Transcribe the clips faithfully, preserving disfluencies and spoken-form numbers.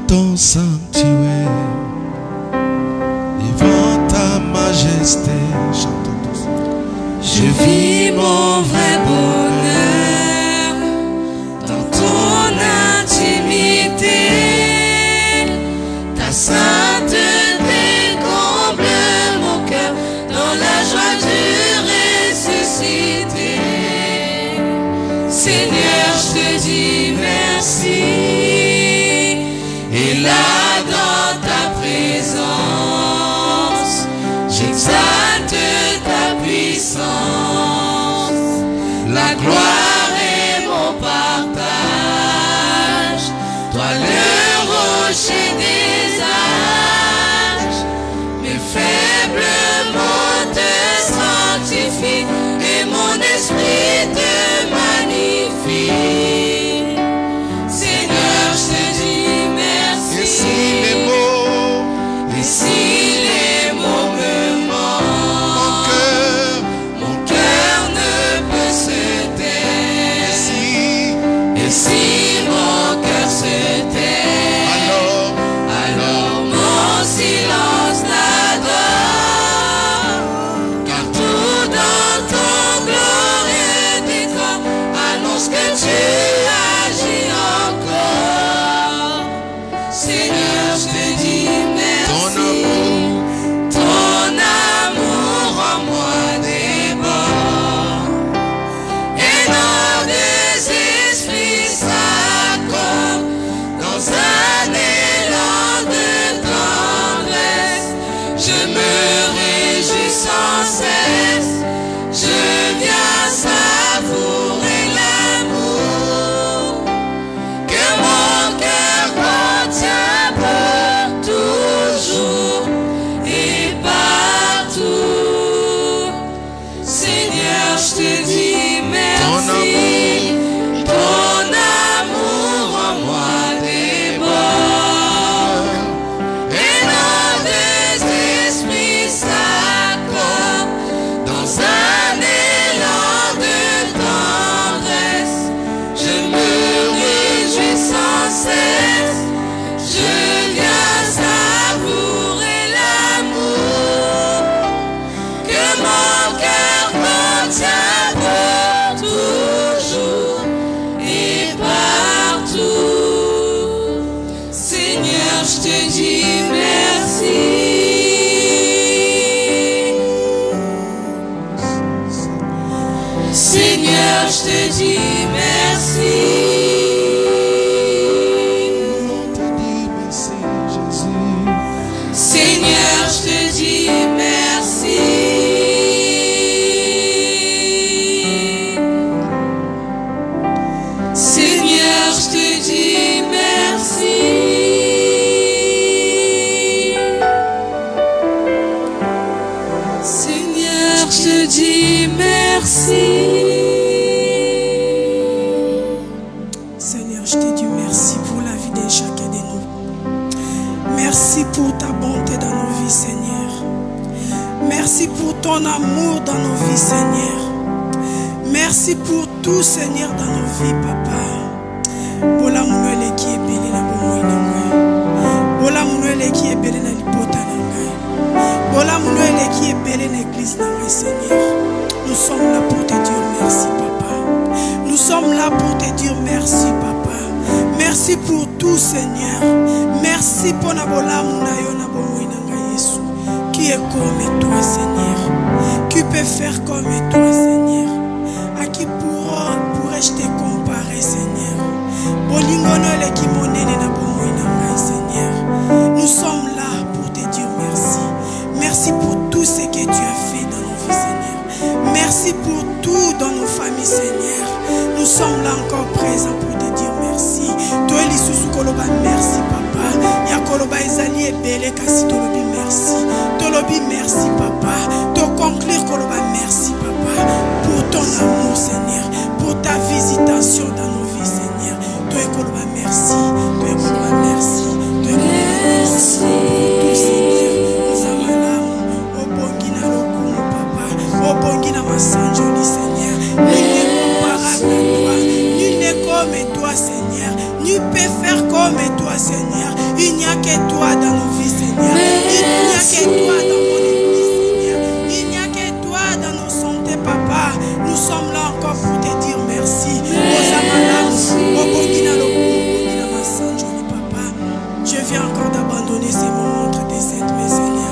ton sanctuaire, devant ta majesté, chantons tous. Je vis mon vrai bonheur dans ton intimité. Ta sainteté comble mon cœur dans la joie du ressuscité. Seigneur, je te dis merci. Et là dans ta présence, j'exalte ta puissance. La gloire est mon partage. Toi le rocher des âges. Mes faibles mots te sanctifient et mon esprit te magnifie. Seigneur, je te dis merci. Et si les mots, Et si les mots me mon manquent, cœur, mon cœur ne peut se taire. et si, Et si mon cœur se tait, alors, alors mon silence l'adore. Car tout dans ton glorieux décor annonce que tu agis encore. Seigneur, je te dis ton merci. amour, Ton amour en moi déborde. Et nos deux esprits s'accordent dans un élan de tendresse. Je me réjouis sans cesse. Je viens savourer l'amour que mon cœur contient pour toujours et partout. Seigneur, je te dis merci. Ton amour en moi déborde. Et nos deux esprits s'accordent dans un élan de tendresse. Je me réjouis sans cesse. Je viens savourer l'amour que mon cœur contient pour toujours et partout. Seigneur, je te dis merci. Seigneur, je te dis merci. on te dit merci, Jésus. Seigneur, je te dis merci. Seigneur, je te dis merci. Seigneur, je te dis merci. Seigneur, je te dis merci pour la vie de chacun de nous. Merci pour ta bonté dans nos vies, Seigneur. Merci pour ton amour dans nos vies, Seigneur. Merci pour tout, Seigneur, dans nos vies, Papa. Bola munwele qui est belé na bomoi na ngai. Bola munwele qui est belé na lipota na ngai. Bola munwele qui est belé na l'église na ngai, Seigneur. Nous sommes là pour te dire merci, Papa. Nous sommes là pour te dire merci, Papa. Merci pour tout, Seigneur. Merci pour na bola munayo na bomoi na ngai, Yesu. Qui est comme toi, Seigneur? Qui peut faire comme toi, Seigneur? À qui pourra, pourrais-je te comparer, Seigneur? Bolingono le qui monene na bomoi na ngai, Seigneur. Nous sommes là pour te dire merci. Merci pour tout ce que tu as fait dans nos vies, Seigneur. Merci pour tout dans nos familles, Seigneur. Nous sommes là encore présents pour te dire merci. Toi, Elisusu koloba merci, Papa. Ya koloba ezali ebele kasi tolobi merci. Tolobi merci, Papa. To conclure koloba merci, Papa. Pour ton amour, Seigneur. Pour ta visitation dans nos vies, Seigneur. Toi, koloba merci. Toi, koloba merci. Toi, koloba merci. Tout, Seigneur. Nous avons là. Obongi na lokumu, Papa. Obongi na masanjoli, Seigneur. Nul n'est comparable à toi. Nul n'est comme toi, Seigneur. Nul peut faire comme toi, Seigneur. n'y a que toi dans nos vies, Seigneur. Il n'y a que toi dans mon église, Seigneur. Il n'y a que toi dans nos santé, Papa. Nous sommes là encore pour te dire merci. Je viens encore d'abandonner ces moments entre tes saintes mains, Seigneur.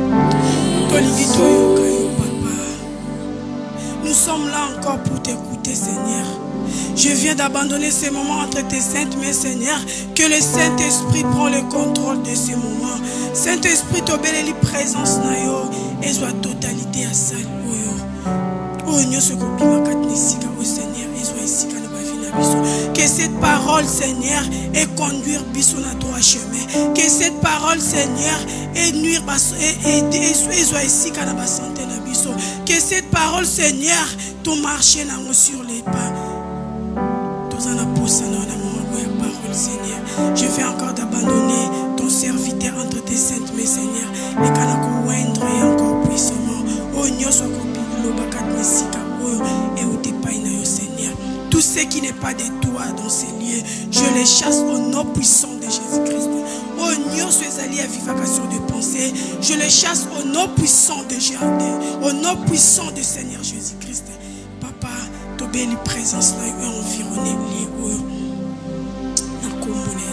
Nous sommes là encore pour t'écouter, Seigneur. Je viens d'abandonner ces moments entre tes saintes mains, Seigneur. Que le Saint-Esprit prend le contrôle de ces moments. Saint-Esprit, t'obéis présence nayo et soit totalité à ça. Oh, nous sommes au Seigneur, et soit ici. Que cette parole, Seigneur, ait conduire Bissou à droit chemin. Que cette parole, Seigneur, ait nuire et soit ici qu'à la santé de Bissou. Que cette parole, Seigneur, tout marcher sur les pas. Tous en apposant dans la parole, Seigneur. Je fais encore d'abandonner ton serviteur entre tes saintes mains, Seigneur. Et qu'à la coindre et encore puissamment. Oh, nous sommes copies, l'obakat mesika, et où t'es pas inayo, Seigneur. Tout ce qui n'est pas de toi dans ces lieux, je les chasse au nom puissant de Jésus-Christ. Au nom ces alliés à vivification de pensée, je les chasse au nom puissant de Jésus, au nom puissant du Seigneur Jésus-Christ. Papa, ta belle présence là est environnée liée au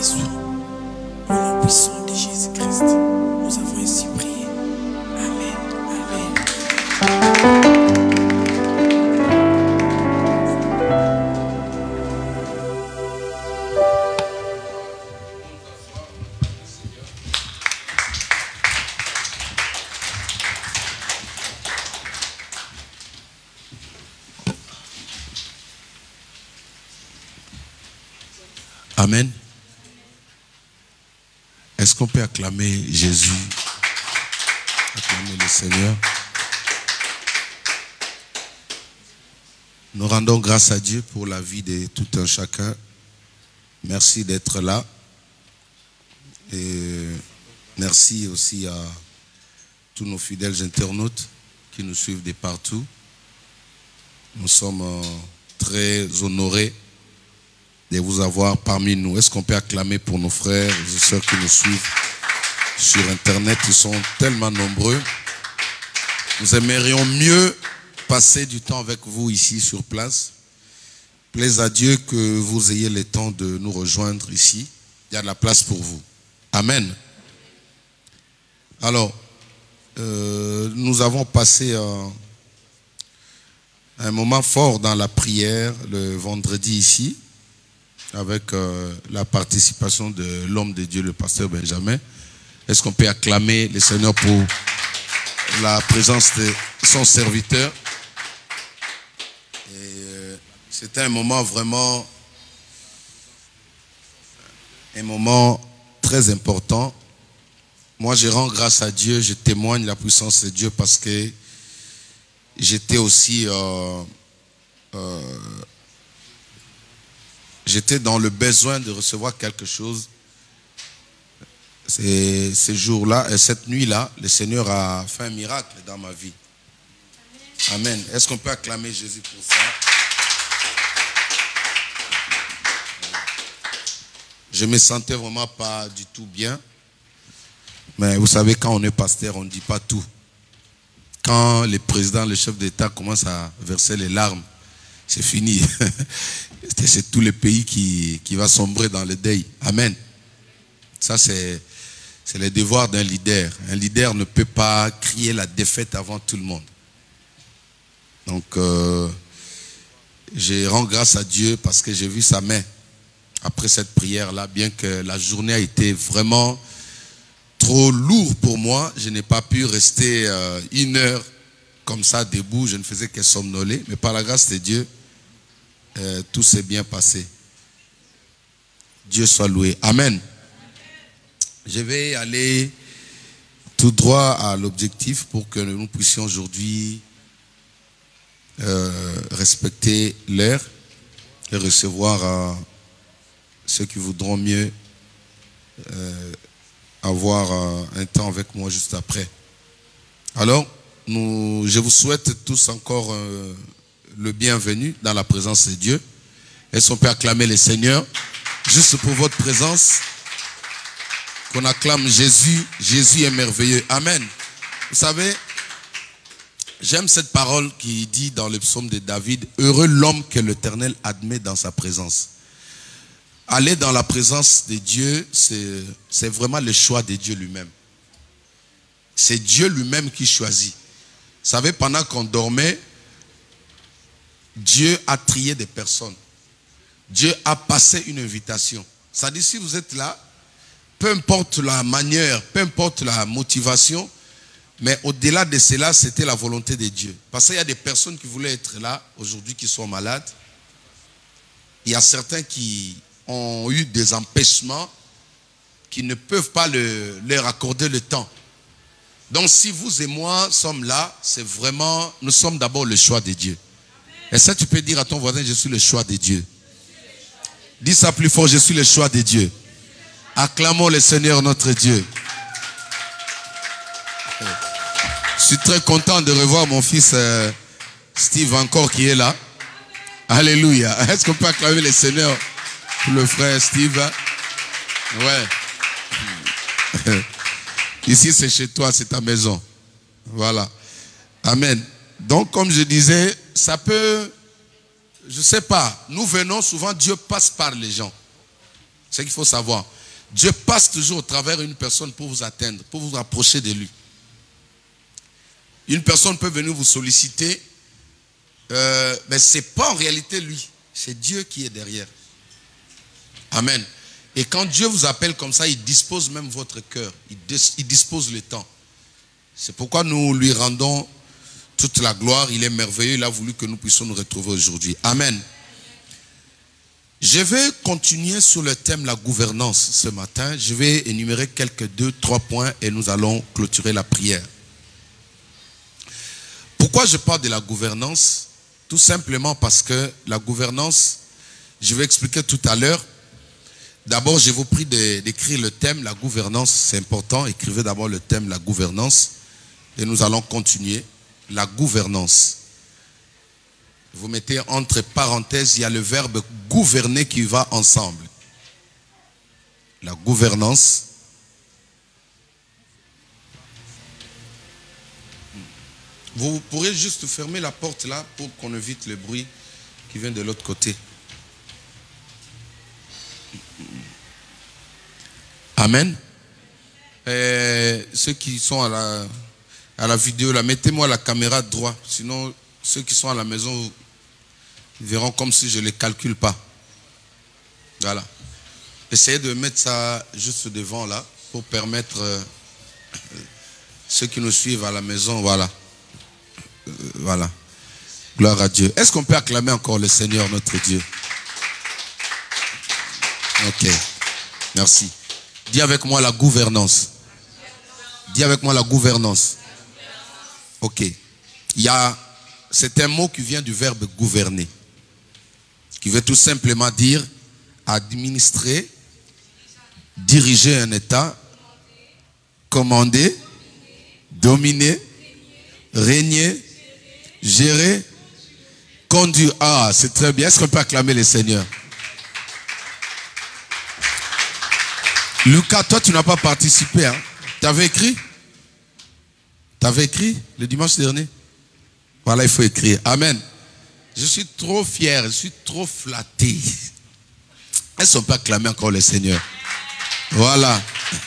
nom puissant de Jésus-Christ. Nous avons ainsi prié. Amen. Amen. Amen. Est-ce qu'on peut acclamer Jésus? Acclamer le Seigneur. Nous rendons grâce à Dieu pour la vie de tout un chacun. Merci d'être là. Et merci aussi à tous nos fidèles internautes qui nous suivent de partout. Nous sommes très honorés de vous avoir parmi nous. Est-ce qu'on peut acclamer pour nos frères et sœurs qui nous suivent sur Internet? Ils sont tellement nombreux. Nous aimerions mieux passer du temps avec vous ici sur place. Plaise à Dieu que vous ayez le temps de nous rejoindre ici. Il y a de la place pour vous. Amen. Alors, euh, nous avons passé un, un moment fort dans la prière le vendredi ici, avec euh, la participation de l'homme de Dieu, le pasteur Benjamin. Est-ce qu'on peut acclamer le Seigneur pour la présence de son serviteur? euh, C'était un moment vraiment, un moment très important. Moi, je rends grâce à Dieu, je témoigne la puissance de Dieu parce que j'étais aussi... Euh, euh, J'étais dans le besoin de recevoir quelque chose. C'est ce jour-là, et cette nuit-là, le Seigneur a fait un miracle dans ma vie. Amen. Est-ce qu'on peut acclamer Jésus pour ça? Je me sentais vraiment pas du tout bien. Mais vous savez, quand on est pasteur, on ne dit pas tout. Quand le président, le chef d'État commence à verser les larmes, c'est fini. C'est tout le pays qui, qui va sombrer dans le deuil. Amen. Ça, c'est le devoir d'un leader. Un leader ne peut pas crier la défaite avant tout le monde. Donc, euh, je rends grâce à Dieu parce que j'ai vu sa main après cette prière-là. Bien que la journée a été vraiment trop lourde pour moi, je n'ai pas pu rester euh, une heure comme ça debout. Je ne faisais que somnoler. Mais par la grâce de Dieu, Euh, tout s'est bien passé. Dieu soit loué. Amen. Je vais aller tout droit à l'objectif pour que nous puissions aujourd'hui euh, respecter l'heure et recevoir euh, ceux qui voudront mieux euh, avoir euh, un temps avec moi juste après. Alors, nous, je vous souhaite tous encore euh, le bienvenu dans la présence de Dieu. Est-ce qu'on peut acclamer le Seigneur juste pour votre présence? qu'on acclame Jésus. Jésus est merveilleux. Amen. Vous savez, j'aime cette parole qui dit dans le psaume de David, « Heureux l'homme que l'Éternel admet dans sa présence ». Aller dans la présence de Dieu, c'est vraiment le choix de Dieu lui-même. C'est Dieu lui-même qui choisit. Vous savez, pendant qu'on dormait, Dieu a trié des personnes. Dieu a passé une invitation. Ça dit, si vous êtes là, peu importe la manière, peu importe la motivation, mais au-delà de cela, c'était la volonté de Dieu. Parce qu'il y a des personnes qui voulaient être là, aujourd'hui, qui sont malades. Il y a certains qui ont eu des empêchements, qui ne peuvent pas le, leur accorder le temps. Donc si vous et moi sommes là, c'est vraiment, nous sommes d'abord le choix de Dieu. Et ça, tu peux dire à ton voisin, je suis le choix de Dieu. Dis ça plus fort, je suis le choix de Dieu. Acclamons le Seigneur notre Dieu. Je suis très content de revoir mon fils euh, Steve encore qui est là. Alléluia. Est-ce qu'on peut acclamer le Seigneur pour le frère Steve? Ouais. Ici c'est chez toi, c'est ta maison. Voilà. Amen. Donc comme je disais, ça peut, je ne sais pas, nous venons souvent, Dieu passe par les gens. C'est ce qu'il faut savoir. Dieu passe toujours au travers d'une personne pour vous atteindre, pour vous rapprocher de lui. Une personne peut venir vous solliciter, euh, mais ce n'est pas en réalité lui, c'est Dieu qui est derrière. Amen. Et quand Dieu vous appelle comme ça, il dispose même votre cœur, il, il dispose le temps. C'est pourquoi nous lui rendons toute la gloire, il est merveilleux, il a voulu que nous puissions nous retrouver aujourd'hui. Amen. Je vais continuer sur le thème la gouvernance ce matin. Je vais énumérer quelques deux, trois points et nous allons clôturer la prière. Pourquoi je parle de la gouvernance? Tout simplement parce que la gouvernance, je vais expliquer tout à l'heure. D'abord, je vous prie d'écrire le thème, la gouvernance, c'est important. Écrivez d'abord le thème, la gouvernance. Et nous allons continuer. La gouvernance. Vous mettez entre parenthèses, il y a le verbe gouverner qui va ensemble. La gouvernance. Vous pourrez juste fermer la porte là pour qu'on évite le bruit qui vient de l'autre côté. Amen. Et ceux qui sont à la, à la vidéo là, mettez-moi la caméra droit. Sinon, ceux qui sont à la maison ils verront comme si je ne les calcule pas. Voilà. Essayez de mettre ça juste devant là pour permettre euh, ceux qui nous suivent à la maison, voilà. Euh, voilà. Gloire à Dieu. Est-ce qu'on peut acclamer encore le Seigneur notre Dieu? Ok. Merci. Dis avec moi la gouvernance. Dis avec moi la gouvernance. Ok. Il y a, c'est un mot qui vient du verbe gouverner, qui veut tout simplement dire administrer, diriger un État, commander, dominer, régner, gérer, conduire. Ah, c'est très bien. Est-ce qu'on peut acclamer le Seigneur? Lucas, toi tu n'as pas participé, hein? Tu avais écrit? Tu avais écrit le dimanche dernier? Voilà, il faut écrire. Amen. Je suis trop fier, je suis trop flatté. Est-ce qu'on peut acclamer encore le Seigneur? Voilà.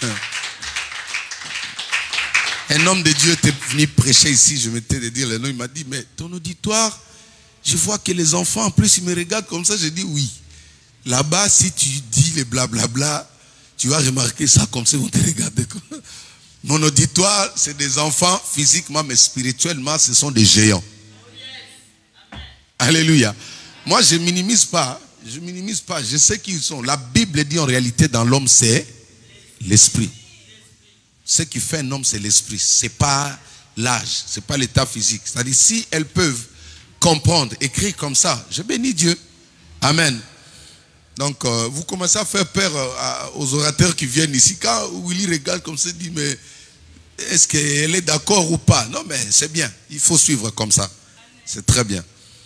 Un homme de Dieu était venu prêcher ici, je m'étais de dire le nom, il m'a dit, mais ton auditoire, je vois que les enfants, en plus, ils me regardent comme ça, j'ai dit oui. Là-bas, si tu dis les blablabla, tu vas remarquer ça comme ça, ils vont te regarder. Mon auditoire, c'est des enfants physiquement, mais spirituellement, ce sont des géants. Alléluia. Moi, je ne minimise pas. Je ne minimise pas. Je sais qui ils sont. La Bible dit en réalité, dans l'homme, c'est l'esprit. Ce qui fait un homme, c'est l'esprit. Ce n'est pas l'âge. Ce n'est pas l'état physique. C'est-à-dire, si elles peuvent comprendre, écrire comme ça, je bénis Dieu. Amen. Donc, euh, vous commencez à faire peur euh, aux orateurs qui viennent ici. Quand Willy regarde comme ça, il dit, mais est-ce qu'elle est d'accord ou pas? Non, mais c'est bien. Il faut suivre comme ça. C'est très bien.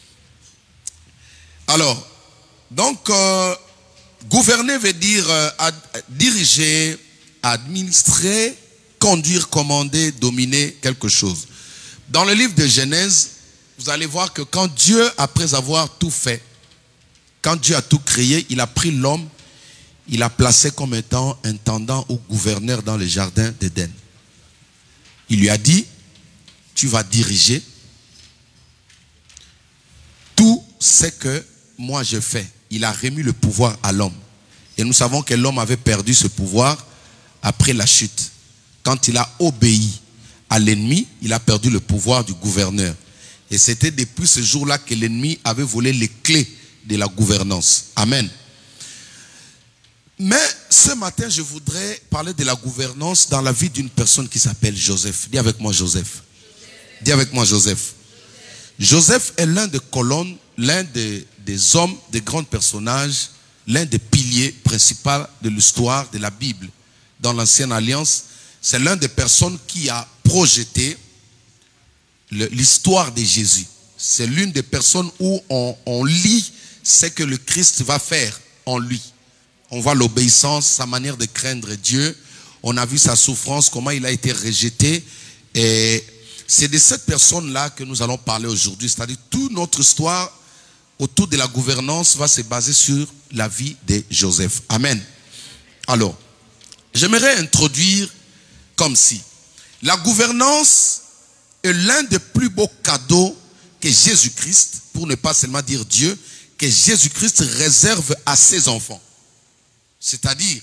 Alors, donc, euh, gouverner veut dire euh, ad, diriger, administrer, conduire, commander, dominer quelque chose. Dans le livre de Genèse, vous allez voir que quand Dieu, après avoir tout fait, quand Dieu a tout créé, il a pris l'homme, il l'a placé comme étant intendant ou gouverneur dans le jardin d'Éden. Il lui a dit, tu vas diriger tout ce que moi je fais. Il a remis le pouvoir à l'homme. Et nous savons que l'homme avait perdu ce pouvoir après la chute. Quand il a obéi à l'ennemi, il a perdu le pouvoir du gouverneur. Et c'était depuis ce jour-là que l'ennemi avait volé les clés de la gouvernance. Amen. Mais ce matin, je voudrais parler de la gouvernance dans la vie d'une personne qui s'appelle Joseph. Dis avec moi Joseph. Dis avec moi Joseph. Joseph est l'un des colonnes, l'un des, des hommes, des grands personnages, l'un des piliers principaux de l'histoire de la Bible. Dans l'Ancienne Alliance, c'est l'un des personnes qui a projeté l'histoire de Jésus. C'est l'une des personnes où on, on lit ce que le Christ va faire en lui. On voit l'obéissance, sa manière de craindre Dieu. On a vu sa souffrance, comment il a été rejeté. Et c'est de cette personne-là que nous allons parler aujourd'hui. C'est-à-dire toute notre histoire autour de la gouvernance va se baser sur la vie de Joseph. Amen. Alors, j'aimerais introduire comme si la gouvernance est l'un des plus beaux cadeaux que Jésus-Christ, pour ne pas seulement dire Dieu, que Jésus-Christ réserve à ses enfants. C'est-à-dire,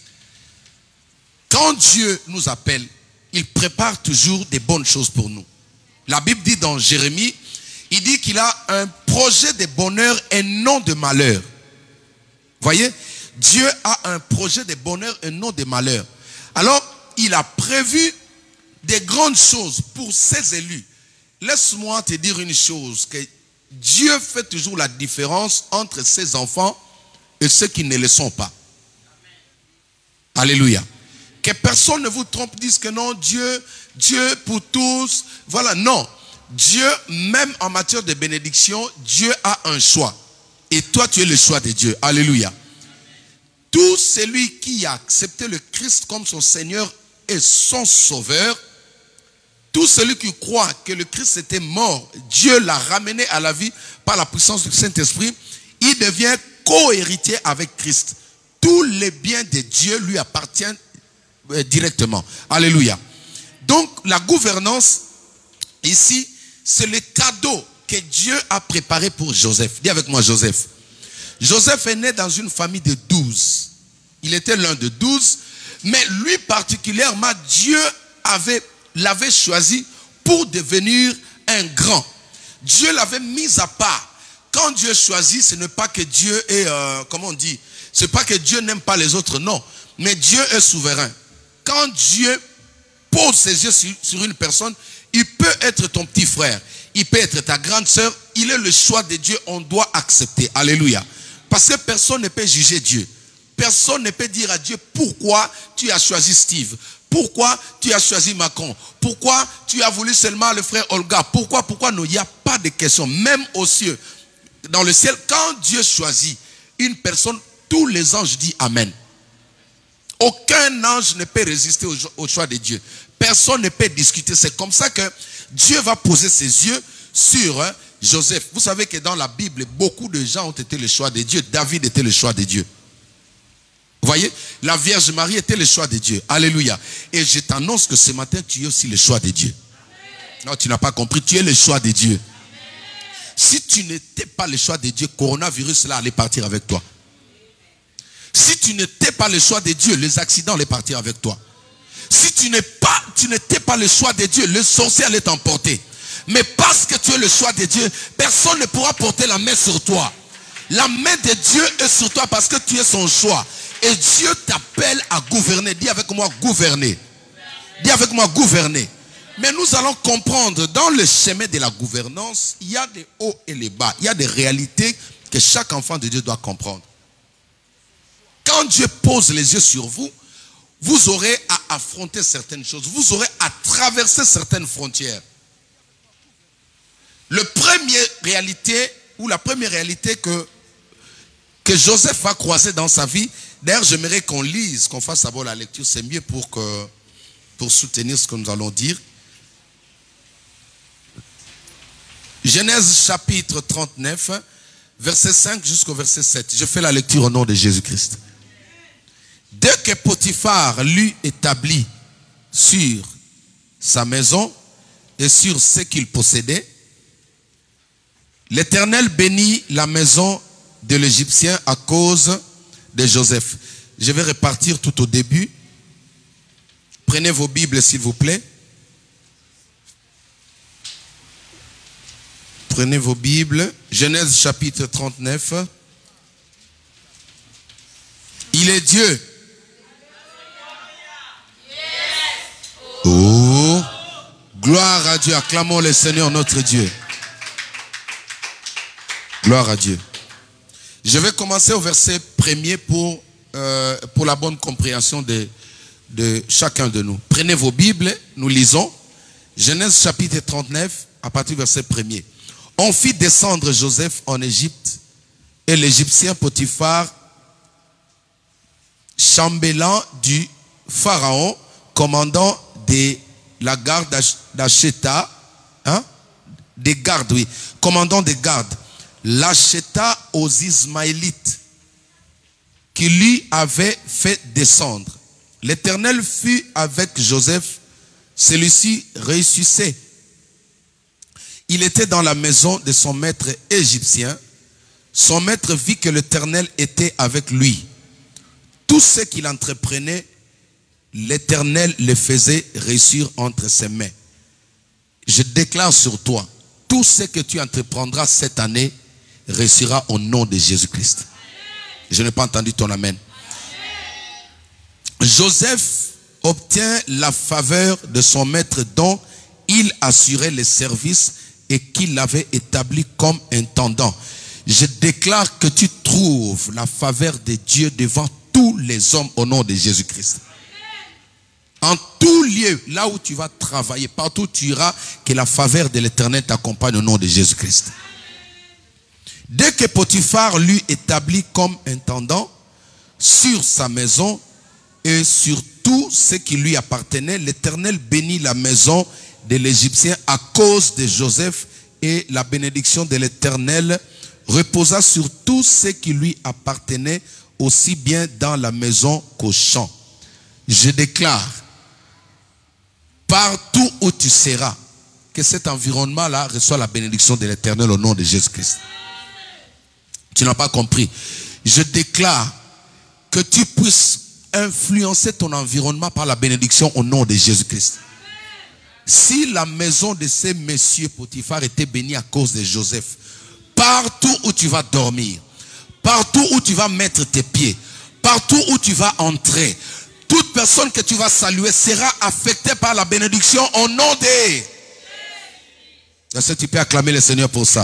quand Dieu nous appelle, il prépare toujours des bonnes choses pour nous. La Bible dit dans Jérémie, il dit qu'il a un projet de bonheur et non de malheur. Voyez, Dieu a un projet de bonheur et non de malheur. Alors, il a prévu des grandes choses pour ses élus. Laisse-moi te dire une chose, que Dieu fait toujours la différence entre ses enfants et ceux qui ne le sont pas. Alléluia. Que personne ne vous trompe, dise que non, Dieu, Dieu pour tous, voilà, non. Dieu, même en matière de bénédiction, Dieu a un choix. Et toi, tu es le choix de Dieu. Alléluia. Tout celui qui a accepté le Christ comme son Seigneur et son Sauveur, tout celui qui croit que le Christ était mort, Dieu l'a ramené à la vie par la puissance du Saint-Esprit, il devient co-héritier avec Christ. Tous les biens de Dieu lui appartiennent directement. Alléluia. Donc la gouvernance, ici, c'est le cadeau que Dieu a préparé pour Joseph. Dis avec moi Joseph. Joseph est né dans une famille de douze. Il était l'un de douze. Mais lui particulièrement, Dieu avait, l'avait choisi pour devenir un grand. Dieu l'avait mis à part. Quand Dieu choisit, ce n'est pas que Dieu est, euh, comment on dit, ce n'est pas que Dieu n'aime pas les autres, non. Mais Dieu est souverain. Quand Dieu pose ses yeux sur, sur une personne, il peut être ton petit frère, il peut être ta grande sœur, il est le choix de Dieu, on doit accepter. Alléluia. Parce que personne ne peut juger Dieu. Personne ne peut dire à Dieu pourquoi tu as choisi Steve, pourquoi tu as choisi Macron, pourquoi tu as voulu seulement le frère Olga, pourquoi, pourquoi non, il n'y a pas de question. Même aux cieux, dans le ciel, quand Dieu choisit une personne, tous les anges disent Amen. Aucun ange ne peut résister au, au choix de Dieu. Personne ne peut discuter. C'est comme ça que Dieu va poser ses yeux sur hein, Joseph. Vous savez que dans la Bible, beaucoup de gens ont été le choix de Dieu. David était le choix de Dieu. Vous voyez, la Vierge Marie était le choix de Dieu. Alléluia. Et je t'annonce que ce matin, tu es aussi le choix de Dieu. Non, tu n'as pas compris. Tu es le choix de Dieu. Si tu n'étais pas le choix de Dieu, coronavirus là allait partir avec toi. Si tu n'étais pas le choix de Dieu, les accidents allaient partir avec toi. Si tu n'es pas, tu n'étais pas le choix de Dieu, le sorcier allait t'emporter. Mais parce que tu es le choix de Dieu, personne ne pourra porter la main sur toi. La main de Dieu est sur toi parce que tu es son choix. Et Dieu t'appelle à gouverner. Dis avec moi gouverner. Dis avec moi gouverner. Mais nous allons comprendre, dans le chemin de la gouvernance, il y a des hauts et les bas. Il y a des réalités que chaque enfant de Dieu doit comprendre. Quand Dieu pose les yeux sur vous, vous aurez à affronter certaines choses. Vous aurez à traverser certaines frontières. Le premier réalité, ou la première réalité que, que Joseph va croiser dans sa vie, D'ailleurs, j'aimerais qu'on lise, qu'on fasse d'abord la lecture. C'est mieux pour, que, pour soutenir ce que nous allons dire. Genèse chapitre trente-neuf, verset cinq jusqu'au verset sept. Je fais la lecture au nom de Jésus-Christ. Dès que Potiphar l'eut établi sur sa maison et sur ce qu'il possédait, l'Éternel bénit la maison de l'Égyptien à cause de Joseph. Je vais repartir tout au début. Prenez vos Bibles s'il vous plaît. Prenez vos Bibles. Genèse chapitre trente-neuf. Il est Dieu. Oh, gloire à Dieu. Acclamons le Seigneur notre Dieu. Gloire à Dieu. Je vais commencer au verset premier pour, euh, pour la bonne compréhension de, de chacun de nous. Prenez vos Bibles, nous lisons. Genèse chapitre trente-neuf, à partir du verset premier. On fit descendre Joseph en Égypte, et l'Égyptien Potiphar, chambellan du Pharaon, commandant de la garde d'Acheta, hein? Des gardes, oui, commandant des gardes, l'acheta aux Ismaélites qui lui avait fait descendre. L'Éternel fut avec Joseph, celui-ci réussissait. Il était dans la maison de son maître égyptien. Son maître vit que l'Éternel était avec lui. Tout ce qu'il entreprenait, l'Éternel le faisait réussir entre ses mains. Je déclare sur toi, tout ce que tu entreprendras cette année réussira au nom de Jésus-Christ. Je n'ai pas entendu ton amen. Joseph obtient la faveur de son maître dont il assurait les services et qu'il l'avait établi comme intendant. Je déclare que tu trouves la faveur de Dieu devant tous les hommes au nom de Jésus-Christ. En tout lieu, là où tu vas travailler, partout où tu iras, que la faveur de l'Éternel t'accompagne au nom de Jésus-Christ. Dès que Potiphar l'eut établi comme intendant sur sa maison et sur tout ce qui lui appartenait, l'Éternel bénit la maison de l'Égyptien à cause de Joseph, et la bénédiction de l'Éternel reposa sur tout ce qui lui appartenait, aussi bien dans la maison qu'au champ. Je déclare, partout où tu seras, que cet environnement-là reçoit la bénédiction de l'Éternel au nom de Jésus-Christ. Tu n'as pas compris. Je déclare que tu puisses influencer ton environnement par la bénédiction au nom de Jésus-Christ. Si la maison de ces messieurs Potiphar était bénie à cause de Joseph, partout où tu vas dormir, partout où tu vas mettre tes pieds, partout où tu vas entrer, toute personne que tu vas saluer sera affectée par la bénédiction au nom de... Est-ce que tu peux acclamer le Seigneur pour ça?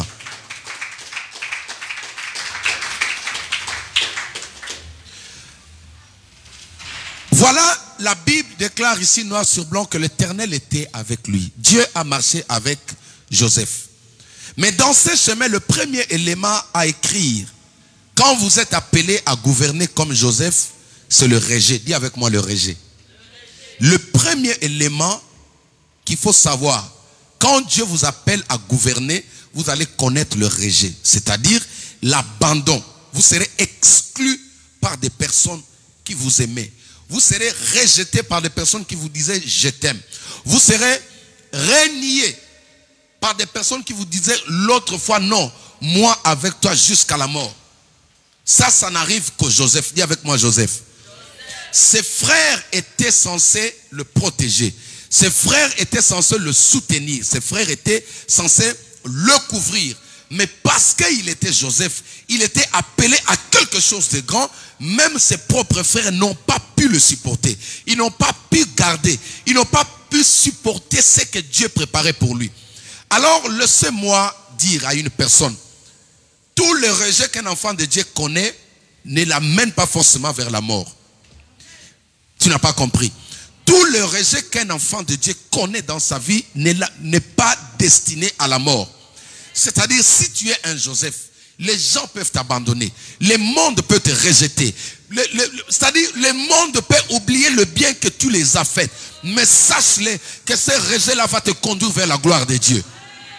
Voilà, la Bible déclare ici noir sur blanc que l'Éternel était avec lui. Dieu a marché avec Joseph. Mais dans ce chemin, le premier élément à écrire, quand vous êtes appelé à gouverner comme Joseph, c'est le rejet. Dis avec moi le rejet. Le premier élément qu'il faut savoir, quand Dieu vous appelle à gouverner, vous allez connaître le rejet, c'est-à-dire l'abandon. Vous serez exclu par des personnes qui vous aimaient. Vous serez rejeté par des personnes qui vous disaient « je t'aime ». Vous serez renié par des personnes qui vous disaient l'autre fois « non, moi avec toi jusqu'à la mort ». Ça, ça n'arrive qu'au Joseph. Dis avec moi Joseph. Ses frères étaient censés le protéger. Ses frères étaient censés le soutenir. Ses frères étaient censés le couvrir. Mais parce qu'il était Joseph, il était appelé à quelque chose de grand. Même ses propres frères n'ont pas pu le supporter. Ils n'ont pas pu garder. Ils n'ont pas pu supporter ce que Dieu préparait pour lui. Alors, laissez-moi dire à une personne, tout le rejet qu'un enfant de Dieu connaît ne l'amène pas forcément vers la mort. Tu n'as pas compris. Tout le rejet qu'un enfant de Dieu connaît dans sa vie n'est pas destiné à la mort. C'est-à-dire, si tu es un Joseph, Les gens peuvent t'abandonner. Le monde peut te rejeter. C'est-à-dire, le monde peut oublier le bien que tu les as fait. Mais sache-le que ce rejet-là va te conduire vers la gloire de Dieu.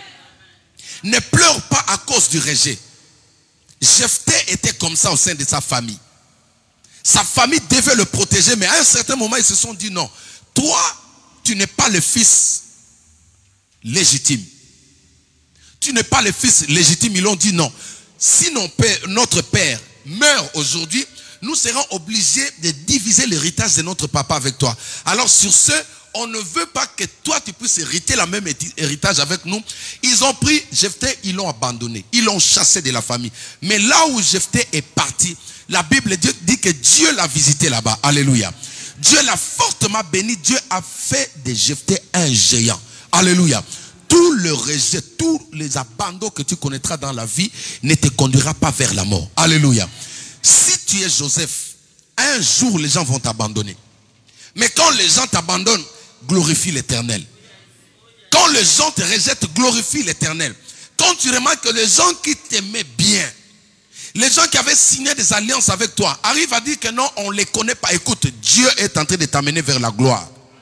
Ne pleure pas à cause du rejet. Jephthé était comme ça au sein de sa famille. Sa famille devait le protéger, mais à un certain moment, ils se sont dit non. Toi, tu n'es pas le fils légitime. Tu n'es pas le fils légitime. Ils l'ont dit non. Si non, père, notre père meurt aujourd'hui, nous serons obligés de diviser l'héritage de notre papa avec toi. Alors sur ce, on ne veut pas que toi tu puisses hériter la même héritage avec nous. Ils ont pris Jephthé, ils l'ont abandonné. Ils l'ont chassé de la famille. Mais là où Jephthé est parti, la Bible dit que Dieu l'a visité là-bas. Alléluia. Dieu l'a fortement béni. Dieu a fait de Jephthé un géant. Alléluia. Tout le rejet, tous les abandons que tu connaîtras dans la vie ne te conduira pas vers la mort. Alléluia. Si tu es Joseph, un jour les gens vont t'abandonner. Mais quand les gens t'abandonnent, glorifie l'Éternel. Quand les gens te rejettent, glorifie l'Éternel. Quand tu remarques que les gens qui t'aimaient bien, les gens qui avaient signé des alliances avec toi, arrivent à dire que non, on ne les connaît pas. Écoute, Dieu est en train de t'amener vers la gloire.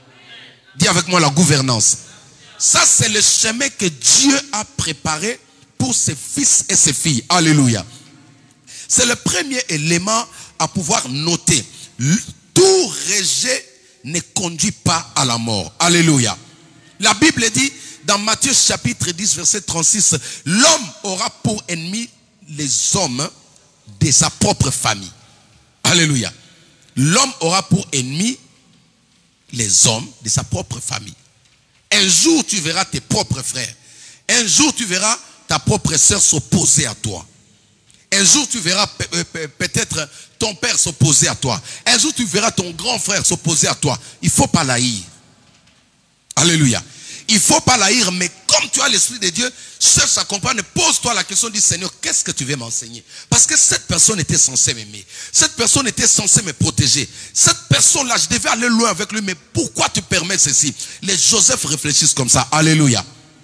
Dis avec moi la gouvernance. Ça, c'est le chemin que Dieu a préparé pour ses fils et ses filles. Alléluia. C'est le premier élément à pouvoir noter. Tout rejet ne conduit pas à la mort. Alléluia. La Bible dit dans Matthieu chapitre dix verset trente-six, l'homme aura pour ennemi les hommes de sa propre famille. Alléluia. L'homme aura pour ennemi les hommes de sa propre famille. Un jour tu verras tes propres frères. Un jour tu verras ta propre sœur s'opposer à toi. Un jour tu verras peut-être ton père s'opposer à toi. Un jour tu verras ton grand frère s'opposer à toi. Il ne faut pas l'haïr. Alléluia. Il ne faut pas l'haïr, mais comme tu as l'Esprit de Dieu, cherche à comprendre, pose-toi la question, dis Seigneur, qu'est-ce que tu veux m'enseigner? Parce que cette personne était censée m'aimer. Cette personne était censée me protéger. Cette personne-là, je devais aller loin avec lui, mais pourquoi tu permets ceci? Les Joseph réfléchissent comme ça. Alléluia.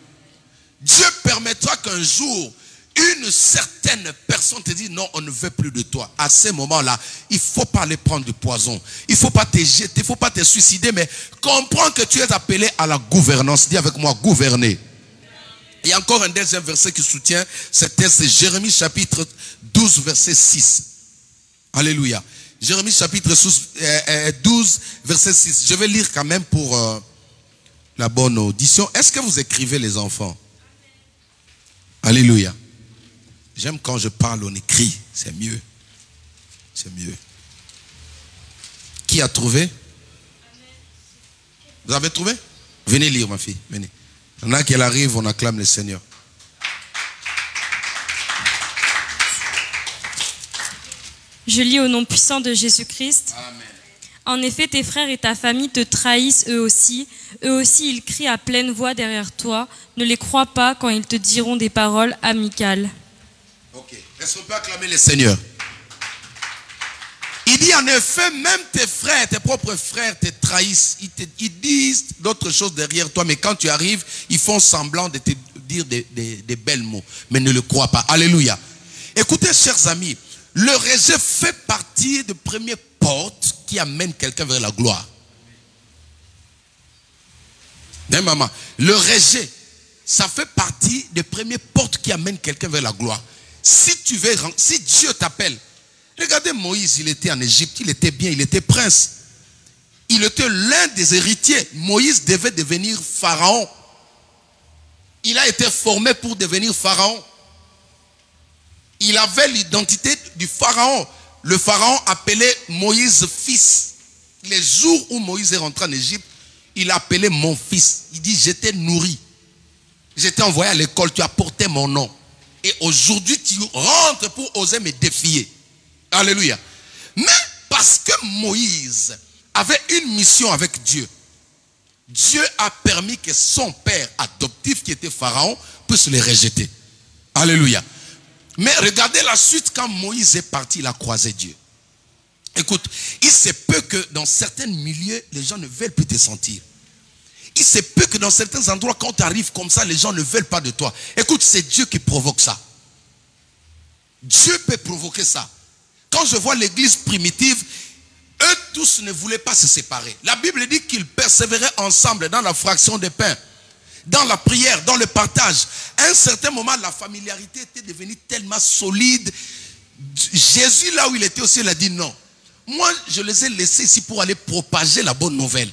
Dieu permettra qu'un jour, une certaine personne te dit non, on ne veut plus de toi. À ce moment-là, il ne faut pas aller prendre du poison. Il ne faut pas te jeter, il ne faut pas te suicider, mais comprends que tu es appelé à la gouvernance. Dis avec moi, gouverner. Il y a encore un deuxième verset qui soutient cette thèse, c'est Jérémie chapitre douze, verset six. Alléluia. Jérémie chapitre douze, verset six. Je vais lire quand même pour euh, la bonne audition. Est-ce que vous écrivez les enfants? Alléluia. J'aime quand je parle, on écrit. C'est mieux. C'est mieux. Qui a trouvé? Vous avez trouvé? Venez lire, ma fille. Venez. Maintenant qu'elle arrive, on acclame le Seigneur. Je lis au nom puissant de Jésus-Christ. Amen. En effet, tes frères et ta famille te trahissent eux aussi. Eux aussi, ils crient à pleine voix derrière toi. Ne les crois pas quand ils te diront des paroles amicales. Ok. Est-ce qu'on peut acclamer le Seigneur? Il dit en effet, même tes frères, tes propres frères te trahissent. Ils, te, ils disent d'autres choses derrière toi, mais quand tu arrives, ils font semblant de te dire des, des, des belles mots. Mais ne le crois pas. Alléluia. Écoutez, chers amis, le rejet fait partie des premières portes qui amènent quelqu'un vers la gloire. Mais maman, le rejet, ça fait partie des premières portes qui amènent quelqu'un vers la gloire. Si tu veux, si Dieu t'appelle, regardez Moïse, il était en Égypte, il était bien, il était prince. Il était l'un des héritiers. Moïse devait devenir pharaon. Il a été formé pour devenir pharaon. Il avait l'identité du pharaon. Le pharaon appelait Moïse fils. Les jours où Moïse est rentré en Égypte, il appelait mon fils. Il dit, j'étais nourri. J'étais envoyé à l'école, tu as porté mon nom. Et aujourd'hui, tu rentres pour oser me défier. Alléluia. Mais parce que Moïse avait une mission avec Dieu, Dieu a permis que son père adoptif, qui était Pharaon, puisse les rejeter. Alléluia. Mais regardez la suite, quand Moïse est parti, il a croisé Dieu. Écoute, il se peut que dans certains milieux, les gens ne veulent plus te sentir. Il se peut que dans certains endroits, quand tu arrives comme ça, les gens ne veulent pas de toi. Écoute, c'est Dieu qui provoque ça. Dieu peut provoquer ça. Quand je vois l'église primitive, eux tous ne voulaient pas se séparer. La Bible dit qu'ils persévéraient ensemble dans la fraction des pains, dans la prière, dans le partage. À un certain moment, la familiarité était devenue tellement solide. Jésus, là où il était aussi, il a dit non. Moi, je les ai laissés ici pour aller propager la bonne nouvelle.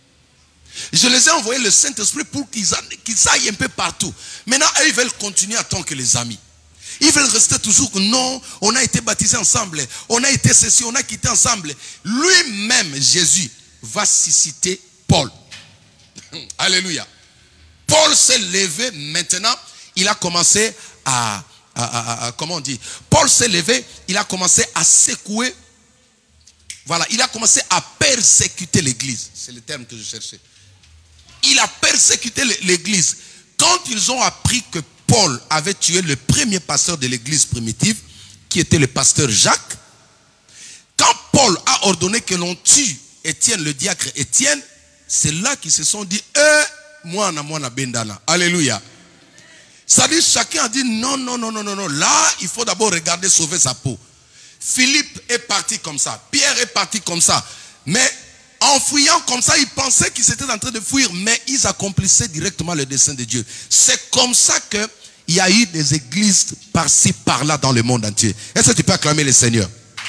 Je les ai envoyés le Saint-Esprit pour qu'ils qu'ils aillent un peu partout. Maintenant, eux, ils veulent continuer en tant que les amis. Ils veulent rester toujours, non, on a été baptisés ensemble, on a été ceci, on a quitté ensemble. Lui-même, Jésus, va susciter Paul. Alléluia. Paul s'est levé maintenant, il a commencé à, à, à, à comment on dit, Paul s'est levé, il a commencé à secouer, voilà, il a commencé à persécuter l'église. C'est le terme que je cherchais. Il a persécuté l'église. Quand ils ont appris que Paul avait tué le premier pasteur de l'église primitive, qui était le pasteur Jacques, quand Paul a ordonné que l'on tue Étienne, le diacre Étienne, c'est là qu'ils se sont dit, eh, moi, moi, na bendana. Alléluia. Ça dit, chacun a dit, non, non, non, non, non, non. Là, il faut d'abord regarder sauver sa peau. Philippe est parti comme ça. Pierre est parti comme ça. Mais en fuyant comme ça, ils pensaient qu'ils étaient en train de fuir, mais ils accomplissaient directement le dessein de Dieu. C'est comme ça qu'il y a eu des églises par-ci, par-là dans le monde entier. Est-ce que tu peux acclamer le Seigneur?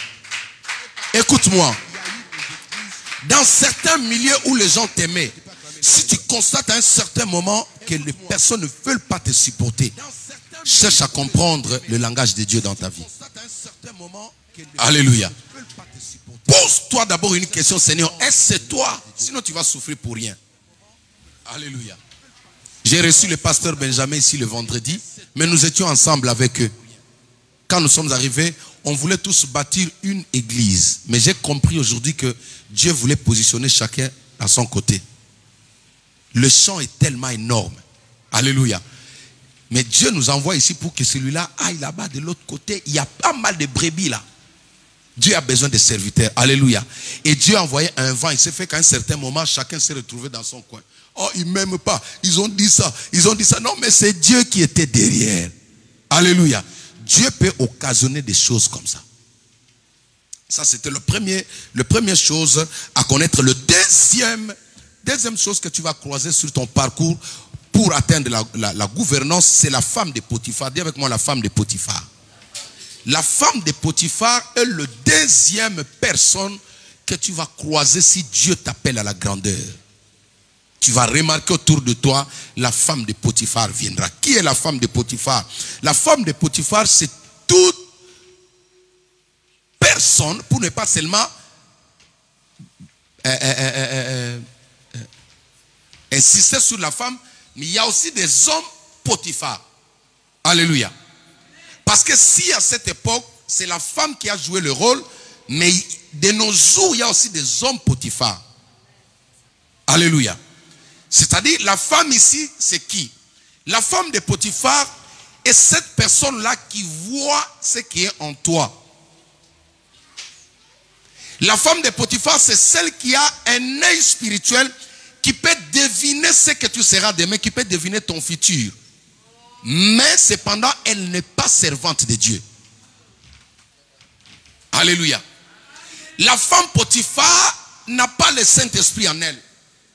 Écoute-moi. Dans certains milieux où les gens t'aimaient, si tu constates à un certain moment que les personnes ne veulent pas te supporter, cherche à comprendre le langage de Dieu dans ta vie. Alléluia. Pose-toi d'abord une question, Seigneur. Est-ce que c'est toi? Sinon tu vas souffrir pour rien. Alléluia. J'ai reçu le pasteur Benjamin ici le vendredi, mais nous étions ensemble avec eux. Quand nous sommes arrivés, on voulait tous bâtir une église. Mais j'ai compris aujourd'hui que Dieu voulait positionner chacun à son côté. Le champ est tellement énorme. Alléluia. Mais Dieu nous envoie ici pour que celui-là aille là-bas de l'autre côté. Il y a pas mal de brebis là. Dieu a besoin de serviteurs. Alléluia. Et Dieu a envoyé un vent. Il s'est fait qu'à un certain moment, chacun s'est retrouvé dans son coin. Oh, ils ne m'aiment pas. Ils ont dit ça. Ils ont dit ça. Non, mais c'est Dieu qui était derrière. Alléluia. Dieu peut occasionner des choses comme ça. Ça, c'était le premier, le première chose à connaître. Le deuxième, deuxième chose que tu vas croiser sur ton parcours pour atteindre la, la, la gouvernance, c'est la femme de Potiphar. Dis avec moi la femme de Potiphar. La femme de Potiphar est le deuxième personne que tu vas croiser si Dieu t'appelle à la grandeur. Tu vas remarquer autour de toi, la femme de Potiphar viendra. Qui est la femme de Potiphar? La femme de Potiphar, c'est toute personne, pour ne pas seulement euh, euh, euh, euh, insister sur la femme, mais il y a aussi des hommes Potiphar. Alléluia. Parce que si à cette époque, c'est la femme qui a joué le rôle, mais de nos jours, il y a aussi des hommes Potiphar. Alléluia. C'est-à-dire, la femme ici, c'est qui? La femme de Potiphar est cette personne-là qui voit ce qui est en toi. La femme de Potiphar, c'est celle qui a un œil spirituel qui peut deviner ce que tu seras demain, qui peut deviner ton futur. Mais cependant, elle n'est pas servante de Dieu. Alléluia. La femme Potiphar n'a pas le Saint-Esprit en elle.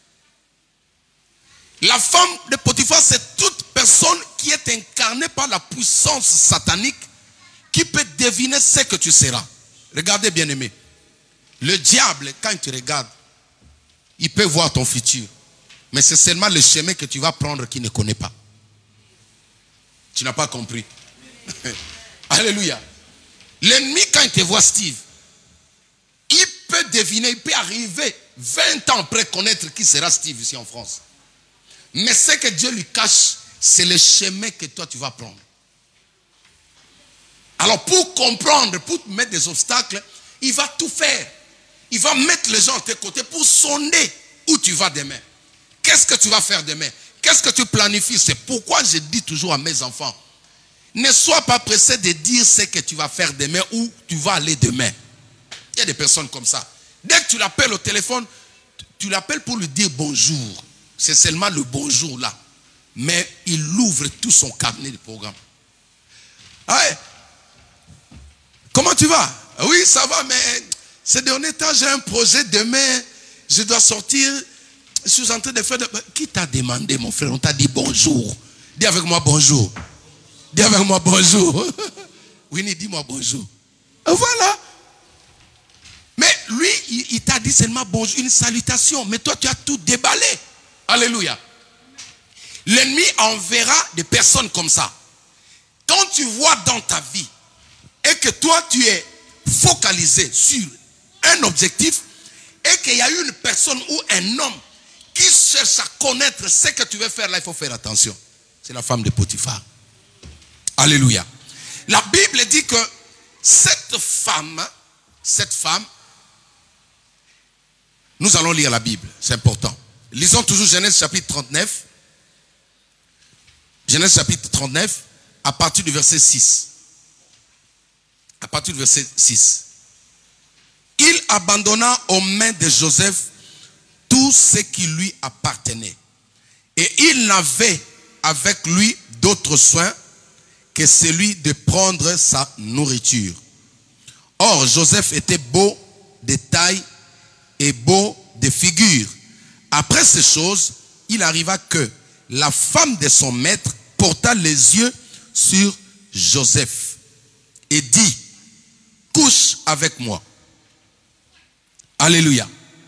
La femme de Potiphar, c'est toute personne qui est incarnée par la puissance satanique qui peut deviner ce que tu seras. Regardez bien aimé. Le diable, quand il te regarde, il peut voir ton futur. Mais c'est seulement le chemin que tu vas prendre qu'il ne connaît pas. Tu n'as pas compris. Alléluia. L'ennemi, quand il te voit Steve, il peut deviner, il peut arriver vingt ans après connaître qui sera Steve ici en France. Mais ce que Dieu lui cache, c'est le chemin que toi tu vas prendre. Alors pour comprendre, pour mettre des obstacles, il va tout faire. Il va mettre les gens à tes côtés pour sonder où tu vas demain. Qu'est-ce que tu vas faire demain? Qu'est-ce que tu planifies? C'est pourquoi je dis toujours à mes enfants, ne sois pas pressé de dire ce que tu vas faire demain ou tu vas aller demain. Il y a des personnes comme ça. Dès que tu l'appelles au téléphone, tu l'appelles pour lui dire bonjour. C'est seulement le bonjour là. Mais il ouvre tout son carnet de programme. Ah ouais. tu vas? Oui, ça va, mais ces derniers temps, j'ai un projet. Demain, je dois sortir. Je suis en train de faire... De... Qui t'a demandé, mon frère? On t'a dit bonjour. Dis avec moi bonjour. Dis avec moi bonjour. Winnie, dis-moi bonjour. Voilà. Mais lui, il, il t'a dit seulement bonjour, une salutation. Mais toi, tu as tout déballé. Alléluia. L'ennemi enverra des personnes comme ça. Quand tu vois dans ta vie et que toi, tu es focalisé sur un objectif et qu'il y a une personne ou un homme qui cherche à connaître ce que tu veux faire, là, il faut faire attention. C'est la femme de Potiphar. Alléluia. La Bible dit que cette femme, cette femme, nous allons lire la Bible, c'est important. Lisons toujours Genèse chapitre trente-neuf. Genèse chapitre trente-neuf, à partir du verset six. À partir du verset six. Il abandonna aux mains de Joseph tout ce qui lui appartenait. Et il n'avait avec lui d'autres soins que celui de prendre sa nourriture. Or, Joseph était beau de taille et beau de figure. Après ces choses, il arriva que la femme de son maître porta les yeux sur Joseph et dit, couche avec moi. Alléluia.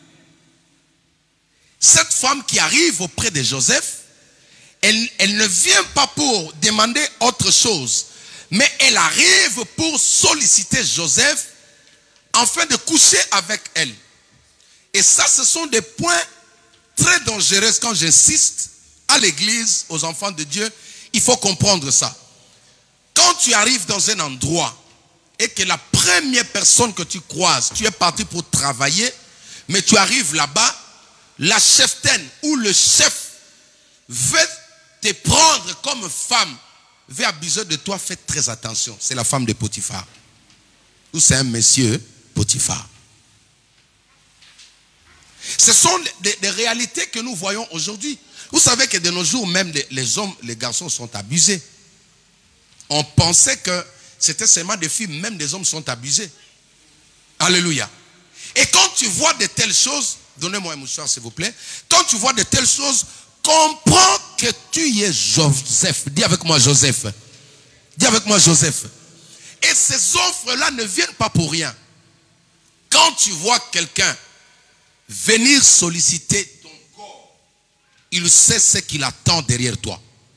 Cette femme qui arrive auprès de Joseph, elle, elle ne vient pas pour demander autre chose, mais elle arrive pour solliciter Joseph afin de coucher avec elle. Et ça, ce sont des points très dangereux quand j'insiste à l'église, aux enfants de Dieu. Il faut comprendre ça. Quand tu arrives dans un endroit et que la première personne que tu croises, tu es parti pour travailler, mais tu arrives là-bas, la cheftaine ou le chef veut te prendre comme femme, veut abuser de toi, fais très attention. C'est la femme de Potiphar. Ou c'est un monsieur Potiphar. Ce sont des, des réalités que nous voyons aujourd'hui. Vous savez que de nos jours, même les, les hommes, les garçons sont abusés. On pensait que c'était seulement des filles, même des hommes sont abusés. Alléluia. Et quand tu vois de telles choses, donnez-moi un mouchoir s'il vous plaît. Quand tu vois de telles choses, comprends que tu es Joseph. Dis avec moi Joseph. Dis avec moi Joseph. Et ces offres-là ne viennent pas pour rien. Quand tu vois quelqu'un venir solliciter ton corps, il sait ce qu'il attend derrière toi.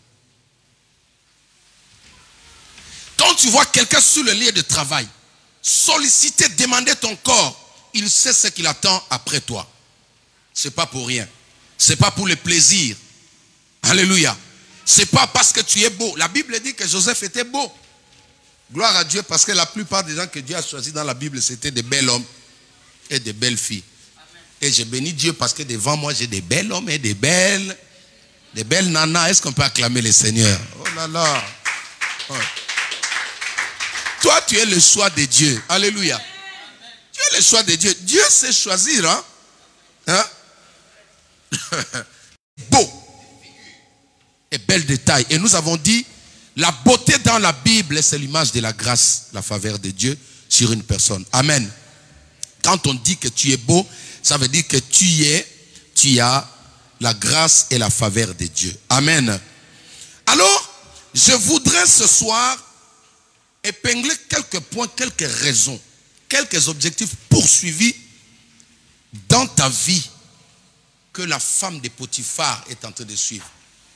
Quand tu vois quelqu'un sur le lieu de travail solliciter, demander ton corps, il sait ce qu'il attend après toi. Ce n'est pas pour rien. Ce n'est pas pour le plaisir. Alléluia. Ce n'est pas parce que tu es beau. La Bible dit que Joseph était beau. Gloire à Dieu, parce que la plupart des gens que Dieu a choisis dans la Bible, c'était des bels hommes et des belles filles. Et je bénis Dieu parce que devant moi, j'ai des bels hommes et des belles, des belles nanas. Est-ce qu'on peut acclamer le Seigneur? Oh là là. Ouais. Toi, tu es le choix de Dieu. Alléluia. Tu es le choix de Dieu. Dieu sait choisir. Hein? Hein? Beau et bel détail. Et nous avons dit, la beauté dans la Bible, c'est l'image de la grâce, la faveur de Dieu sur une personne. Amen. Quand on dit que tu es beau, ça veut dire que tu es, tu as la grâce et la faveur de Dieu. Amen. Alors, je voudrais ce soir épingler quelques points, quelques raisons, quelques objectifs poursuivis dans ta vie que la femme de Potiphar est en train de suivre.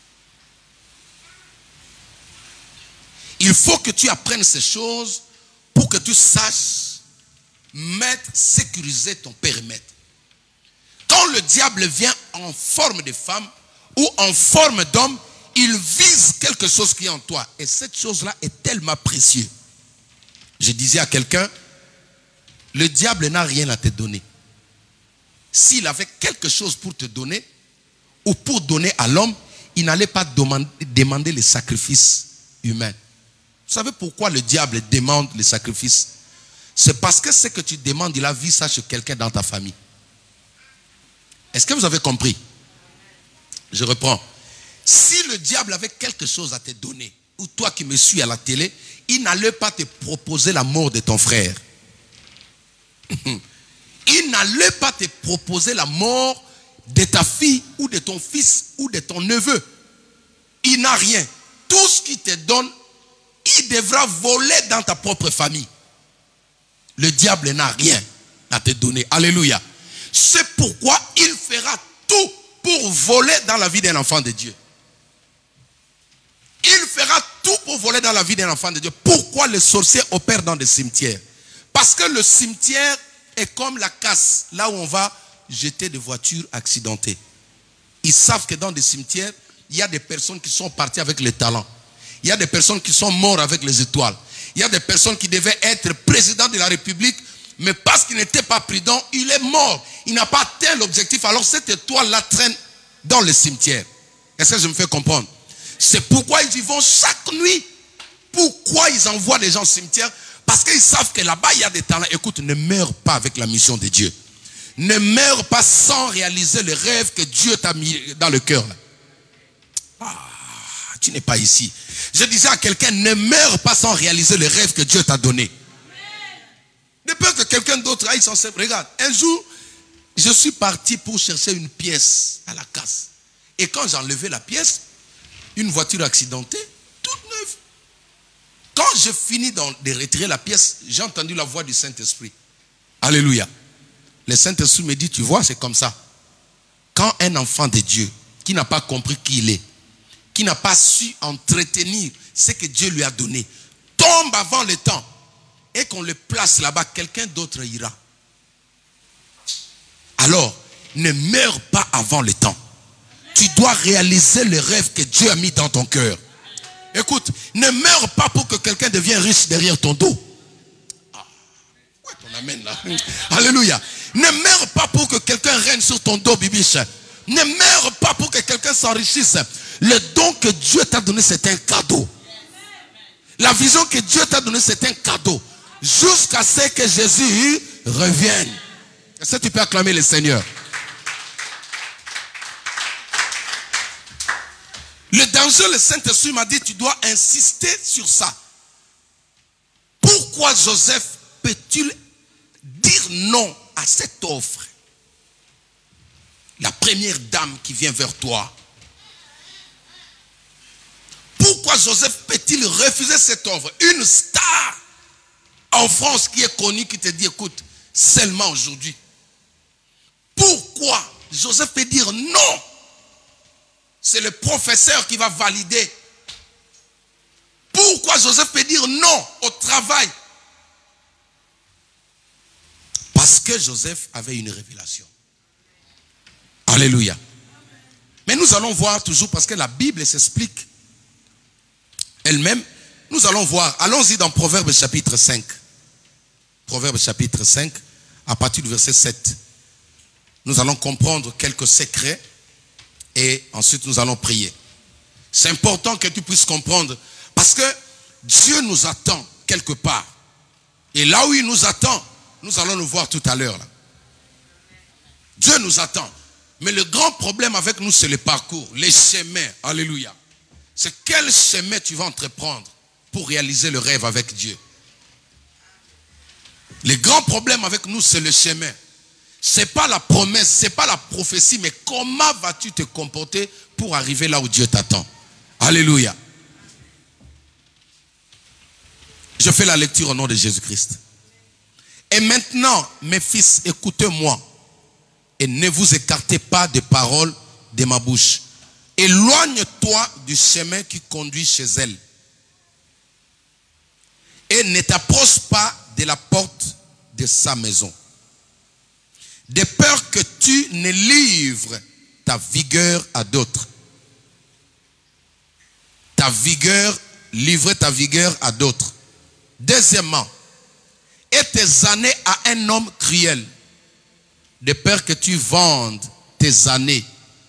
Il faut que tu apprennes ces choses pour que tu saches mettre, sécuriser ton périmètre. Quand le diable vient en forme de femme ou en forme d'homme, il vise quelque chose qui est en toi. Et cette chose-là est tellement précieuse. Je disais à quelqu'un, le diable n'a rien à te donner. S'il avait quelque chose pour te donner, ou pour donner à l'homme, il n'allait pas demander les sacrifices humains. Vous savez pourquoi le diable demande les sacrifices? C'est parce que ce que tu demandes, il a vu ça chez quelqu'un dans ta famille. Est-ce que vous avez compris? Je reprends. Si le diable avait quelque chose à te donner, ou toi qui me suis à la télé, il n'allait pas te proposer la mort de ton frère. il n'allait pas te proposer la mort de ta fille ou de ton fils ou de ton neveu. Il n'a rien. Tout ce qu'il te donne, il devra voler dans ta propre famille. Le diable n'a rien à te donner. Alléluia. C'est pourquoi il fera tout pour voler dans la vie d'un enfant de Dieu. Il fera tout pour voler dans la vie d'un enfant de Dieu. Pourquoi les sorciers opèrent dans des cimetières? Parce que le cimetière est comme la casse, là où on va jeter des voitures accidentées. Ils savent que dans des cimetières, il y a des personnes qui sont parties avec les talents. Il y a des personnes qui sont mortes avec les étoiles. Il y a des personnes qui devaient être président de la République, mais parce qu'il n'était pas prudent, il est mort. Il n'a pas atteint l'objectif. Alors cette étoile-là traîne dans le cimetière. Est-ce que je me fais comprendre? C'est pourquoi ils y vont chaque nuit. Pourquoi ils envoient des gens au cimetière? Parce qu'ils savent que là-bas, il y a des talents. Écoute, ne meurs pas avec la mission de Dieu. Ne meurs pas sans réaliser le rêve que Dieu t'a mis dans le cœur. Ah, tu n'es pas ici. Je disais à quelqu'un, ne meurs pas sans réaliser le rêve que Dieu t'a donné. De peur que quelqu'un d'autre aille s'en servir. Regarde, un jour, je suis parti pour chercher une pièce à la casse. Et quand j'ai enlevé la pièce, une voiture accidentée, toute neuve. Quand je finis de retirer la pièce, j'ai entendu la voix du Saint-Esprit. Alléluia. Le Saint-Esprit me dit, tu vois, c'est comme ça. Quand un enfant de Dieu, qui n'a pas compris qui il est, qui n'a pas su entretenir ce que Dieu lui a donné, tombe avant le temps, et qu'on le place là-bas, quelqu'un d'autre ira. Alors, ne meurs pas avant le temps. Tu dois réaliser le rêve que Dieu a mis dans ton cœur. Écoute, ne meurs pas pour que quelqu'un devienne riche derrière ton dos. Ah, ouais, ton amen là. Alléluia. Ne meurs pas pour que quelqu'un règne sur ton dos, bibiche. Ne meurs pas pour que quelqu'un s'enrichisse. Le don que Dieu t'a donné, c'est un cadeau. La vision que Dieu t'a donnée, c'est un cadeau. Jusqu'à ce que Jésus revienne. Est-ce que tu peux acclamer le Seigneur? Le danger, le Saint-Esprit m'a dit, tu dois insister sur ça. Pourquoi Joseph peut-il dire non à cette offre? La première dame qui vient vers toi. Pourquoi Joseph peut-il refuser cette offre? Une star en France qui est connue, qui te dit, écoute, seulement aujourd'hui. Pourquoi Joseph peut dire non? C'est le professeur qui va valider. Pourquoi Joseph peut dire non au travail? Parce que Joseph avait une révélation. Alléluia. Mais nous allons voir toujours, parce que la Bible s'explique elle-même. Nous allons voir, allons-y dans Proverbes chapitre cinq. Proverbes chapitre cinq, à partir du verset sept. Nous allons comprendre quelques secrets. Et ensuite nous allons prier. C'est important que tu puisses comprendre. Parce que Dieu nous attend quelque part. Et là où il nous attend, nous allons le voir tout à l'heure. Dieu nous attend. Mais le grand problème avec nous, c'est le parcours, les chemins. Alléluia. C'est quel chemin tu vas entreprendre pour réaliser le rêve avec Dieu. Le grand problème avec nous, c'est le chemin. Ce n'est pas la promesse, ce n'est pas la prophétie, mais comment vas-tu te comporter pour arriver là où Dieu t'attend? Alléluia. Je fais la lecture au nom de Jésus-Christ. Et maintenant, mes fils, écoutez-moi et ne vous écartez pas des paroles de ma bouche. Éloigne-toi du chemin qui conduit chez elle. Et ne t'approche pas de la porte de sa maison. De peur que tu ne livres ta vigueur à d'autres. Ta vigueur, livrer ta vigueur à d'autres. Deuxièmement, et tes années à un homme cruel. De peur que tu vendes tes années.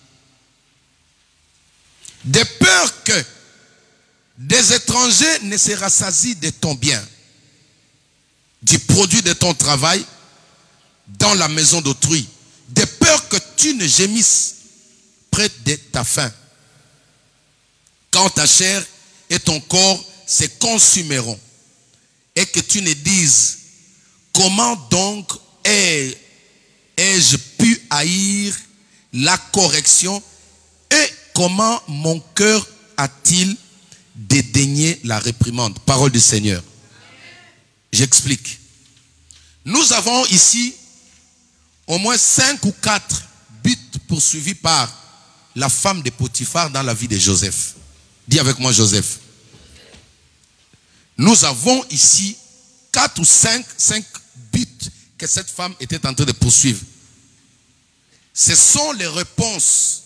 De peur que des étrangers ne se rassasient de ton bien, du produit de ton travail, dans la maison d'autrui, de peur que tu ne gémisses près de ta faim, quand ta chair et ton corps se consumeront, et que tu ne dises, comment donc ai, ai-je pu haïr la correction et comment mon cœur a-t-il dédaigné la réprimande? Parole du Seigneur. J'explique. Nous avons ici au moins cinq ou quatre buts poursuivis par la femme de Potiphar dans la vie de Joseph. Dis avec moi Joseph. Nous avons ici quatre ou cinq, cinq buts que cette femme était en train de poursuivre. Ce sont les réponses.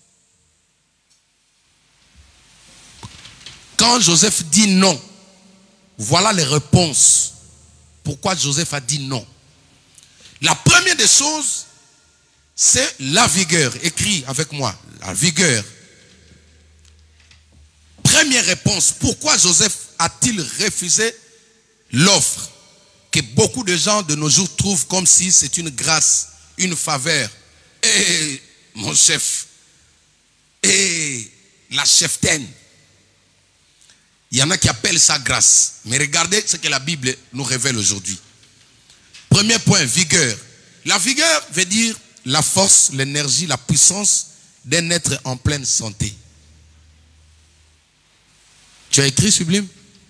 Quand Joseph dit non, voilà les réponses. Pourquoi Joseph a dit non? La première des choses, c'est la vigueur. Écris avec moi, la vigueur. Première réponse, pourquoi Joseph a-t-il refusé l'offre que beaucoup de gens de nos jours trouvent comme si c'est une grâce, une faveur? Et mon chef, et la cheftaine. Il y en a qui appellent ça grâce. Mais regardez ce que la Bible nous révèle aujourd'hui. Premier point, vigueur. La vigueur veut dire la force, l'énergie, la puissance d'un être en pleine santé. Tu as écrit, Sublime?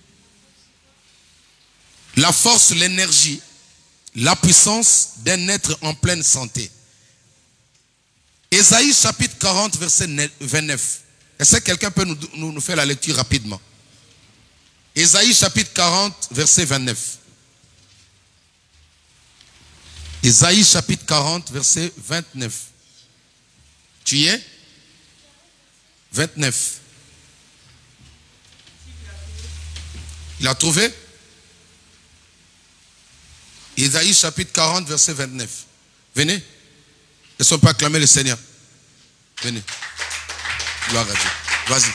La force, l'énergie, la puissance d'un être en pleine santé. Ésaïe chapitre quarante, verset vingt-neuf. Est-ce que quelqu'un peut nous, nous, nous faire la lecture rapidement? Ésaïe chapitre quarante, verset vingt-neuf. Ésaïe chapitre quarante, verset vingt-neuf. Tu y es? vingt-neuf. Il a trouvé? Ésaïe chapitre quarante, verset vingt-neuf. Venez. Ne sont pas acclamés le Seigneur. Venez. Gloire à Dieu. Vas-y.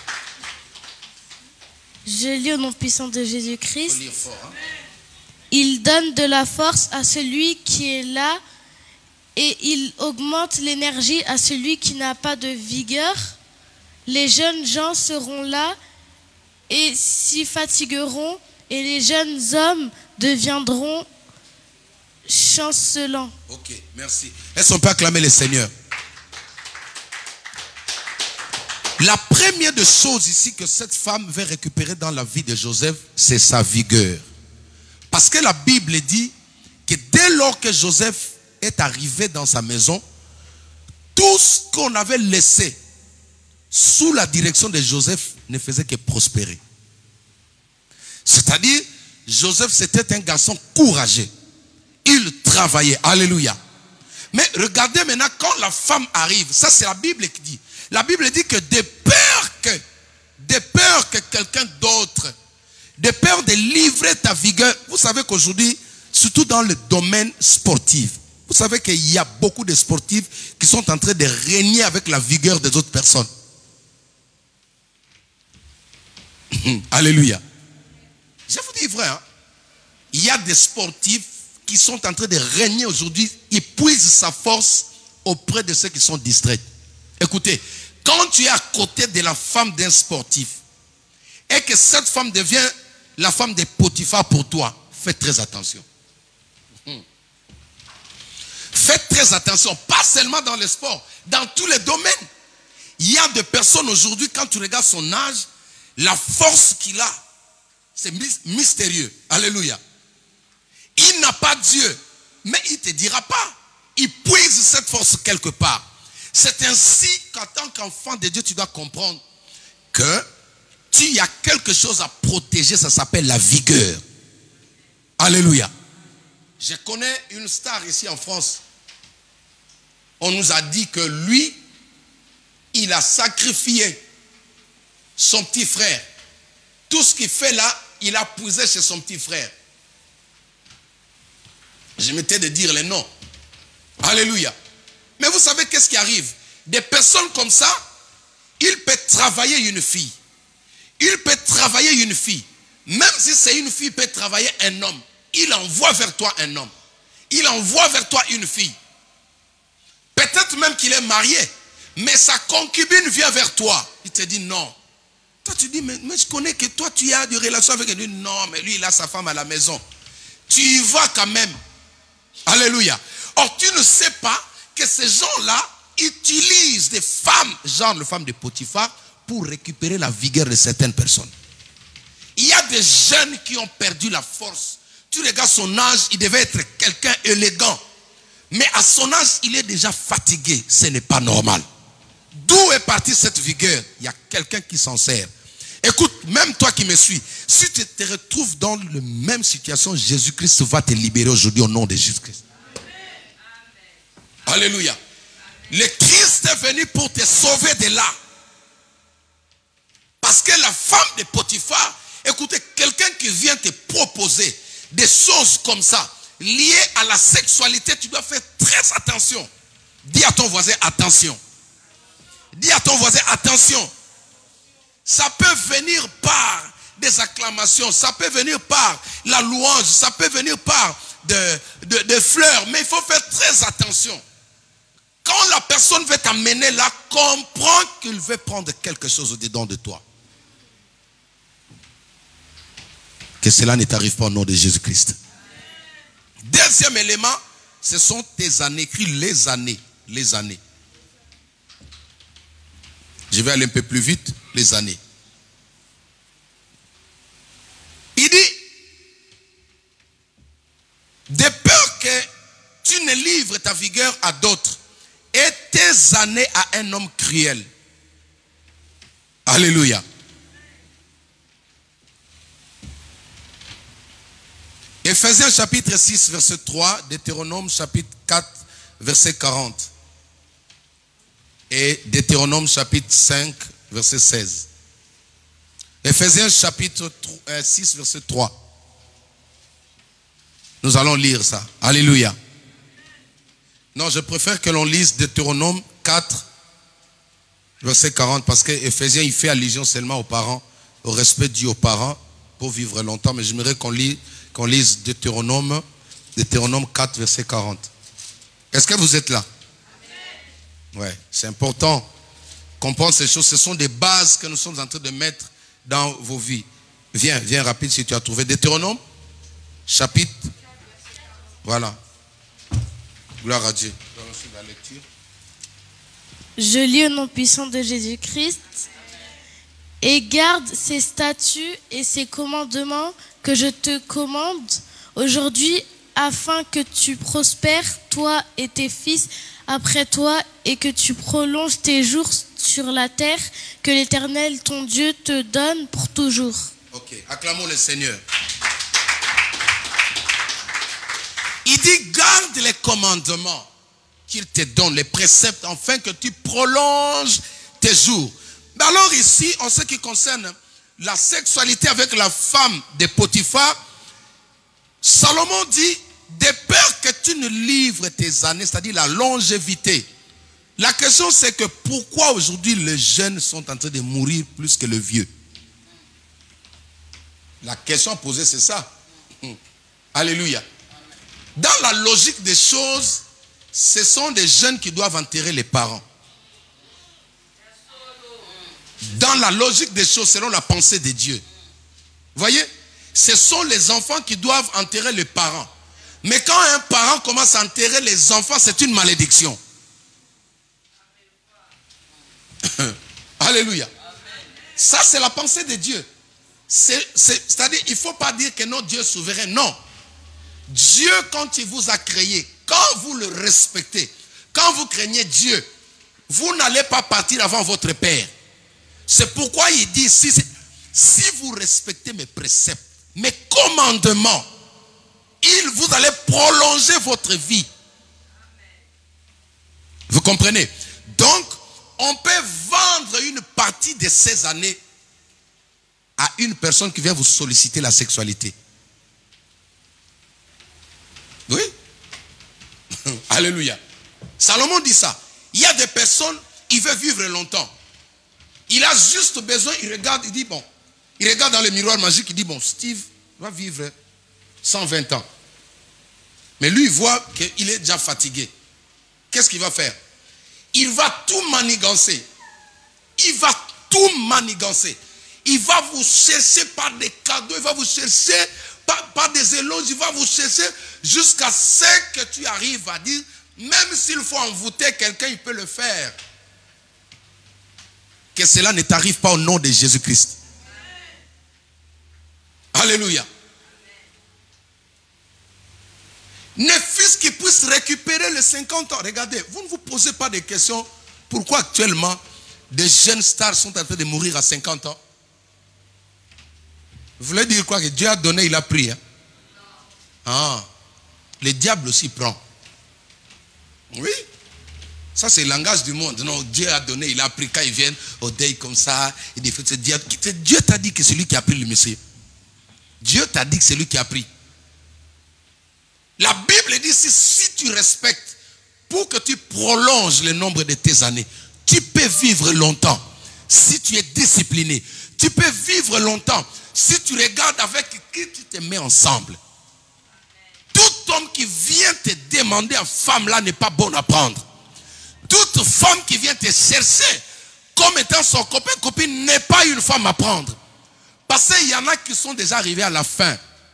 Je lis au nom puissant de Jésus-Christ. Faut lire fort, hein? Il donne de la force à celui qui est là et il augmente l'énergie à celui qui n'a pas de vigueur. Les jeunes gens seront là et s'y fatigueront et les jeunes hommes deviendront chancelants. Ok, merci. Est-ce qu'on peut acclamer le Seigneur? La première des choses ici que cette femme veut récupérer dans la vie de Joseph, c'est sa vigueur. Parce que la Bible dit que dès lors que Joseph est arrivé dans sa maison, tout ce qu'on avait laissé sous la direction de Joseph ne faisait que prospérer. C'est-à-dire, Joseph c'était un garçon courageux. Il travaillait. Alléluia. Mais regardez maintenant quand la femme arrive. Ça c'est la Bible qui dit. La Bible dit que de peur que, de peur que quelqu'un d'autre, de peur de livrer ta vigueur. Vous savez qu'aujourd'hui, surtout dans le domaine sportif, vous savez qu'il y a beaucoup de sportifs qui sont en train de régner avec la vigueur des autres personnes. Alléluia. Je vous dis vrai, hein? Il y a des sportifs qui sont en train de régner aujourd'hui. Ils puisent sa force auprès de ceux qui sont distraits. Écoutez, quand tu es à côté de la femme d'un sportif et que cette femme devient la femme de Potiphar pour toi, fais très attention. Faites très attention, pas seulement dans le sport, dans tous les domaines. Il y a des personnes aujourd'hui, quand tu regardes son âge, la force qu'il a, c'est mystérieux. Alléluia. Il n'a pas Dieu, mais il ne te dira pas. Il puise cette force quelque part. C'est ainsi qu'en tant qu'enfant de Dieu, tu dois comprendre que tu as quelque chose à protéger, ça s'appelle la vigueur. Alléluia. Je connais une star ici en France. On nous a dit que lui, il a sacrifié son petit frère. Tout ce qu'il fait là, il a puisé chez son petit frère. Je m'étais de dire les noms. Alléluia. Mais vous savez qu'est-ce qui arrive? Des personnes comme ça, il peut travailler une fille. Il peut travailler une fille. Même si c'est une fille, il peut travailler un homme. Il envoie vers toi un homme. Il envoie vers toi une fille. Peut-être même qu'il est marié. Mais sa concubine vient vers toi. Il te dit non. Toi tu dis, mais, mais je connais que toi tu as des relations avec lui. Non, mais lui il a sa femme à la maison. Tu y vas quand même. Alléluia. Or, tu ne sais pas que ces gens-là utilisent des femmes, genre les femmes de Potiphar, pour récupérer la vigueur de certaines personnes. Il y a des jeunes qui ont perdu la force. Tu regardes son âge, il devait être quelqu'un élégant. Mais à son âge, il est déjà fatigué. Ce n'est pas normal. D'où est partie cette vigueur? Il y a quelqu'un qui s'en sert. Écoute, même toi qui me suis, si tu te retrouves dans la même situation, Jésus-Christ va te libérer aujourd'hui au nom de Jésus-Christ. Alléluia. Le Christ est venu pour te sauver de là. Parce que la femme de Potiphar, écoutez, quelqu'un qui vient te proposer des choses comme ça, liées à la sexualité, tu dois faire très attention. Dis à ton voisin, attention. Dis à ton voisin, attention. Ça peut venir par des acclamations, ça peut venir par la louange, ça peut venir par de, de, de fleurs, mais il faut faire très attention. Quand la personne veut t'amener là, comprends qu'il veut prendre quelque chose au-dedans de toi. Que cela ne t'arrive pas au nom de Jésus-Christ. Deuxième élément, ce sont tes années, écrit les années, les années. Je vais aller un peu plus vite, les années. Il dit, de peur que tu ne livres ta vigueur à d'autres et tes années à un homme cruel. Alléluia. Éphésiens chapitre six, verset trois, Deutéronome chapitre quatre, verset quarante. Et Deutéronome chapitre cinq, verset seize. Éphésiens chapitre six, verset trois. Nous allons lire ça. Alléluia. Non, je préfère que l'on lise Deutéronome quatre, verset quarante, parce que Éphésiens, il fait allusion seulement aux parents, au respect dû aux parents pour vivre longtemps. Mais j'aimerais qu'on lise, qu'on lise Deutéronome, Deutéronome quatre, verset quarante. Est-ce que vous êtes là? Ouais, c'est important. Comprendre ces choses, ce sont des bases que nous sommes en train de mettre dans vos vies. Viens, viens rapide si tu as trouvé. Deutéronome, chapitre. Voilà. Gloire à Dieu. La lecture. Je lis au nom puissant de Jésus-Christ. Et garde ses statuts et ses commandements que je te commande aujourd'hui, afin que tu prospères, toi et tes fils après toi, et que tu prolonges tes jours sur la terre que l'Éternel, ton Dieu, te donne pour toujours. Ok, acclamons le Seigneur. Il dit, garde les commandements qu'il te donne, les préceptes, afin que tu prolonges tes jours. Mais alors ici, en ce qui concerne la sexualité avec la femme de Potiphar, Salomon dit, de peur que tu ne livres tes années, c'est-à-dire la longévité. La question c'est que pourquoi aujourd'hui les jeunes sont en train de mourir plus que le vieux? La question posée c'est ça. Alléluia. Dans la logique des choses, ce sont des jeunes qui doivent enterrer les parents. Dans la logique des choses, selon la pensée de Dieu. Voyez, ce sont les enfants qui doivent enterrer les parents. Mais quand un parent commence à enterrer les enfants, c'est une malédiction. Alléluia. Ça, c'est la pensée de Dieu. C'est-à-dire, il ne faut pas dire que non, Dieu est souverain. Non. Dieu, quand il vous a créé, quand vous le respectez, quand vous craignez Dieu, vous n'allez pas partir avant votre Père. C'est pourquoi il dit, si, si vous respectez mes préceptes, mes commandements, il vous allez prolonger votre vie. Vous comprenez? Donc, on peut vendre une partie de ces années à une personne qui vient vous solliciter la sexualité. Oui? Alléluia. Salomon dit ça. Il y a des personnes, il veut vivre longtemps. Il a juste besoin, il regarde, il dit bon, il regarde dans le miroir magique, il dit bon, Steve va vivre cent vingt ans. Mais lui, il voit qu'il est déjà fatigué. Qu'est-ce qu'il va faire? Il va tout manigancer. Il va tout manigancer. il va vous chercher par des cadeaux, il va vous chercher par, par des éloges, il va vous chercher jusqu'à ce que tu arrives à dire, même s'il faut envoûter quelqu'un, il peut le faire. Que cela ne t'arrive pas au nom de Jésus-Christ. Alléluia. Ne fût-ce qu'il puisse récupérer les cinquante ans. Regardez, vous ne vous posez pas de questions. Pourquoi actuellement des jeunes stars sont en train de mourir à cinquante ans? Vous voulez dire quoi? Que Dieu a donné, il a pris. Hein? Ah, le diable aussi prend. Oui. Ça, c'est le langage du monde. Non, Dieu a donné, il a pris. Quand ils viennent au deuil comme ça, il dit, Dieu t'a dit que c'est lui qui a pris le monsieur. Dieu t'a dit que c'est lui qui a pris. La Bible dit, si, si tu respectes, pour que tu prolonges le nombre de tes années, tu peux vivre longtemps. Si tu es discipliné, tu peux vivre longtemps. Si tu regardes avec qui tu te mets ensemble. Tout homme qui vient te demander en femme là n'est pas bon à prendre. Toute femme qui vient te chercher comme étant son copain, copine n'est pas une femme à prendre. Parce qu'il y en a qui sont déjà arrivés à la fin.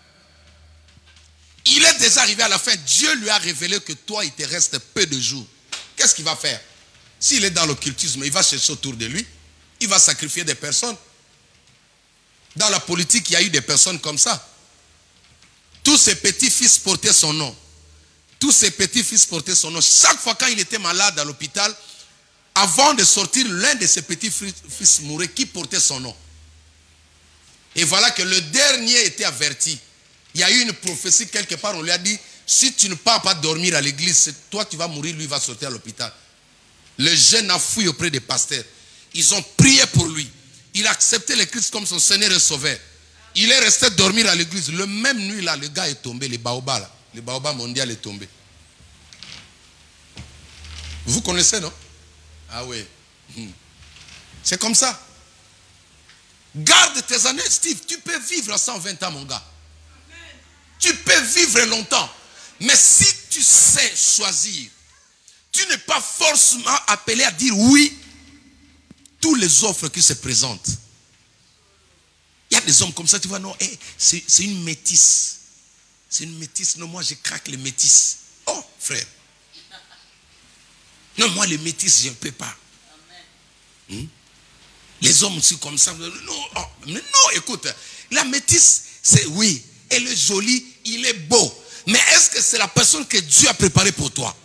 Il est déjà arrivé à la fin. Dieu lui a révélé que toi, il te reste peu de jours. Qu'est-ce qu'il va faire? S'il est dans l'occultisme, il va chercher autour de lui. Il va sacrifier des personnes. Dans la politique, il y a eu des personnes comme ça. Tous ses petits-fils portaient son nom. Tous ses petits-fils portaient son nom. Chaque fois quand il était malade à l'hôpital, avant de sortir, l'un de ses petits-fils mourait qui portait son nom. Et voilà que le dernier était averti. Il y a eu une prophétie quelque part, on lui a dit, si tu ne pars pas dormir à l'église, toi tu vas mourir, lui va sortir à l'hôpital. Le jeune a fui auprès des pasteurs. Ils ont prié pour lui. Il a accepté le Christ comme son Seigneur et Sauveur. Il est resté dormir à l'église. Le même nuit là, le gars est tombé, le baobab là. Le baobab mondial est tombé. Vous connaissez, non? Ah oui. C'est comme ça. Garde tes années, Steve. Tu peux vivre à cent vingt ans, mon gars. Tu peux vivre longtemps. Mais si tu sais choisir, tu n'es pas forcément appelé à dire oui toutes les offres qui se présentent. Il y a des hommes comme ça, tu vois, non, hey, c'est une métisse. C'est une métisse. Non, moi je craque les métisses. Oh, frère. Non, moi les métisses, je ne peux pas. Hmm? Les hommes aussi comme ça. Non, oh, mais non, écoute, la métisse, c'est oui. Elle est jolie, il est beau. Mais est-ce que c'est la personne que Dieu a préparée pour toi?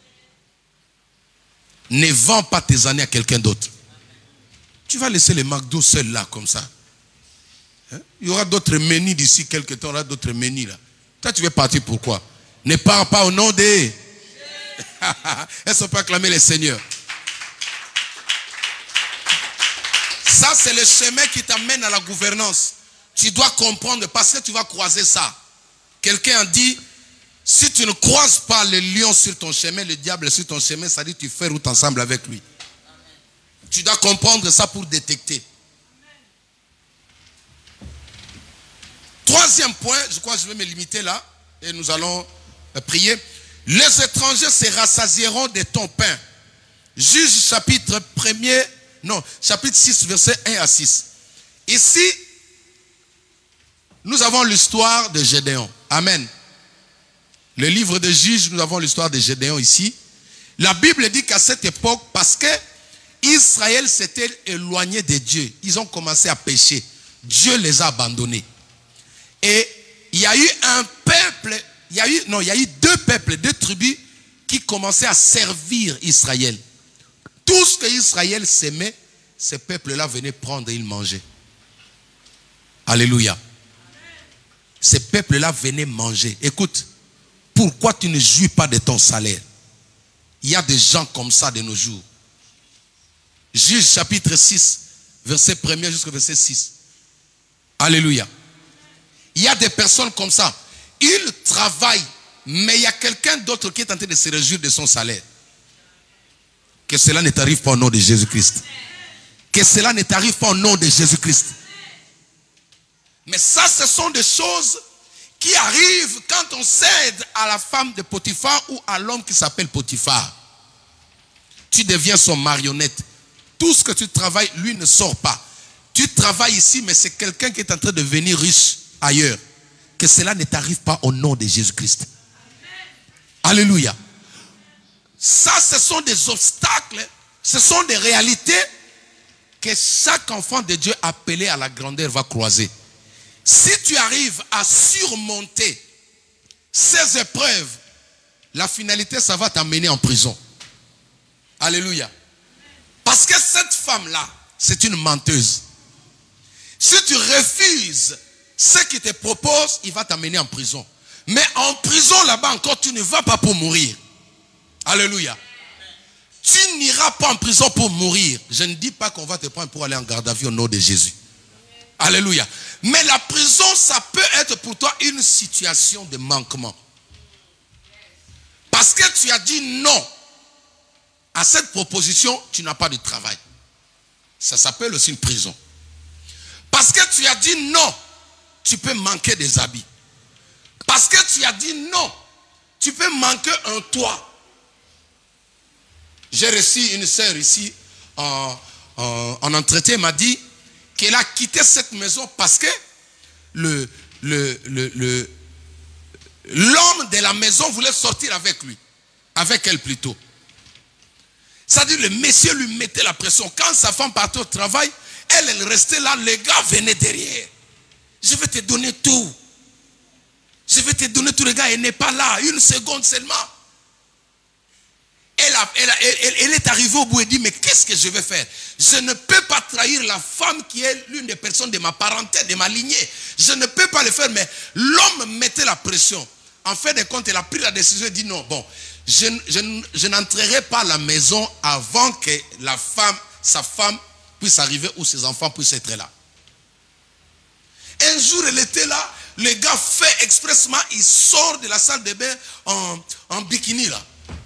Ne vends pas tes années à quelqu'un d'autre. Tu vas laisser les McDo seuls là, comme ça. Hein? Il y aura d'autres menus d'ici quelques temps, il y aura d'autres menus là. Toi, tu veux partir pourquoi? Ne pars pas au nom des... Est-ce qu'on peut acclamer les seigneurs? Ça, c'est le chemin qui t'amène à la gouvernance. Tu dois comprendre parce que tu vas croiser ça. Quelqu'un a dit, si tu ne croises pas le lion sur ton chemin, le diable sur ton chemin, ça dit que tu fais route ensemble avec lui. Amen. Tu dois comprendre ça pour détecter. Amen. Troisième point, je crois que je vais me limiter là, et nous allons prier. Les étrangers se rassasieront de ton pain. Juge chapitre premier, non, chapitre six, verset un à six. Ici, nous avons l'histoire de Gédéon. Amen. Le livre de Juges, nous avons l'histoire de Gédéon ici. La Bible dit qu'à cette époque, parce que Israël s'était éloigné de Dieu, ils ont commencé à pécher. Dieu les a abandonnés. Et il y a eu un peuple, il y a eu, non, il y a eu deux peuples, deux tribus qui commençaient à servir Israël. Tout ce que Israël s'aimait, ces peuples-là venaient prendre et ils mangeaient. Alléluia. Ces peuples-là venaient manger. Écoute, pourquoi tu ne jouis pas de ton salaire? Il y a des gens comme ça de nos jours. Juge chapitre six, verset premier jusqu'au verset six. Alléluia. Il y a des personnes comme ça. Ils travaillent, mais il y a quelqu'un d'autre qui est en train de se réjouir de son salaire. Que cela ne t'arrive pas au nom de Jésus-Christ. Que cela ne t'arrive pas au nom de Jésus-Christ. Mais ça, ce sont des choses qui arrivent quand on cède à la femme de Potiphar ou à l'homme qui s'appelle Potiphar. Tu deviens son marionnette. Tout ce que tu travailles, lui ne sort pas. tu travailles ici, mais c'est quelqu'un qui est en train de devenir riche ailleurs. Que cela ne t'arrive pas au nom de Jésus-Christ. Alléluia. Ça, ce sont des obstacles, ce sont des réalités que chaque enfant de Dieu appelé à la grandeur va croiser. Si tu arrives à surmonter ces épreuves, la finalité, ça va t'amener en prison. Alléluia. Parce que cette femme-là, c'est une menteuse. Si tu refuses ce qu'il te propose, il va t'amener en prison. Mais en prison, là-bas encore, tu ne vas pas pour mourir. Alléluia. Tu n'iras pas en prison pour mourir. Je ne dis pas qu'on va te prendre pour aller en garde à vue au nom de Jésus. Alléluia. Mais la prison, ça peut être pour toi une situation de manquement. Parce que tu as dit non à cette proposition, tu n'as pas de travail. Ça s'appelle aussi une prison. Parce que tu as dit non, tu peux manquer des habits. Parce que tu as dit non, tu peux manquer un toit. J'ai reçu une sœur ici en, en, en entretien, m'a dit qu'elle a quitté cette maison parce que le, le, le, le, l'homme de la maison voulait sortir avec lui, avec elle plutôt. C'est-à-dire le monsieur lui mettait la pression. Quand sa femme partait au travail, elle, elle restait là, les gars venaient derrière. Je vais te donner tout. Je vais te donner tout, les gars, elle n'est pas là, une seconde seulement. Elle, a, elle, a, elle, elle est arrivée au bout et dit, mais qu'est-ce que je vais faire? Je ne peux pas trahir la femme qui est l'une des personnes de ma parenté, de ma lignée. Je ne peux pas le faire, mais l'homme mettait la pression. En fin de compte, elle a pris la décision et dit, non, bon, je, je, je n'entrerai pas à la maison avant que la femme, sa femme puisse arriver ou ses enfants puissent être là. Un jour, elle était là, le gars fait expressement, il sort de la salle de bain en, en bikini là.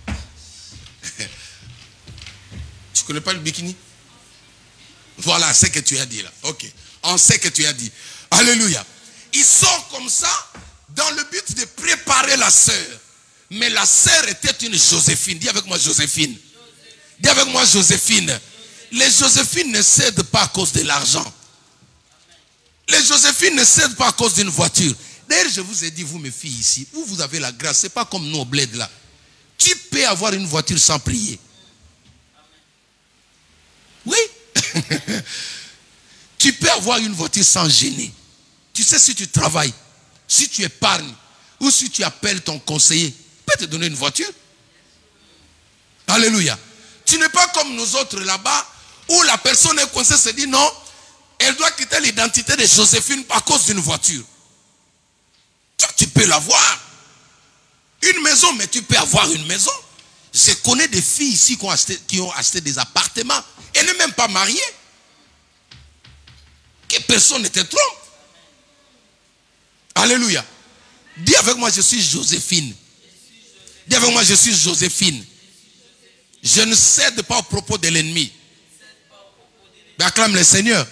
Tu connais pas le bikini? Voilà ce que tu as dit là. Ok. On sait que tu as dit. Alléluia. Il sort comme ça dans le but de préparer la sœur. Mais la sœur était une Joséphine. Dis avec moi Joséphine. Dis avec moi Joséphine. Les Joséphines ne cèdent pas à cause de l'argent. Les Joséphines ne cèdent pas à cause d'une voiture. D'ailleurs, je vous ai dit, vous mes filles ici, où vous avez la grâce, c'est pas comme nous au bled là. Tu peux avoir une voiture sans prier. Oui. Tu peux avoir une voiture sans gêner. Tu sais, si tu travailles, si tu épargnes, ou si tu appelles ton conseiller, il peut te donner une voiture. Alléluia. Tu n'es pas comme nous autres là-bas, où la personne est coincée se dit non, elle doit quitter l'identité de Joséphine à cause d'une voiture. Tu, tu peux l'avoir. Une maison, mais tu peux avoir une maison. Je connais des filles ici qui ont acheté, qui ont acheté des appartements. Elle n'est même pas mariée. Que personne ne te trompe. Alléluia. Dis avec moi, je suis Joséphine. Dis avec moi, je suis Joséphine. Je ne cède pas au propos de l'ennemi. Mais acclame le Seigneur.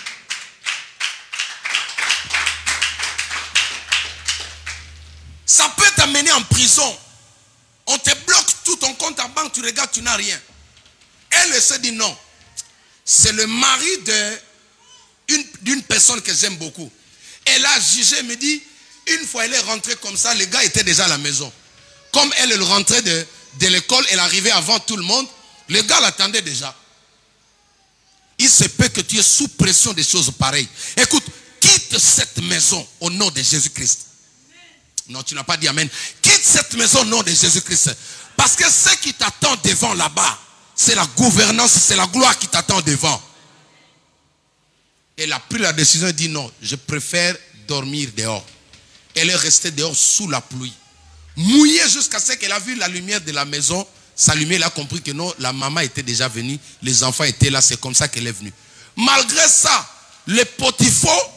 Ça peut t'amener en prison. On te bloque tout ton compte en banque, tu regardes, tu n'as rien. Elle se dit non. C'est le mari d'une personne que j'aime beaucoup. Elle a jugé, me dit, une fois elle est rentrée comme ça, le gars était déjà à la maison. Comme elle, elle rentrait de, de l'école, elle arrivait avant tout le monde, le gars l'attendait déjà. Il se peut que tu es sous pression des choses pareilles. Écoute, quitte cette maison au nom de Jésus-Christ. Non, tu n'as pas dit amen. Quitte cette maison au nom de Jésus-Christ. Parce que ce qui t'attend devant là-bas, c'est la gouvernance, c'est la gloire qui t'attend devant. Elle a pris la décision et dit non, je préfère dormir dehors. Elle est restée dehors sous la pluie. Mouillée jusqu'à ce qu'elle a vu la lumière de la maison s'allumer. Elle a compris que non, la maman était déjà venue. Les enfants étaient là, c'est comme ça qu'elle est venue. Malgré ça, le Potiphar,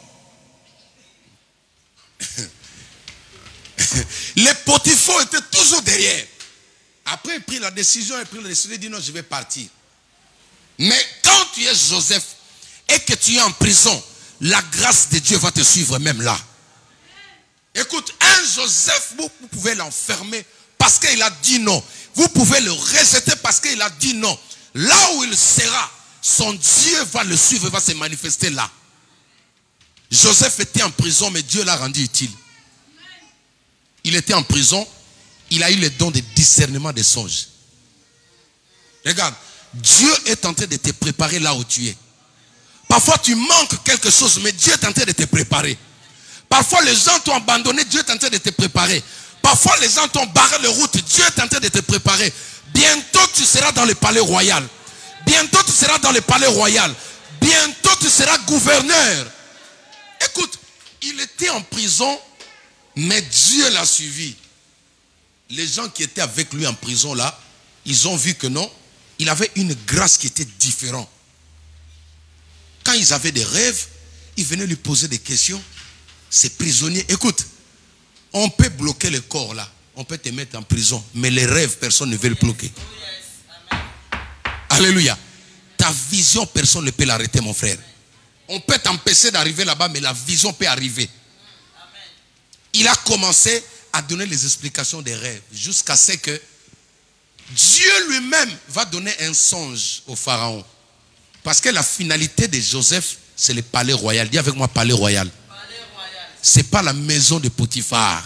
les Potiphar étaient toujours derrière. Après, il prit la décision, il prit la décision, il dit non, je vais partir. Mais quand tu es Joseph et que tu es en prison, la grâce de Dieu va te suivre même là. Écoute, un Joseph, vous, vous pouvez l'enfermer parce qu'il a dit non. Vous pouvez le rejeter parce qu'il a dit non. Là où il sera, son Dieu va le suivre, va se manifester là. Joseph était en prison, mais Dieu l'a rendu utile. Il était en prison, il a eu le don de discernement des songes. Regarde, Dieu est en train de te préparer là où tu es. Parfois tu manques quelque chose, mais Dieu est en train de te préparer. Parfois les gens t'ont abandonné, Dieu est en train de te préparer. Parfois les gens t'ont barré la route, Dieu est en train de te préparer. Bientôt tu seras dans le palais royal. Bientôt tu seras dans le palais royal. Bientôt tu seras gouverneur. Écoute, il était en prison, mais Dieu l'a suivi. Les gens qui étaient avec lui en prison là, ils ont vu que non, il avait une grâce qui était différente. Quand ils avaient des rêves, ils venaient lui poser des questions. Ces prisonniers, écoute, on peut bloquer le corps là, on peut te mettre en prison, mais les rêves, personne ne veut le bloquer. Alléluia. Ta vision, personne ne peut l'arrêter, mon frère. On peut t'empêcher d'arriver là-bas, mais la vision peut arriver. Il a commencé à donner les explications des rêves, jusqu'à ce que Dieu lui-même va donner un songe au pharaon. Parce que la finalité de Joseph, c'est le palais royal. Dis avec moi, palais royal. Ce n'est pas la maison de Potiphar.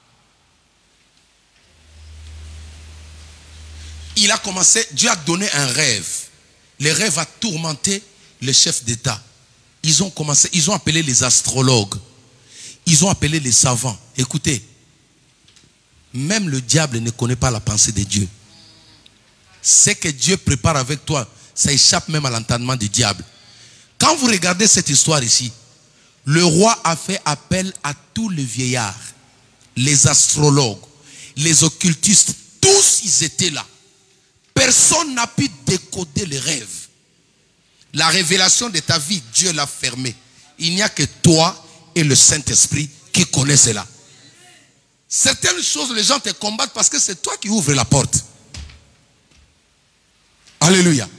Il a commencé, Dieu a donné un rêve. Le rêve a tourmenté le chef d'État. Ils ont commencé, ils ont appelé les astrologues. Ils ont appelé les savants. Écoutez, même le diable ne connaît pas la pensée de Dieu. Ce que Dieu prépare avec toi, ça échappe même à l'entendement du diable. Quand vous regardez cette histoire ici, le roi a fait appel à tous les vieillards, les astrologues, les occultistes, tous ils étaient là. Personne n'a pu décoder les rêves. La révélation de ta vie, Dieu l'a fermée. Il n'y a que toi et le Saint-Esprit qui connaissent cela. Certaines choses, les gens te combattent parce que c'est toi qui ouvres la porte. Alléluia.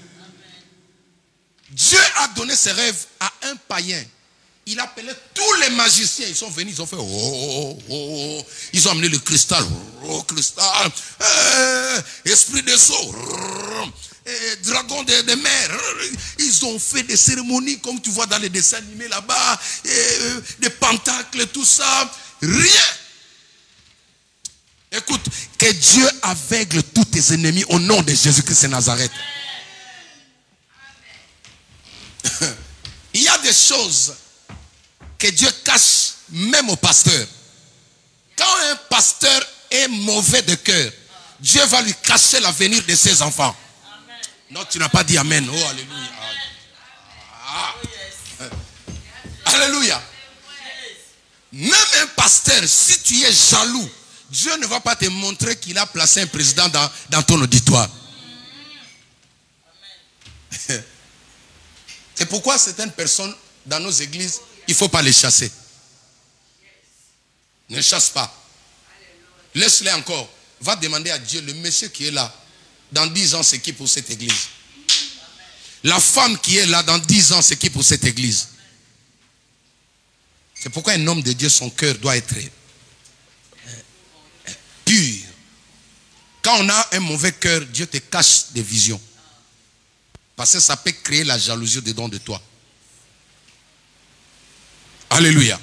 Dieu a donné ses rêves à un païen. Il appelait tous les magiciens. Ils sont venus, ils ont fait oh, oh, oh. Ils ont amené le cristal. Oh, cristal. Euh, esprit de sceau. Euh, dragon de, de mer. Ils ont fait des cérémonies comme tu vois dans les dessins animés là-bas. Euh, des pentacles, tout ça. Rien. Écoute, que Dieu aveugle tous tes ennemis au nom de Jésus-Christ de Nazareth. Il y a des choses que Dieu cache même au pasteur. Quand un pasteur est mauvais de cœur, Dieu va lui cacher l'avenir de ses enfants. Amen. Non, tu n'as pas dit amen. Oh, alléluia. Ah. Ah. Alléluia. Même un pasteur, si tu es jaloux, Dieu ne va pas te montrer qu'il a placé un président dans, dans ton auditoire. C'est pourquoi certaines personnes dans nos églises, il ne faut pas les chasser. Ne chasse pas. Laisse-les encore. Va demander à Dieu, le monsieur qui est là, dans dix ans, c'est qui pour cette église? La femme qui est là, dans dix ans, c'est qui pour cette église? C'est pourquoi un homme de Dieu, son cœur doit être pur. Quand on a un mauvais cœur, Dieu te cache des visions. Parce que ça peut créer la jalousie dedans de toi. Alléluia.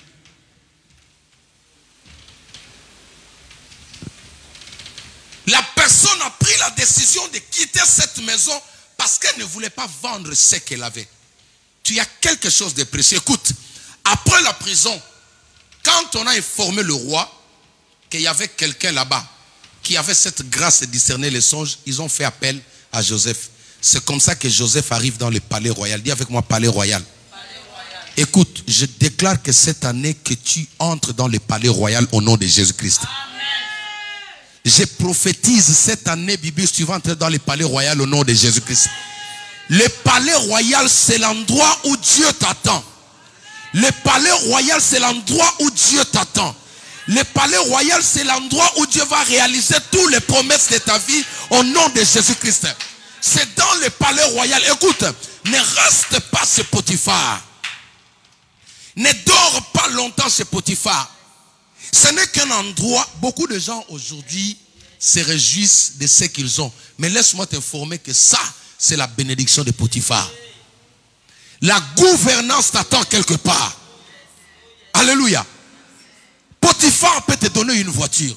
La personne a pris la décision de quitter cette maison parce qu'elle ne voulait pas vendre ce qu'elle avait. Tu as quelque chose de précieux. Écoute, après la prison, quand on a informé le roi qu'il y avait quelqu'un là-bas qui avait cette grâce de discerner les songes, ils ont fait appel à Joseph. C'est comme ça que Joseph arrive dans le palais royal. Dis avec moi, palais royal. Palais royal. Écoute, je déclare que cette année que tu entres dans le palais royal au nom de Jésus-Christ. Je prophétise cette année, Bibi, tu vas entrer dans le palais royal au nom de Jésus-Christ. Le palais royal, c'est l'endroit où Dieu t'attend. Le palais royal, c'est l'endroit où Dieu t'attend. Le palais royal, c'est l'endroit où Dieu va réaliser toutes les promesses de ta vie au nom de Jésus-Christ. C'est dans le palais royal. Écoute, ne reste pas chez Potiphar. Ne dors pas longtemps chez Potiphar. Ce n'est qu'un endroit. Beaucoup de gens aujourd'hui se réjouissent de ce qu'ils ont. Mais laisse-moi t'informer que ça, c'est la bénédiction de Potiphar. La gouvernance t'attend quelque part. Alléluia. Potiphar peut te donner une voiture.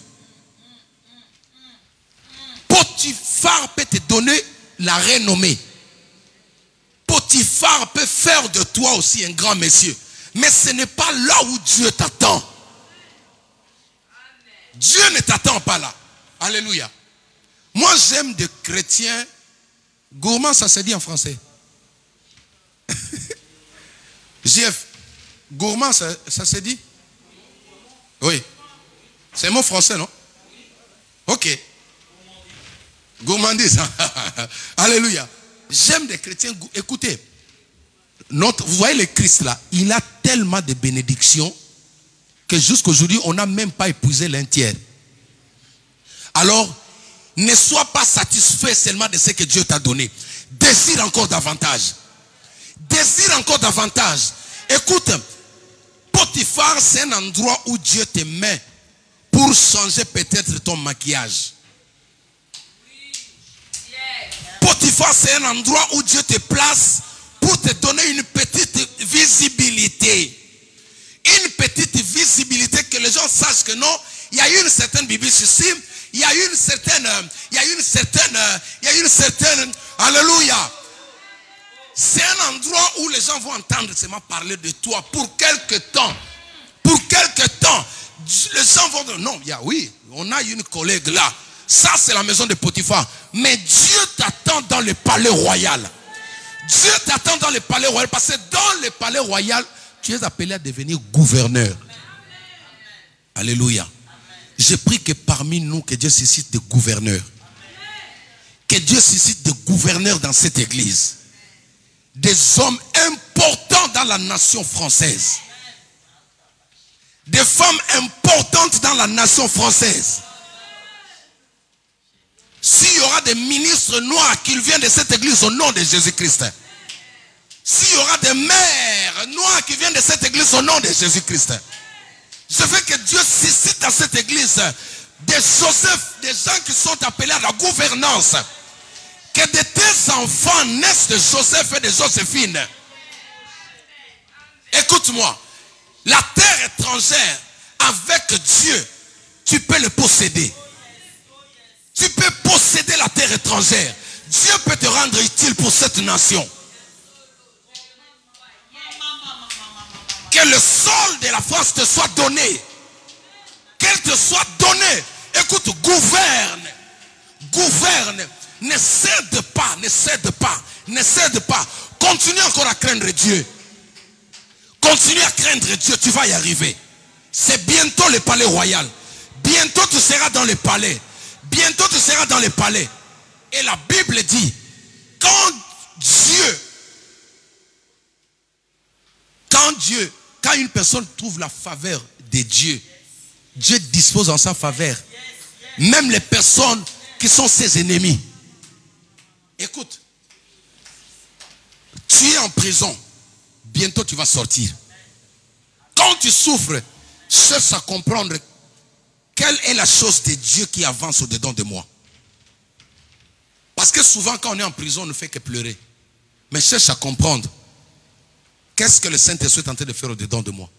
Potiphar peut te donner la renommée. Potiphar peut faire de toi aussi un grand monsieur. Mais ce n'est pas là où Dieu t'attend. Dieu ne t'attend pas là. Alléluia. Moi j'aime des chrétiens gourmands, ça se dit en français. J F, gourmand, ça, ça se dit? Oui. C'est un mot français, non? Ok. Gourmandise. Alléluia. J'aime des chrétiens. Écoutez, notre, vous voyez le Christ là, il a tellement de bénédictions que jusqu'aujourd'hui, on n'a même pas épousé l'un tiers. Alors, ne sois pas satisfait seulement de ce que Dieu t'a donné. Désire encore davantage. Désire encore davantage. Écoute, Potiphar, c'est un endroit où Dieu te met pour changer peut-être ton maquillage. Potiphar, c'est un endroit où Dieu te place pour te donner une petite visibilité. Une petite visibilité que les gens sachent que non, il y a une certaine Bible ici, il y a une certaine, il y a une certaine, il y a une certaine, alléluia. C'est un endroit où les gens vont entendre seulement parler de toi pour quelque temps. Pour quelque temps. Les gens vont dire, non, il y a, oui, on a une collègue là. Ça, c'est la maison de Potiphar. Mais Dieu t'attend dans le palais royal. Dieu t'attend dans le palais royal. Parce que dans le palais royal, tu es appelé à devenir gouverneur. Alléluia. Je prie que parmi nous, que Dieu suscite des gouverneurs. Que Dieu suscite des gouverneurs dans cette église. Des hommes importants dans la nation française. Des femmes importantes dans la nation française. S'il y aura des ministres noirs qui viennent de cette église au nom de Jésus-Christ. S'il y aura des mères noires qui viennent de cette église au nom de Jésus-Christ. Je veux que Dieu suscite dans cette église des Joseph, des gens qui sont appelés à la gouvernance. Que de tes enfants naissent de Joseph et de Joséphine. Écoute-moi. La terre étrangère, avec Dieu, tu peux le posséder. Tu peux posséder la terre étrangère. Dieu peut te rendre utile pour cette nation. Que le sol de la France te soit donné. Qu'elle te soit donnée. Écoute, gouverne. Gouverne. Ne cède pas, ne cède pas, ne cède pas. Continue encore à craindre Dieu. Continue à craindre Dieu, tu vas y arriver. C'est bientôt le palais royal. Bientôt tu seras dans le palais. Bientôt tu seras dans le palais. Et la Bible dit, quand Dieu, quand Dieu, quand une personne trouve la faveur de Dieu, Dieu dispose en sa faveur. Même les personnes qui sont ses ennemis. Écoute, tu es en prison, bientôt tu vas sortir. Quand tu souffres, cherche à comprendre quelle est la chose de Dieu qui avance au-dedans de moi. Parce que souvent quand on est en prison, on ne fait que pleurer. Mais cherche à comprendre qu'est-ce que le Saint-Esprit est en train de faire au-dedans de moi.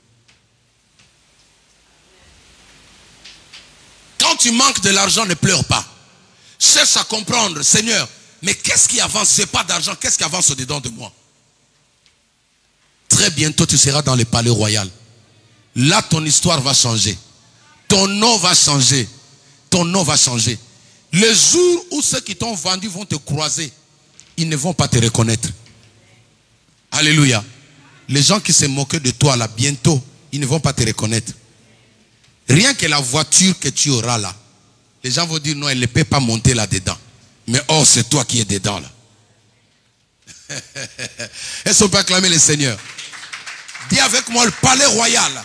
Quand tu manques de l'argent, ne pleure pas. Cherche à comprendre, Seigneur, mais qu'est-ce qui avance? Je n'ai pas d'argent, qu'est-ce qui avance au-dedans de moi? Très bientôt, tu seras dans le palais royal. Là, ton histoire va changer. Ton nom va changer. Ton nom va changer. Le jour où ceux qui t'ont vendu vont te croiser, ils ne vont pas te reconnaître. Alléluia. Les gens qui se moquaient de toi là, bientôt, ils ne vont pas te reconnaître. Rien que la voiture que tu auras là, les gens vont dire non, elle ne peut pas monter là-dedans. Mais oh, c'est toi qui es dedans là. Est-ce qu'on peut acclamer le Seigneur? Dis avec moi le palais royal.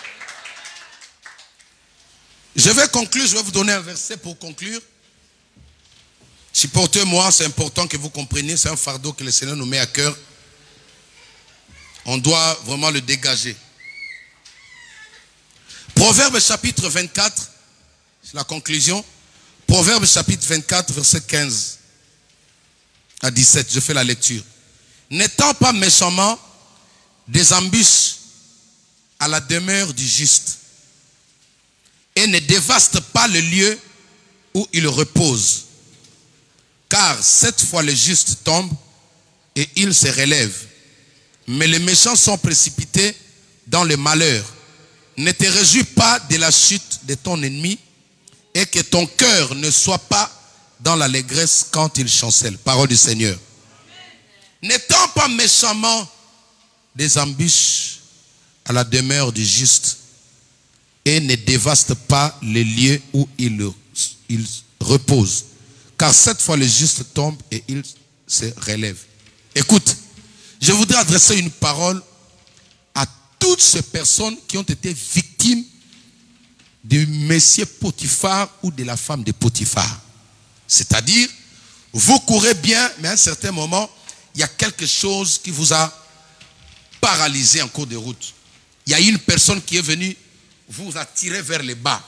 Je vais conclure, je vais vous donner un verset pour conclure. Supportez-moi, c'est important que vous compreniez, c'est un fardeau que le Seigneur nous met à cœur. On doit vraiment le dégager. Proverbe chapitre vingt-quatre, c'est la conclusion. Proverbe chapitre vingt-quatre, verset quinze. à dix-sept, je fais la lecture. N'étant pas méchamment des embûches à la demeure du juste, et ne dévaste pas le lieu où il repose. Car cette fois le juste tombe et il se relève. Mais les méchants sont précipités dans le malheur. Ne te réjouis pas de la chute de ton ennemi et que ton cœur ne soit pas dans l'allégresse quand il chancelle. Parole du Seigneur. N'étant pas méchamment des embûches à la demeure du juste et ne dévaste pas les lieux où il, il repose. Car cette fois le juste tombe et il se relève. Écoute, je voudrais adresser une parole à toutes ces personnes qui ont été victimes du monsieur Potiphar ou de la femme de Potiphar. C'est-à-dire, vous courez bien, mais à un certain moment, il y a quelque chose qui vous a paralysé en cours de route. Il y a une personne qui est venue vous attirer vers le bas.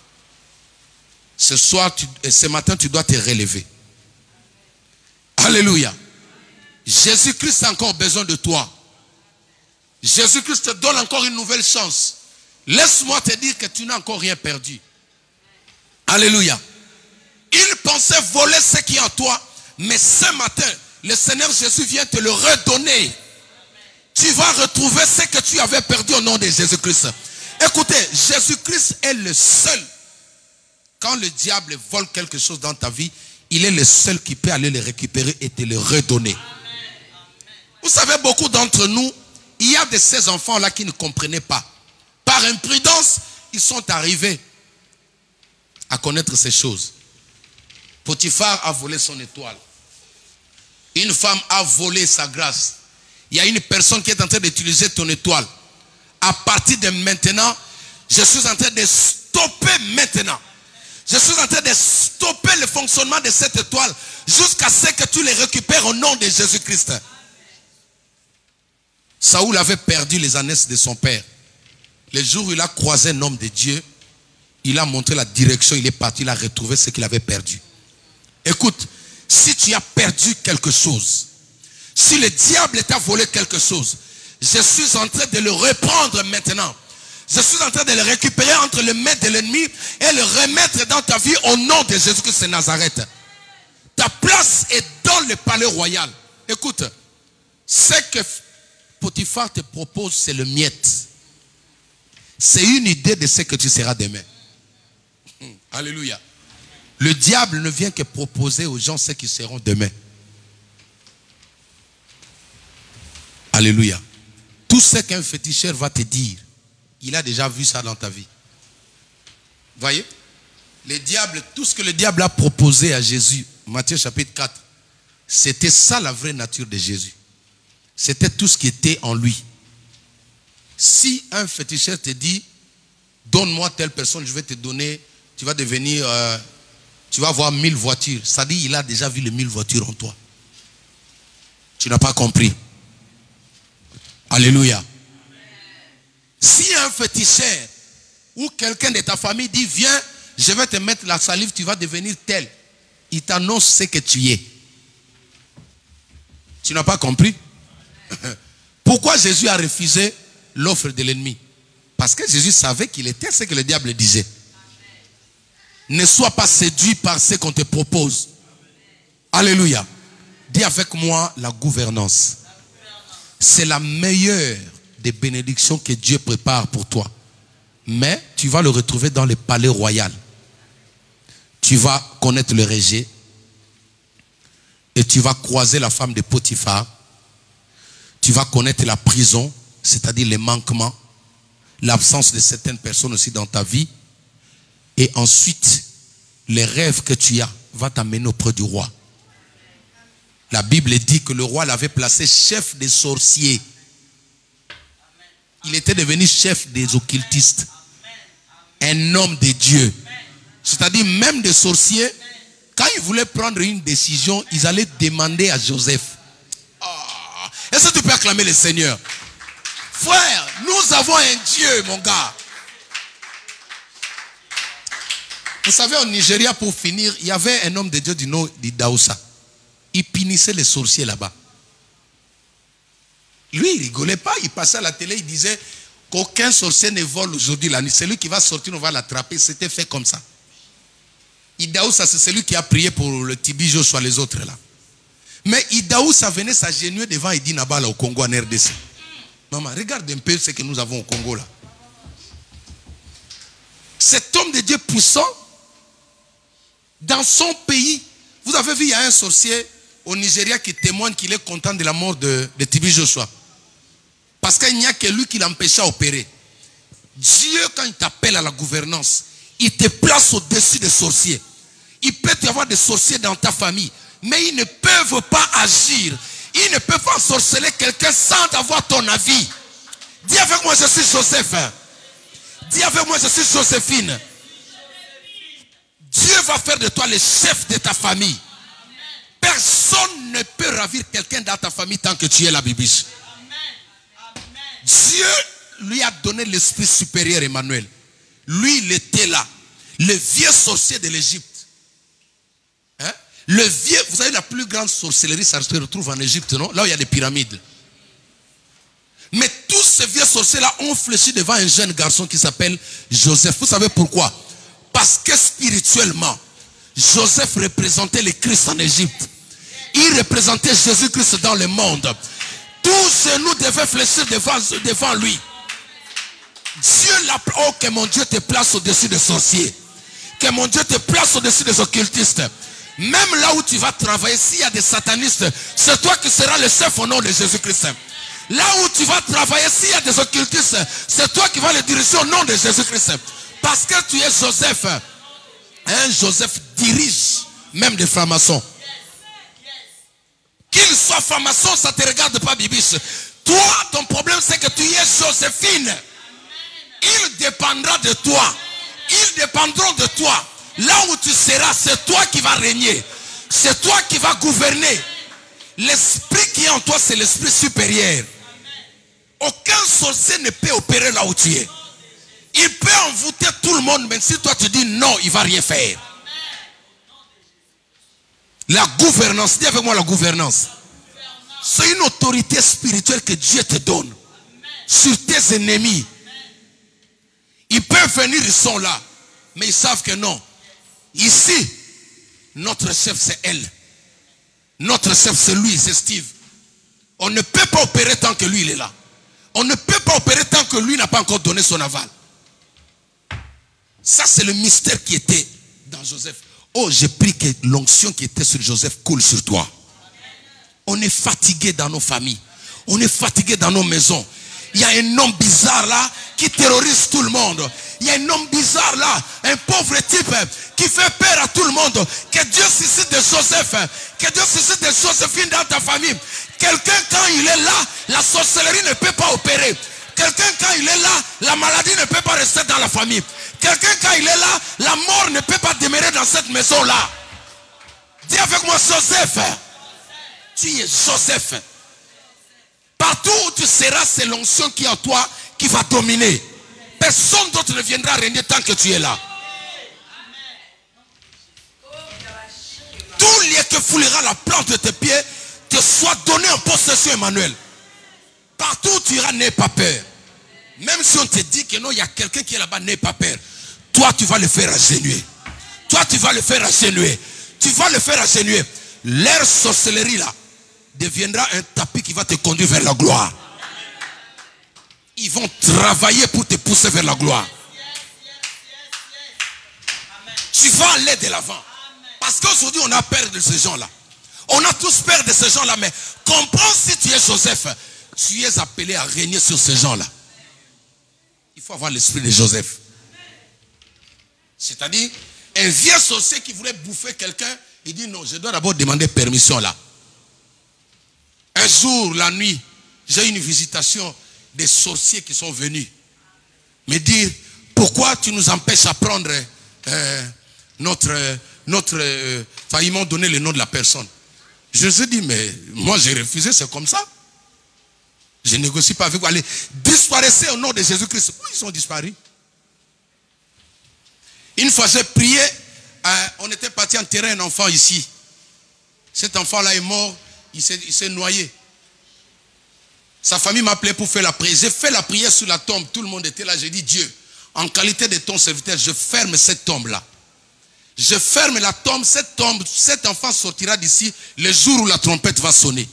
Ce soir, tu, et ce matin, tu dois te relever. Alléluia. Jésus-Christ a encore besoin de toi. Jésus-Christ te donne encore une nouvelle chance. Laisse-moi te dire que tu n'as encore rien perdu. Alléluia. Il pensait voler ce qui est en toi, mais ce matin, le Seigneur Jésus vient te le redonner. Tu vas retrouver ce que tu avais perdu au nom de Jésus-Christ. Écoutez, Jésus-Christ est le seul. Quand le diable vole quelque chose dans ta vie, il est le seul qui peut aller le récupérer et te le redonner. Vous savez, beaucoup d'entre nous, il y a de ces enfants-là qui ne comprenaient pas. Par imprudence, ils sont arrivés à connaître ces choses. Potiphar a volé son étoile. Une femme a volé sa grâce. Il y a une personne qui est en train d'utiliser ton étoile. À partir de maintenant, je suis en train de stopper maintenant. Je suis en train de stopper le fonctionnement de cette étoile jusqu'à ce que tu les récupères au nom de Jésus-Christ. Saoul avait perdu les ânesses de son père. Le jour où il a croisé un homme de Dieu, il a montré la direction, il est parti, il a retrouvé ce qu'il avait perdu. Écoute, si tu as perdu quelque chose, si le diable t'a volé quelque chose, je suis en train de le reprendre maintenant. Je suis en train de le récupérer entre les mains de l'ennemi et le remettre dans ta vie au nom de Jésus-Christ de Nazareth. Ta place est dans le palais royal. Écoute, ce que Potiphar te propose, c'est le miette. C'est une idée de ce que tu seras demain. Alléluia. Le diable ne vient que proposer aux gens ce qu'ils seront demain. Alléluia. Tout ce qu'un féticheur va te dire, il a déjà vu ça dans ta vie. Voyez? Le diable, tout ce que le diable a proposé à Jésus, Matthieu chapitre quatre, c'était ça la vraie nature de Jésus. C'était tout ce qui était en lui. Si un féticheur te dit, donne-moi telle personne, je vais te donner, tu vas devenir, euh, tu vas avoir mille voitures. Ça dit, il a déjà vu les mille voitures en toi. Tu n'as pas compris. Alléluia. Si un féticheur ou quelqu'un de ta famille dit, viens, je vais te mettre la salive, tu vas devenir tel. Il t'annonce ce que tu es. Tu n'as pas compris? Pourquoi Jésus a refusé l'offre de l'ennemi? Parce que Jésus savait qu'il était ce que le diable disait. Ne sois pas séduit par ce qu'on te propose. Alléluia. Dis avec moi la gouvernance. C'est la meilleure des bénédictions que Dieu prépare pour toi. Mais tu vas le retrouver dans le palais royal. Tu vas connaître le rejet. Et tu vas croiser la femme de Potiphar. Tu vas connaître la prison, c'est-à-dire les manquements, l'absence de certaines personnes aussi dans ta vie. Et ensuite, les rêves que tu as vont t'amener auprès du roi. La Bible dit que le roi l'avait placé chef des sorciers. Il était devenu chef des occultistes. Un homme de Dieu. C'est-à-dire même des sorciers, quand ils voulaient prendre une décision, ils allaient demander à Joseph. Oh, est-ce que tu peux acclamer le Seigneur? Frère, nous avons un Dieu, mon gars. Vous savez, au Nigeria, pour finir, il y avait un homme de Dieu du nom d'Idaoussa. il punissait les sorciers là-bas. Lui, il rigolait pas, il passait à la télé, il disait qu'aucun sorcier ne vole aujourd'hui la nuit. Celui qui va sortir, on va l'attraper. C'était fait comme ça. Idaoussa, c'est celui qui a prié pour le Tibi Joshua, les autres là. Mais Idaoussa venait s'agenouiller devant Edi Nabala au Congo en R D C. Maman, regarde un peu ce que nous avons au Congo là. Cet homme de Dieu puissant, dans son pays, vous avez vu, il y a un sorcier au Nigeria qui témoigne qu'il est content de la mort de, de Tibi Joshua. Parce qu'il n'y a que lui qui l'empêche à opérer. Dieu, quand il t'appelle à la gouvernance, il te place au-dessus des sorciers. Il peut y avoir des sorciers dans ta famille, mais ils ne peuvent pas agir. Ils ne peuvent pas ensorceler quelqu'un sans avoir ton avis. Dis avec moi, je suis Joseph. Dis avec moi, je suis Joséphine. Dieu va faire de toi le chef de ta famille. Personne ne peut ravir quelqu'un dans ta famille tant que tu es la bibiche. Dieu lui a donné l'esprit supérieur, Emmanuel. Lui, il était là. Le vieux sorcier de l'Égypte. Hein? Le vieux, vous savez, la plus grande sorcellerie, ça se retrouve en Égypte, non? Là où il y a des pyramides. Mais tous ces vieux sorciers-là ont fléchi devant un jeune garçon qui s'appelle Joseph. Vous savez pourquoi? Parce que spirituellement, Joseph représentait le Christ en Égypte. Il représentait Jésus-Christ dans le monde. Tous genoux devaient fléchir devant, devant lui. Dieu l'a... Oh, que mon Dieu te place au-dessus des sorciers. Que mon Dieu te place au-dessus des occultistes. Même là où tu vas travailler, s'il y a des satanistes, c'est toi qui seras le chef au nom de Jésus-Christ. Là où tu vas travailler, s'il y a des occultistes, c'est toi qui vas les diriger au nom de Jésus-Christ. Parce que tu es Joseph. Un Joseph dirige même des francs-maçons. Qu'il soit franc-maçon, ça ne te regarde pas, bibiche. Toi, ton problème, c'est que tu es Joséphine. Il dépendra de toi. Ils dépendront de toi. Là où tu seras, c'est toi qui vas régner. C'est toi qui vas gouverner. L'esprit qui est en toi, c'est l'esprit supérieur. Aucun sorcier ne peut opérer là où tu es. Il peut envoûter tout le monde, mais si toi tu dis non, il ne va rien faire. La gouvernance, dis avec moi la gouvernance. C'est une autorité spirituelle que Dieu te donne sur tes ennemis. Ils peuvent venir, ils sont là. Mais ils savent que non. Ici, notre chef c'est elle. Notre chef c'est lui, c'est Steve. On ne peut pas opérer tant que lui il est là. On ne peut pas opérer tant que lui n'a pas encore donné son aval. Ça c'est le mystère qui était dans Joseph. Oh, j'ai pris que l'onction qui était sur Joseph coule sur toi. On est fatigué dans nos familles. On est fatigué dans nos maisons. Il y a un homme bizarre là qui terrorise tout le monde. Il y a un homme bizarre là, un pauvre type qui fait peur à tout le monde. Que Dieu suscite de Joseph, que Dieu suscite de Joséphine dans ta famille. Quelqu'un quand il est là, la sorcellerie ne peut pas opérer. Quelqu'un quand il est là, la maladie ne peut pas rester dans la famille. Quelqu'un quand il est là, la mort ne peut pas demeurer dans cette maison là. Dis avec moi Joseph. Tu es Joseph. Partout où tu seras, c'est l'onction qui est en toi qui va dominer. Personne d'autre ne viendra régner tant que tu es là. Tout lieu que foulera la plante de tes pieds te soit donné en possession, Emmanuel. Partout où tu iras, n'aie pas peur. Même si on te dit que non, il y a quelqu'un qui est là-bas, n'aie pas peur. Toi, tu vas le faire agenouiller. Toi, tu vas le faire agenouiller. Tu vas le faire agenouiller. Leur sorcellerie là deviendra un tapis qui va te conduire vers la gloire. Ils vont travailler pour te pousser vers la gloire. Tu vas aller de l'avant. Parce qu'aujourd'hui, on a peur de ces gens-là. On a tous peur de ces gens-là. Mais comprends, si tu es Joseph, tu es appelé à régner sur ces gens-là. Il faut avoir l'esprit de Joseph. C'est-à-dire, un vieux sorcier qui voulait bouffer quelqu'un, il dit non, je dois d'abord demander permission là. Un jour, la nuit, j'ai eu une visitation des sorciers qui sont venus me dire, pourquoi tu nous empêches à prendre euh, notre... notre euh, enfin, ils m'ont donné le nom de la personne. Je me suis dit, mais moi j'ai refusé, c'est comme ça. Je ne négocie pas avec vous. Allez, disparaissez au nom de Jésus-Christ. Où ils ont disparu? Une fois j'ai prié, euh, on était parti enterrer un enfant ici. Cet enfant-là est mort, il s'est noyé. Sa famille m'a appelé pour faire la prière. J'ai fait la prière sur la tombe, tout le monde était là. J'ai dit, Dieu, en qualité de ton serviteur, je ferme cette tombe-là. Je ferme la tombe, cette tombe, cet enfant sortira d'ici le jour où la trompette va sonner.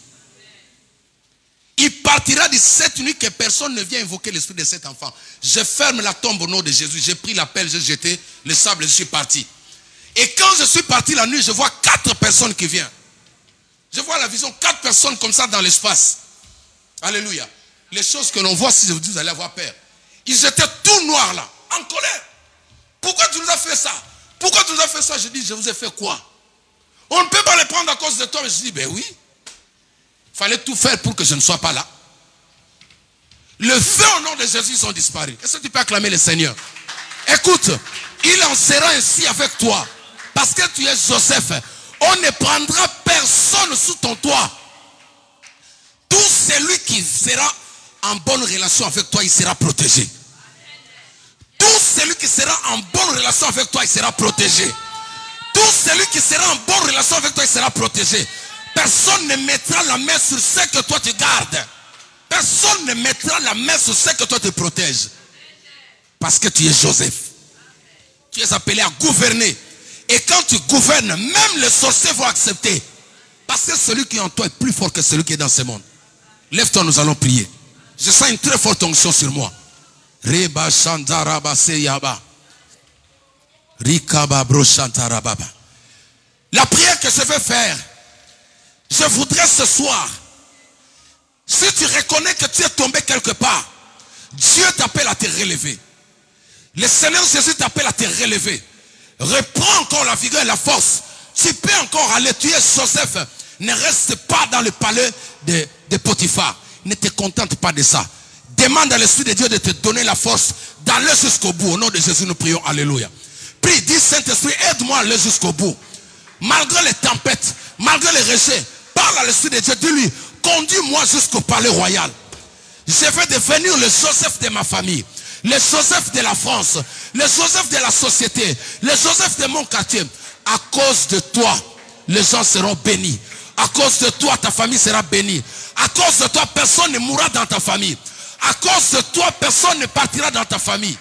Il partira de cette nuit que personne ne vient invoquer l'esprit de cet enfant. Je ferme la tombe au nom de Jésus. J'ai pris la pelle, j'ai jeté le sable et je suis parti. Et quand je suis parti la nuit, je vois quatre personnes qui viennent. Je vois la vision, quatre personnes comme ça dans l'espace. Alléluia. Les choses que l'on voit, si je vous dis, vous allez avoir peur. Ils étaient tout noirs là, en colère. Pourquoi tu nous as fait ça? Pourquoi tu nous as fait ça? Je dis, je vous ai fait quoi? On ne peut pas les prendre à cause de toi. Mais je dis, ben oui. Il fallait tout faire pour que je ne sois pas là. Le feu au nom de Jésus, ils ont disparu. Est-ce que tu peux acclamer le Seigneur? Écoute, il en sera ainsi avec toi. Parce que tu es Joseph. On ne prendra personne sous ton toit. Tout celui qui sera en bonne relation avec toi, il sera protégé. Tout celui qui sera en bonne relation avec toi, il sera protégé. Tout celui qui sera en bonne relation avec toi, il sera protégé. Personne ne mettra la main sur ce que toi tu gardes. Personne ne mettra la main sur ce que toi tu protèges. Parce que tu es Joseph. Tu es appelé à gouverner. Et quand tu gouvernes, même les sorciers vont accepter. Parce que celui qui est en toi est plus fort que celui qui est dans ce monde. Lève-toi, nous allons prier. Je sens une très forte onction sur moi. Reba Shantaraba Seyaba. Rikaba Bro Shantarababa. La prière que je vais faire, je voudrais ce soir, si tu reconnais que tu es tombé quelque part, Dieu t'appelle à te relever. Le Seigneur Jésus t'appelle à te relever. Reprends encore la vigueur et la force. Tu peux encore aller. Tu es Joseph. Ne reste pas dans le palais de, de Potiphar. Ne te contente pas de ça. Demande à l'Esprit de Dieu de te donner la force d'aller jusqu'au bout. Au nom de Jésus, nous prions. Alléluia. Prie, dis Saint-Esprit, aide-moi à aller jusqu'au bout. Malgré les tempêtes, malgré les rejets, parle à l'Esprit de Dieu. Dis-lui, conduis-moi jusqu'au palais royal. Je vais devenir le Joseph de ma famille. Le Joseph de la France. Le Joseph de la société. Le Joseph de mon quartier. À cause de toi, les gens seront bénis. À cause de toi, ta famille sera bénie. À cause de toi, personne ne mourra dans ta famille. À cause de toi, personne ne partira dans ta famille.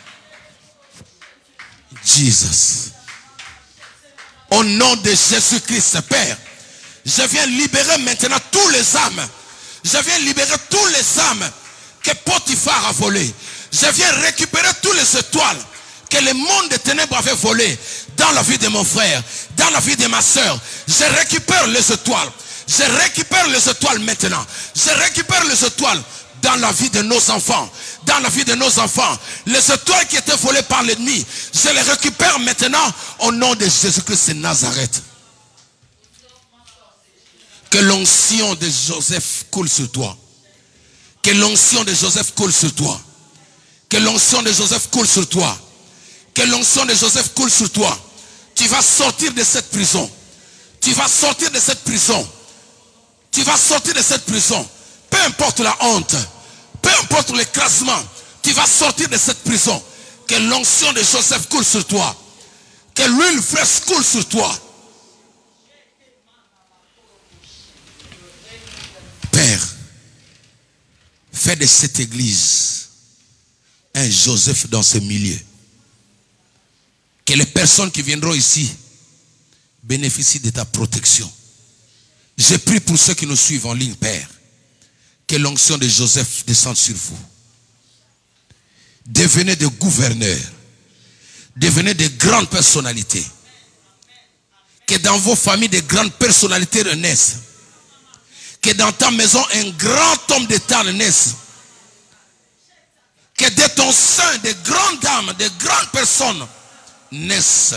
Jesus. Au nom de Jésus-Christ, Père, je viens libérer maintenant tous les âmes. Je viens libérer tous les âmes que Potiphar a volées. Je viens récupérer tous les étoiles que le monde des ténèbres avait volées dans la vie de mon frère, dans la vie de ma soeur. Je récupère les étoiles. Je récupère les étoiles maintenant. Je récupère les étoiles dans la vie de nos enfants. Dans la vie de nos enfants. Les étoiles qui étaient volées par l'ennemi, je les récupère maintenant au nom de Jésus-Christ de Nazareth. Que l'onction de Joseph coule sur toi. Que l'onction de Joseph coule sur toi. Que l'onction de Joseph coule sur toi. Que l'onction de Joseph coule sur toi. Tu vas sortir de cette prison. Tu vas sortir de cette prison. Tu vas sortir de cette prison. Peu importe la honte. Peu importe l'écrasement. Tu vas sortir de cette prison. Que l'onction de Joseph coule sur toi. Que l'huile fraîche coule sur toi. Père, fais de cette église un Joseph dans ce milieu. Que les personnes qui viendront ici bénéficient de ta protection. Je prie pour ceux qui nous suivent en ligne, Père. Que l'onction de Joseph descende sur vous. Devenez des gouverneurs. Devenez des grandes personnalités. Que dans vos familles, des grandes personnalités renaissent. Que dans ta maison, un grand homme d'État naisse. Que de ton sein, des grandes dames, des grandes personnes naissent.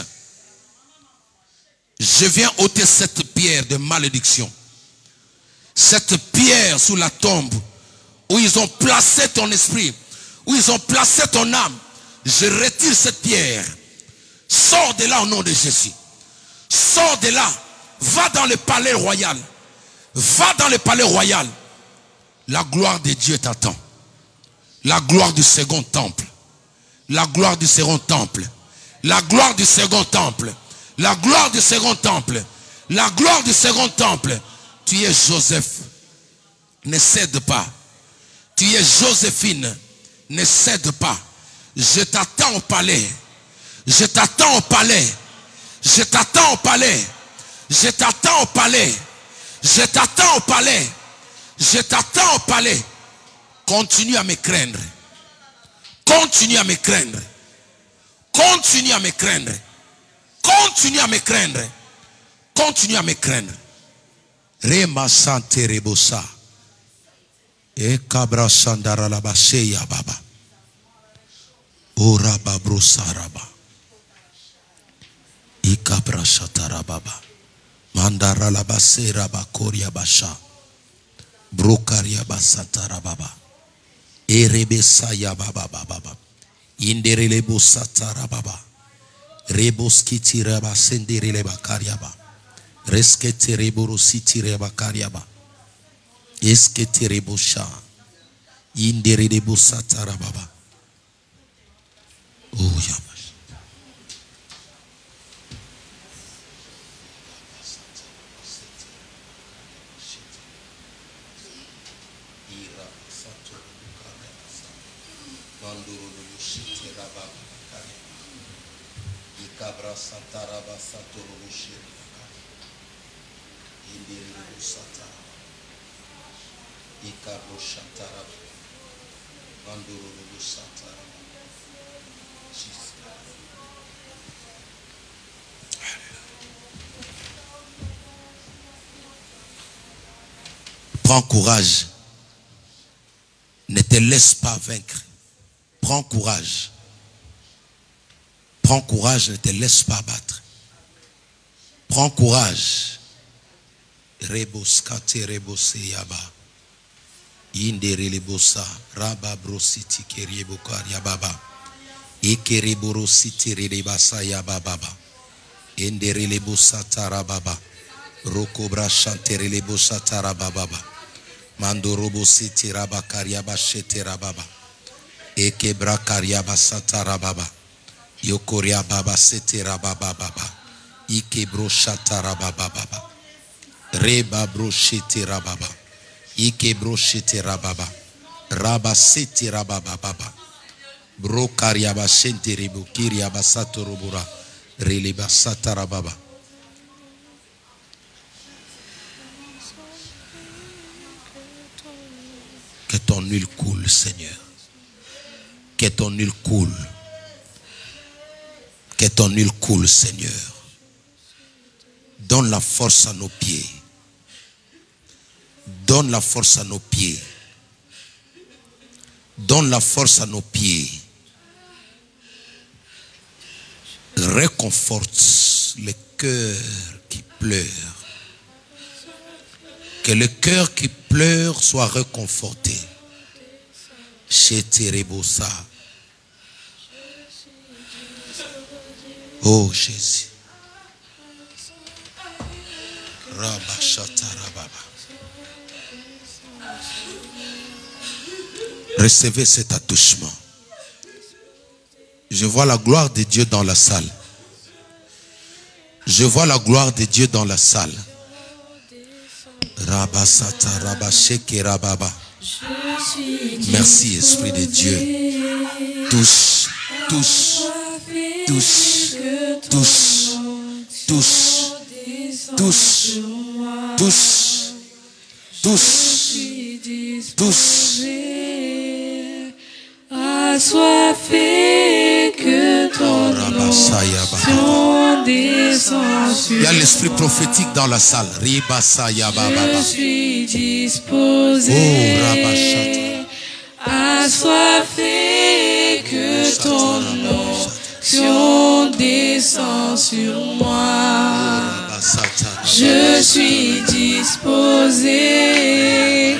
Je viens ôter cette pierre de malédiction. Cette pierre sous la tombe où ils ont placé ton esprit, où ils ont placé ton âme. Je retire cette pierre. Sors de là au nom de Jésus. Sors de là. Va dans le palais royal. Va dans le palais royal. La gloire de Dieu t'attend. La gloire du second temple. La gloire du second temple. La gloire du second temple. La gloire du second temple. La gloire du second temple. Tu es Joseph. Ne cède pas. Tu es Joséphine. Ne cède pas. Je t'attends au palais. Je t'attends au palais. Je t'attends au palais. Je t'attends au palais. Je t'attends au palais. Je t'attends au palais. Continue à me craindre. Continue à me craindre. Continue à me craindre. Continue à me craindre. Continue à me craindre. Rema sante rebosa. E kabra sandara la baseya baba. Ora babrosa raba. E kabra shatara baba. Mandara la basera bakoria basha. Brokaria basatara baba. Erebesa ya baba baba. Inderele bosatara baba. Reboskiti reba senderele bakariaba. Reskete reboro siti reba kariaba. Eskete rebosha. Inderele bosatara baba. Oh yaba. Prends courage. Ne te laisse pas vaincre. Prends courage. Prends courage, ne te laisse pas battre. Prends courage. Reboskate rebose yaba. Indere lebosa. Raba brositi keriebokar yababa. Ekereboro siti rebasa yababa. Indere lebosa tarababa. Rokobra chantere lebosa tarababa. Mandorobo siti rabakariaba shete rababa. Ekebra kariaba satarababa. Yokoria baba sete rababa baba. Ikebro shatara baba baba. Reba bro shete rababa. Ikebro shete rababa. Raba sete rababa baba. Bro kariaba shente rebo kiriaba satorobura. Releba satara baba. Que ton huile coule, Seigneur. Que ton huile coule. Que ton huile coule, Seigneur. Donne la force à nos pieds. Donne la force à nos pieds. Donne la force à nos pieds. Réconforte les cœurs qui pleurent. Que le cœur qui pleure soit réconforté. Chez Terebosa. Oh Jésus. Recevez cet attouchement. Je vois la gloire de Dieu dans la salle. Je vois la gloire de Dieu dans la salle. Rabasata rabasheke rababa. Merci Esprit de Dieu. Touche, touche, touche, touche, touche, touche, touche, touche, touche. Assoiffé que ton onction descend sur moi. Il y a l'esprit prophétique dans la salle. Je suis disposé. Assoiffé que ton onction descend sur moi. Je suis disposé.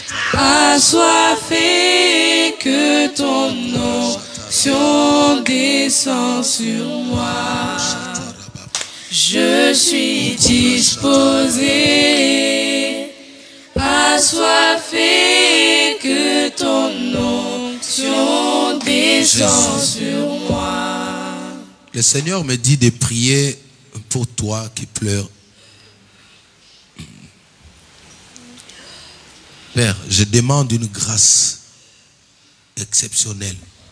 Assoiffé que ton onction descend sur moi. Je suis disposé. Assoiffé que ton onction descend sur moi. Le Seigneur me dit de prier pour toi qui pleures Père, je demande une grâce exceptionnelle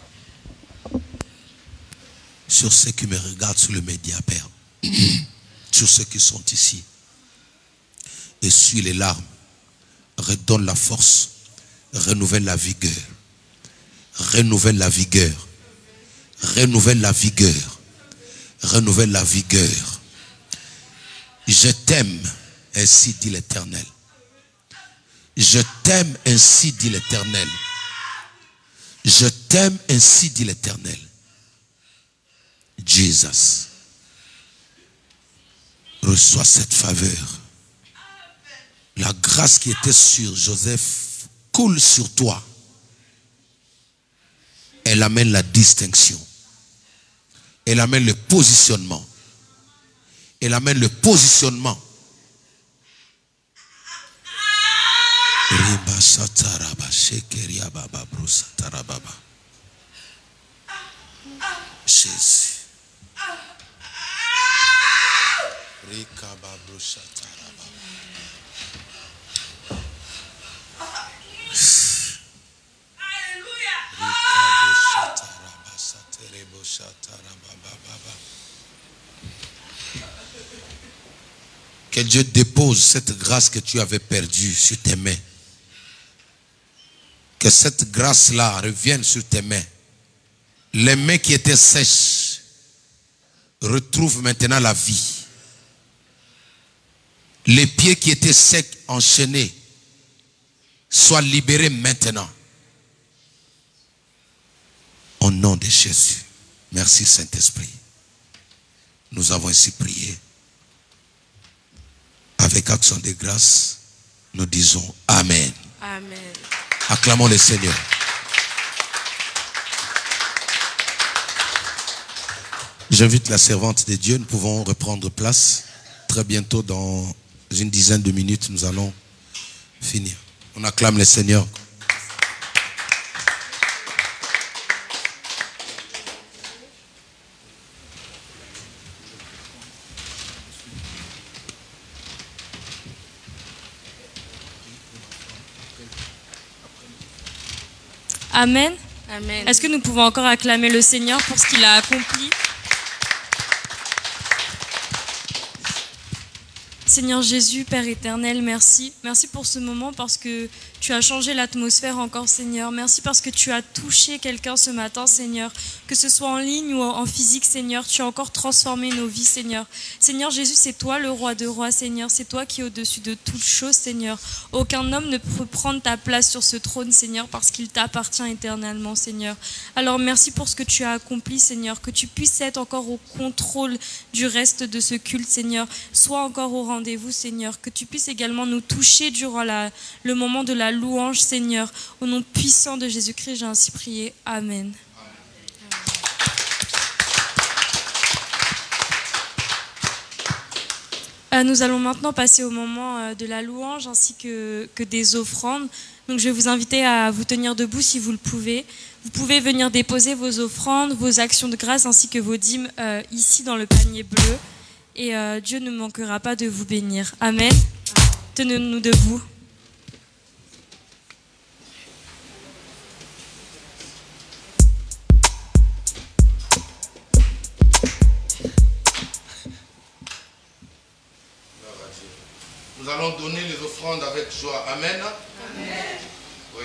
sur ceux qui me regardent sur le média, Père. Sur ceux qui sont ici. Essuie les larmes. Redonne la force. Renouvelle la vigueur. Renouvelle la vigueur. Renouvelle la vigueur. Renouvelle la vigueur. Je t'aime, ainsi dit l'Éternel. Je t'aime, ainsi dit l'Éternel. Je t'aime, ainsi dit l'Éternel. Jesus. Reçois cette faveur. La grâce qui était sur Joseph coule sur toi. Elle amène la distinction. Elle amène le positionnement. Elle amène le positionnement. Jésus. Que Dieu dépose cette grâce que tu avais perdue sur tes mains. Que cette grâce-là revienne sur tes mains. Les mains qui étaient sèches retrouvent maintenant la vie. Les pieds qui étaient secs, enchaînés, soient libérés maintenant. Au nom de Jésus. Merci Saint-Esprit. Nous avons ainsi prié. Avec action de grâce, nous disons Amen. Amen. Acclamons le Seigneur. J'invite la servante de Dieu. Nous pouvons reprendre place. Très bientôt, dans une dizaine de minutes, nous allons finir. On acclame le Seigneur. Amen. Amen. Est-ce que nous pouvons encore acclamer le Seigneur pour ce qu'il a accompli? Seigneur Jésus, Père éternel, merci. Merci pour ce moment parce que tu as changé l'atmosphère encore, Seigneur. Merci parce que tu as touché quelqu'un ce matin, Seigneur. Que ce soit en ligne ou en physique, Seigneur, tu as encore transformé nos vies, Seigneur. Seigneur Jésus, c'est toi le roi de rois, Seigneur. C'est toi qui es au-dessus de toutes choses, Seigneur. Aucun homme ne peut prendre ta place sur ce trône, Seigneur, parce qu'il t'appartient éternellement, Seigneur. Alors merci pour ce que tu as accompli, Seigneur. Que tu puisses être encore au contrôle du reste de ce culte, Seigneur. Sois encore au rendez-vous, Seigneur. Que tu puisses également nous toucher durant la, le moment de la louange, Seigneur. Au nom puissant de Jésus-Christ, j'ai ainsi prié. Amen. Euh, nous allons maintenant passer au moment euh, de la louange ainsi que, que des offrandes. Donc je vais vous inviter à vous tenir debout si vous le pouvez. Vous pouvez venir déposer vos offrandes, vos actions de grâce ainsi que vos dîmes euh, ici dans le panier bleu. Et euh, Dieu ne manquera pas de vous bénir. Amen. Tenez-nous debout. Nous allons donner les offrandes avec joie. Amen. Amen. Oui.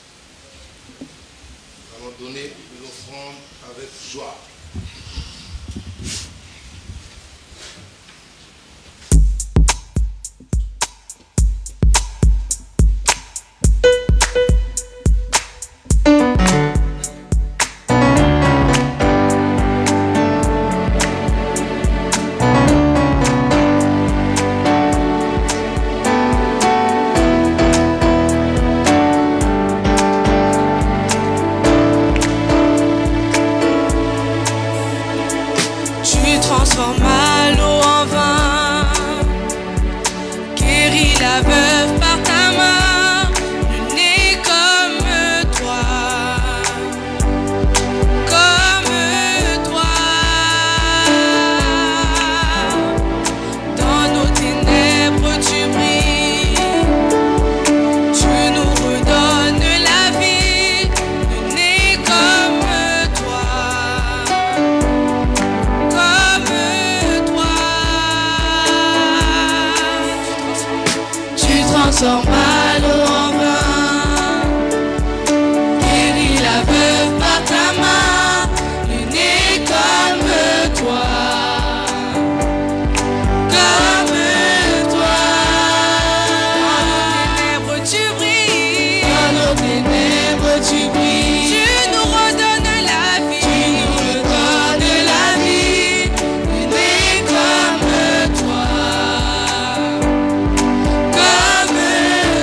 Nous allons donner les offrandes avec joie. Nous sans mal ou en vain. Guéris la veuve par ta main, nul n'est comme toi. Comme toi. Dans nos ténèbres tu brilles, dans nos ténèbres tu brilles. Tu nous redonnes la vie, tu nous redonnes la vie. Nul n'est comme toi. Comme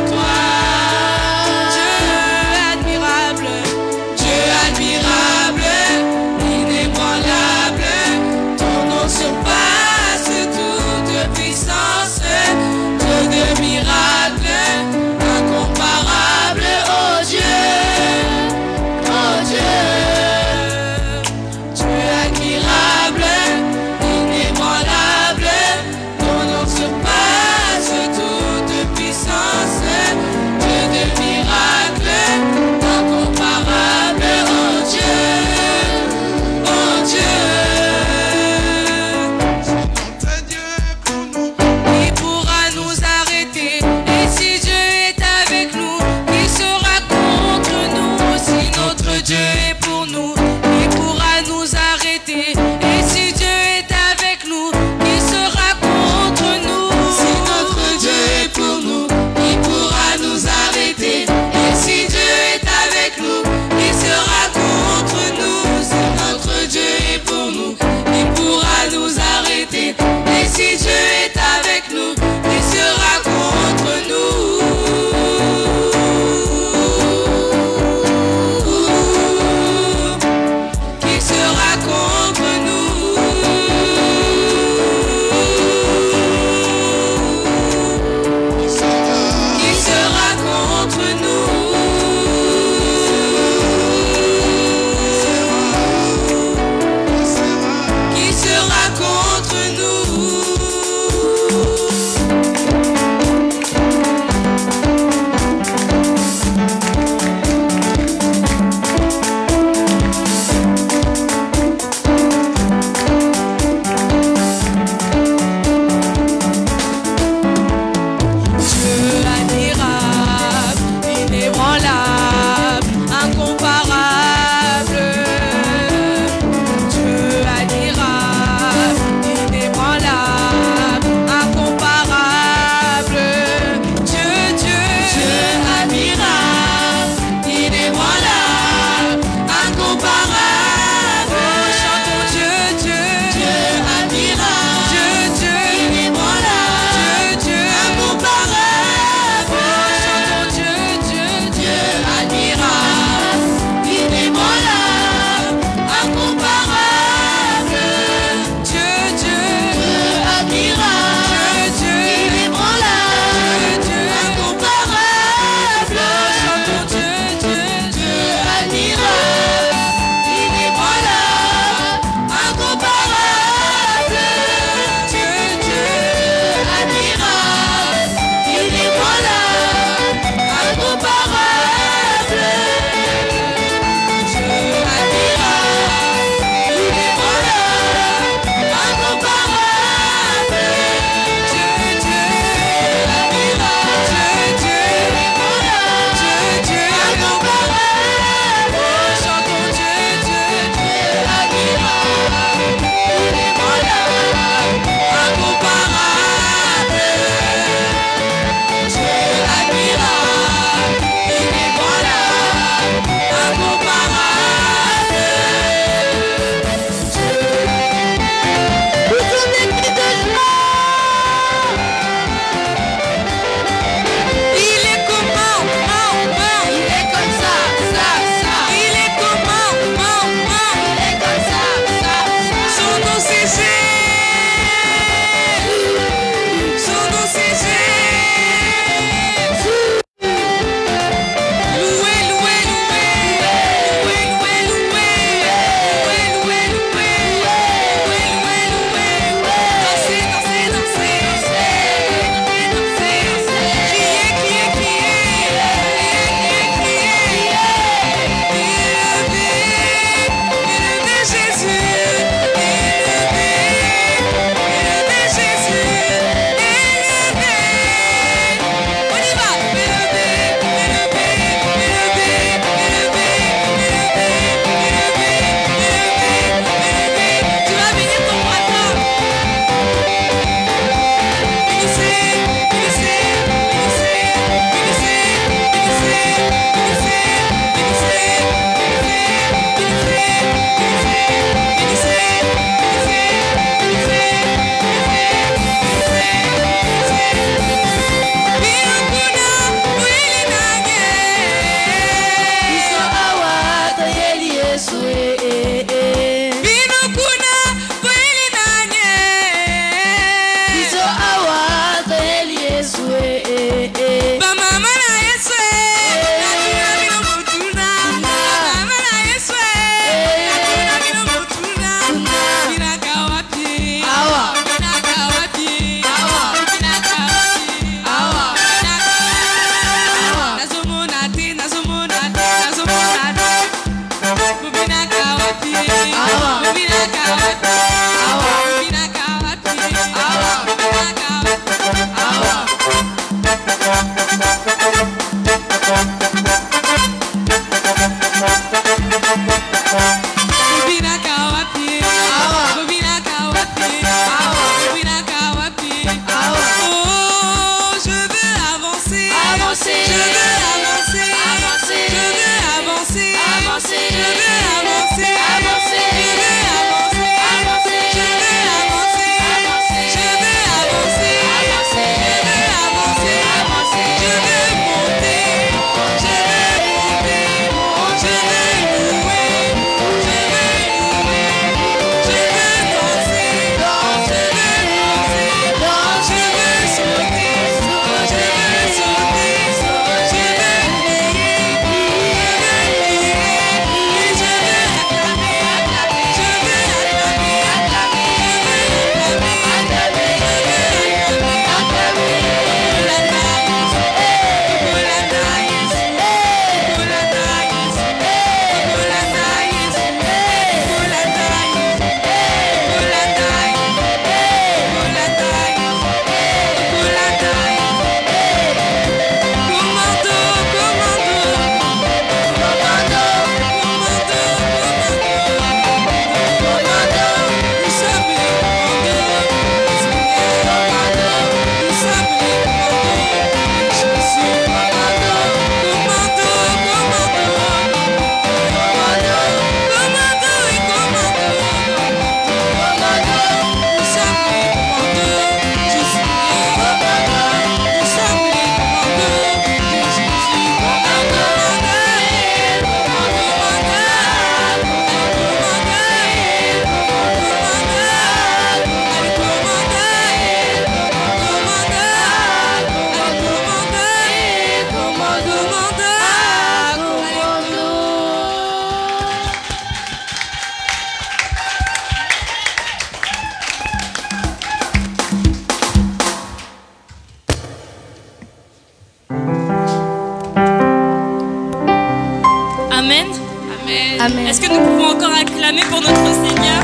que nous pouvons encore acclamer pour notre Seigneur?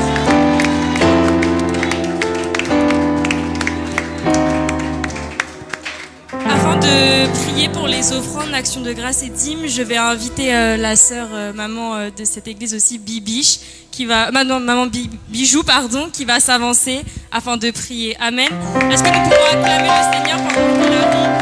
Afin de prier pour les offrandes, actions de grâce et dîmes, je vais inviter euh, la sœur euh, maman euh, de cette église aussi, Bibiche, qui va, euh, non, maman Bi- Bijou, pardon, qui va s'avancer afin de prier. Amen. Est-ce que nous pouvons acclamer le Seigneur pendant qu'il arrive?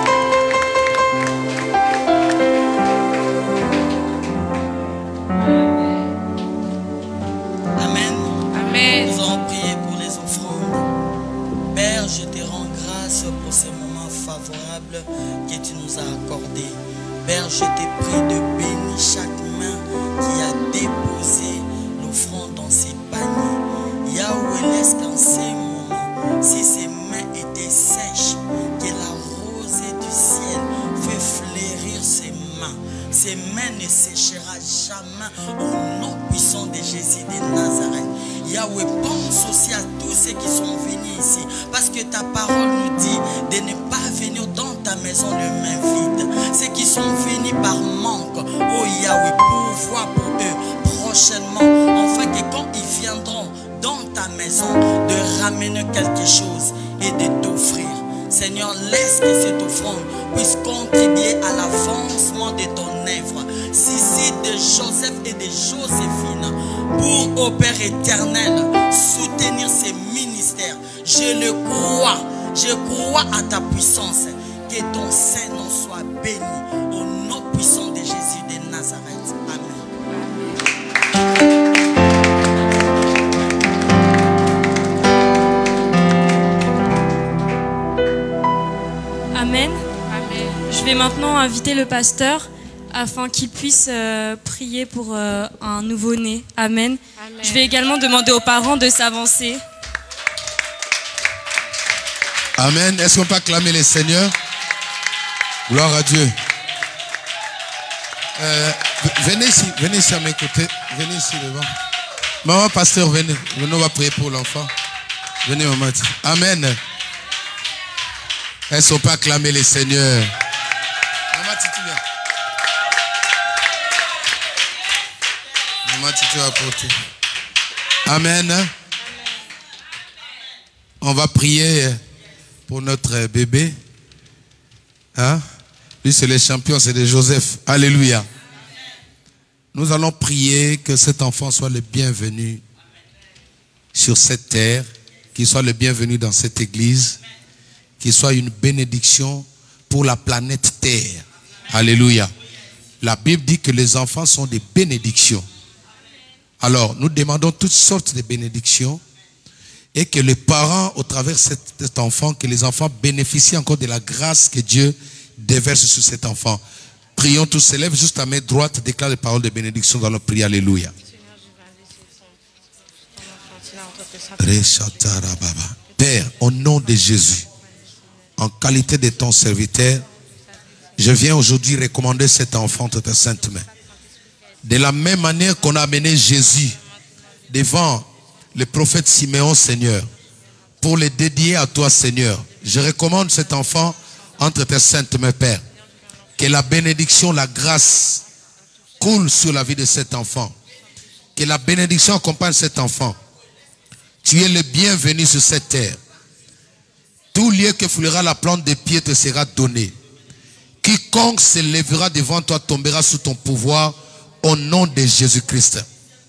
Amen. Amen. Nous allons prier pour les offrandes. Père, je te rends grâce pour ces moments favorables que tu nous as accordés. Père, je te prie de bénir chaque main qui a déposé l'offrande dans ses paniers. Yahweh, laisse qu'en ces moments, si ces mains étaient sèches, que la rosée du ciel fait fleurir ses mains. Ses mains ne séchera jamais au nom puissant de Jésus de Nazareth. Yahweh, pense aussi à tous ceux qui sont venus ici, parce que ta parole nous dit de ne pas venir dans ta maison les mains vides. Ceux qui sont venus par manque, oh Yahweh, pourvois pour eux prochainement, afin que quand ils viendront dans ta maison, de ramener quelque chose et de t'offrir. Seigneur, laisse que cette offrande puisse contribuer à l'avancement de ton œuvre. Sissi de Joseph et de Joséphine, pour, au Père éternel, soutenir ces ministères. Je le crois, je crois à ta puissance. Que ton Saint-Nom soit béni, au nom puissant de Jésus de Nazareth. Amen. Amen. Amen. Je vais maintenant inviter le pasteur afin qu'il puisse euh, prier pour euh, un nouveau-né. Amen. Amen. Je vais également demander aux parents de s'avancer. Amen. Est-ce qu'on peut acclamer les seigneurs? Gloire à Dieu. Euh, venez ici, venez ici à mes côtés. Venez ici devant. Maman, pasteur, venez. Venez, on va prier pour l'enfant. Venez, maman. Amen. Est-ce qu'on peut acclamer les seigneurs? Maman, Titi, viens. Maman, Titi va porter. Amen. On va prier pour notre bébé. Hein? Lui, c'est le champion, c'est de Joseph. Alléluia. Nous allons prier que cet enfant soit le bienvenu sur cette terre, qu'il soit le bienvenu dans cette église, qu'il soit une bénédiction pour la planète Terre. Alléluia. La Bible dit que les enfants sont des bénédictions. Alors, nous demandons toutes sortes de bénédictions et que les parents, au travers de cet enfant, que les enfants bénéficient encore de la grâce que Dieu déverse sur cet enfant. Prions tous, s'élève juste à main droite, déclare les paroles de bénédiction dans notre prière. Alléluia. Père, au nom de Jésus, en qualité de ton serviteur, je viens aujourd'hui recommander cet enfant entre tes saintes mains. De la même manière qu'on a amené Jésus devant le prophète Siméon, Seigneur, pour le dédier à toi, Seigneur, je recommande cet enfant entre tes saintes mains, Père. Que la bénédiction, la grâce coule sur la vie de cet enfant. Que la bénédiction accompagne cet enfant. Tu es le bienvenu sur cette terre. Tout lieu que foulera la plante des pieds te sera donné. Quiconque se lèvera devant toi tombera sous ton pouvoir au nom de Jésus-Christ.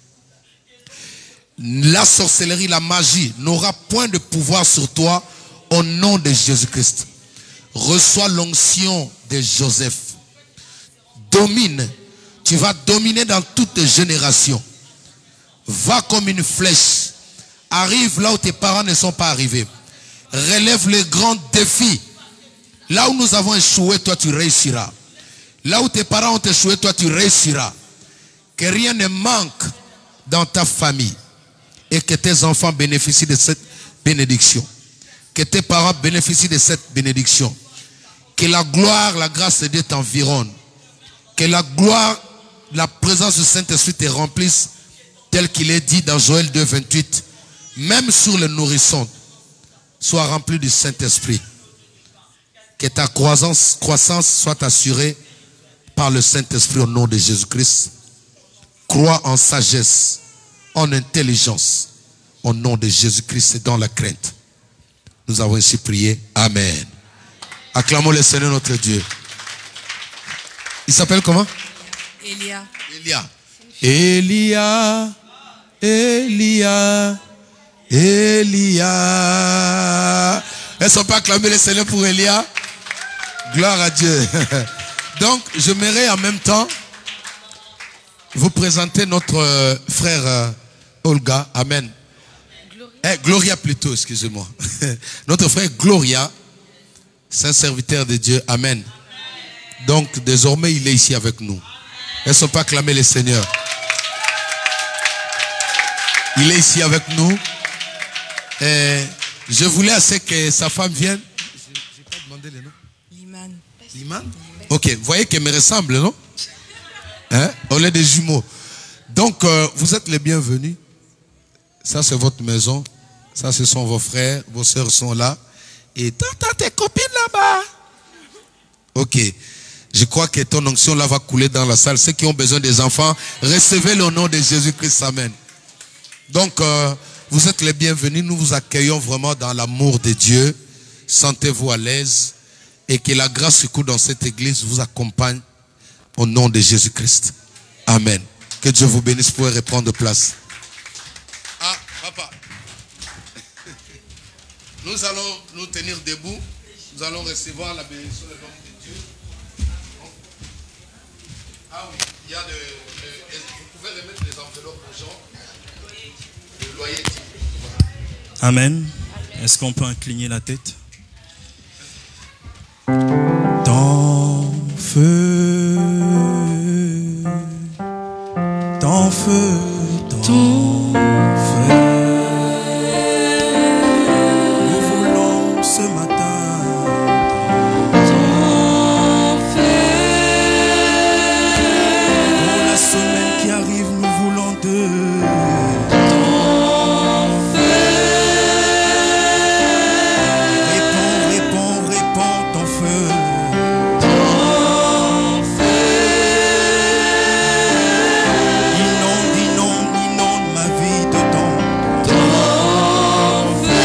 La sorcellerie, la magie n'aura point de pouvoir sur toi au nom de Jésus-Christ. Reçois l'onction de Joseph. Domine. Tu vas dominer dans toutes tes générations. Va comme une flèche. Arrive là où tes parents ne sont pas arrivés. Relève les grands défis. Là où nous avons échoué, toi tu réussiras. Là où tes parents ont échoué, toi tu réussiras. Que rien ne manque dans ta famille. Et que tes enfants bénéficient de cette bénédiction. Que tes parents bénéficient de cette bénédiction. Que la gloire, la grâce de Dieu t'environne. Que la gloire, la présence du Saint-Esprit te remplisse tel qu'il est dit dans Joël deux, vingt-huit. Même sur le nourrisson, sois rempli du Saint-Esprit. Que ta croissance, croissance soit assurée par le Saint-Esprit au nom de Jésus-Christ. crois en sagesse, en intelligence, au nom de Jésus-Christ et dans la crainte. Nous avons ainsi prié. Amen. Acclamons le Seigneur notre Dieu. Il s'appelle comment? Elia. Elia. Elia. Elia. Elia. Est-ce qu'on peut acclamer le Seigneur pour Elia? Gloire à Dieu. Donc, j'aimerais en même temps vous présenter notre frère euh, Olga. Amen. Gloria, eh, Gloria plutôt, excusez-moi. Notre frère Gloria, c'est un serviteur de Dieu. Amen. Donc, désormais, il est ici avec nous. Est-ce qu'on peut acclamer le Seigneur? Il est ici avec nous. Et je voulais assez que sa femme vienne. Je n'ai pas demandé le nom. Liman. Liman? Ok, vous voyez qu'elle me ressemble, non? Hein? On est des jumeaux. Donc, euh, vous êtes les bienvenus. Ça, c'est votre maison. Ça, ce sont vos frères. Vos sœurs sont là. Et t'as tes copines là-bas. Ok. Je crois que ton onction là va couler dans la salle. Ceux qui ont besoin des enfants, recevez le nom de Jésus-Christ. Amen. Donc, euh, vous êtes les bienvenus. Nous vous accueillons vraiment dans l'amour de Dieu. Sentez-vous à l'aise. Et que la grâce secoue dans cette église vous accompagne au nom de Jésus-Christ. Amen. Que Dieu vous bénisse. Pour reprendre place. Ah, papa. Nous allons nous tenir debout. Nous allons recevoir la bénédiction de l'homme de Dieu. Ah oui, il y a de, de, vous pouvez remettre les enveloppes aux gens. Le loyer. Amen. Est-ce qu'on peut incliner la tête? Ton feu, ton feu, ton feu. Nous voulons ce matin ton feu. Pour la semaine qui arrive, nous voulons de ton feu. Réponds, réponds, réponds ton feu. Ton feu. Inonde, inonde, inonde ma vie dedans. Ton feu.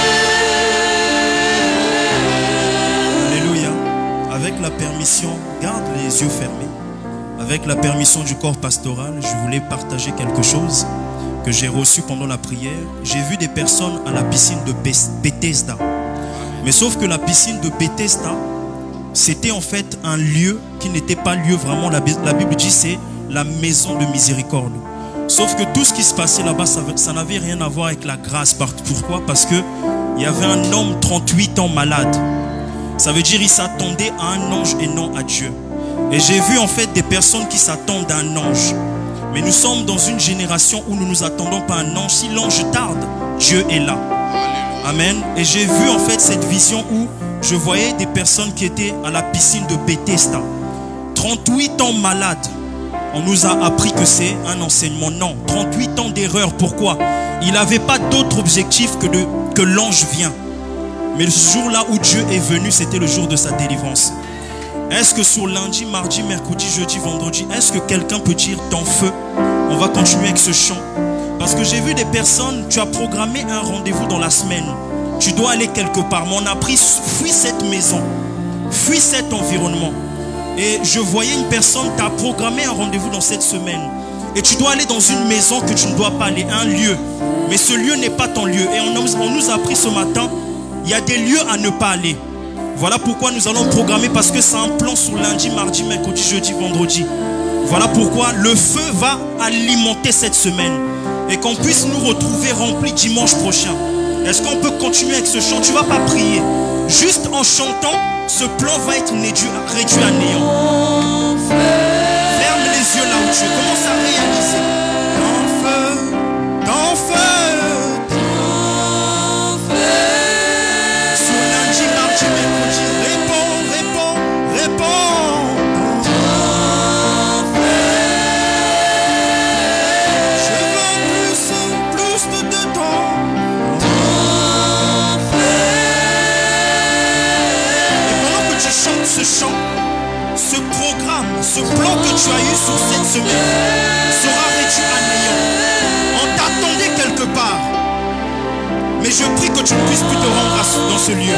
Alléluia. Avec la permission, garde les yeux fermés. Avec la permission du corps pastoral, je voulais partager quelque chose que j'ai reçu pendant la prière. J'ai vu des personnes à la piscine de Bethesda. Mais sauf que la piscine de Bethesda, c'était en fait un lieu qui n'était pas lieu vraiment. La Bible dit c'est la maison de miséricorde. Sauf que tout ce qui se passait là-bas, ça, ça n'avait rien à voir avec la grâce. Pourquoi? Parce que il y avait un homme trente-huit ans malade. Ça veut dire qu'il s'attendait à un ange et non à Dieu. Et j'ai vu en fait des personnes qui s'attendent à un ange. Mais nous sommes dans une génération où nous ne nous attendons pas à un ange. Si l'ange tarde, Dieu est là. Amen. Et j'ai vu en fait cette vision où je voyais des personnes qui étaient à la piscine de Bethesda. trente-huit ans malades. On nous a appris que c'est un enseignement. Non, trente-huit ans d'erreur. Pourquoi? Il n'avait pas d'autre objectif que, de, que l'ange vient. Mais ce jour-là où Dieu est venu, c'était le jour de sa délivrance. Est-ce que sur lundi, mardi, mercredi, jeudi, vendredi, est-ce que quelqu'un peut dire ton feu? On va continuer avec ce chant. Parce que j'ai vu des personnes, tu as programmé un rendez-vous dans la semaine. Tu dois aller quelque part. Mais on a pris, fuis cette maison. Fuis cet environnement. Et je voyais une personne, tu as programmé un rendez-vous dans cette semaine. Et tu dois aller dans une maison que tu ne dois pas aller, un lieu. Mais ce lieu n'est pas ton lieu. Et on, on nous a appris ce matin, il y a des lieux à ne pas aller. Voilà pourquoi nous allons programmer, parce que c'est un plan sur lundi, mardi, mercredi, jeudi, vendredi. Voilà pourquoi le feu va alimenter cette semaine. Et qu'on puisse nous retrouver remplis dimanche prochain. Est-ce qu'on peut continuer avec ce chant? Tu ne vas pas prier. Juste en chantant, ce plan va être réduit à néant. Ferme les yeux là où tu es. Commence à réaliser. Ton feu, ton feu. Ce chant, ce programme, ce plan que tu as eu sur cette semaine sera réalisé. Mais je prie que tu ne puisses plus te rendre à- dans ce lieu.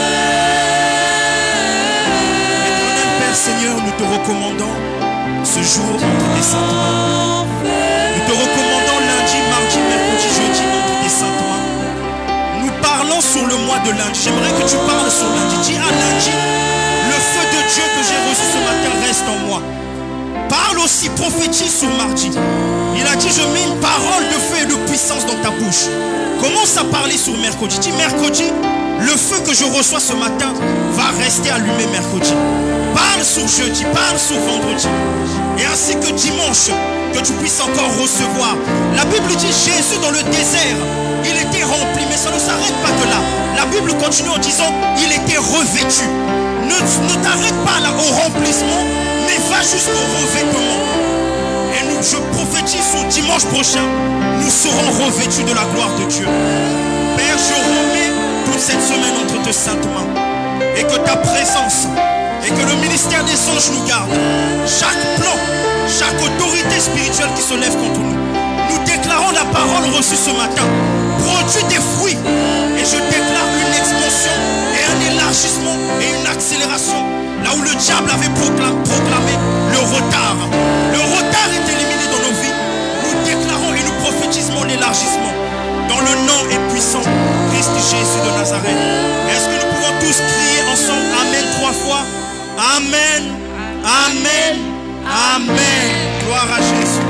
Éternel Père Seigneur, nous te recommandons ce jour entre tes saintes mains. Nous te recommandons lundi, mardi, mercredi, jeudi entre tes saintes mains. Nous parlons sur le mois de lundi. J'aimerais que tu parles sur lundi. Dis à lundi, le feu de Dieu que j'ai reçu ce matin reste en moi. Parle aussi, prophétise sur mardi. Il a dit, je mets une parole de feu et de puissance dans ta bouche. Commence à parler sur mercredi. Dis mercredi, le feu que je reçois ce matin va rester allumé mercredi. Parle sur jeudi, parle sur vendredi. Et ainsi que dimanche, que tu puisses encore recevoir. La Bible dit Jésus dans le désert, il était rempli, mais ça ne s'arrête pas que là. La Bible continue en disant, il était revêtu. Ne, ne t'arrête pas là au remplissement, mais va jusqu'au revêtement. Et nous, je prophétise au dimanche prochain, nous serons revêtus de la gloire de Dieu. Père, je remets toute cette semaine entre tes saintes mains. Et que ta présence, et que le ministère des anges nous garde. Chaque plan, chaque autorité spirituelle qui se lève contre nous, nous déclarons la parole reçue ce matin. Produit des fruits. Et je déclare une expansion et un élargissement et une accélération. Là où le diable avait proclamé le retard. Le retard est éliminé dans nos vies. Nous déclarons et nous prophétisons l'élargissement. Dans le nom et puissant Christ Jésus de Nazareth. Est-ce que nous pouvons tous crier ensemble Amen trois fois? Amen, Amen, Amen. Gloire à Jésus.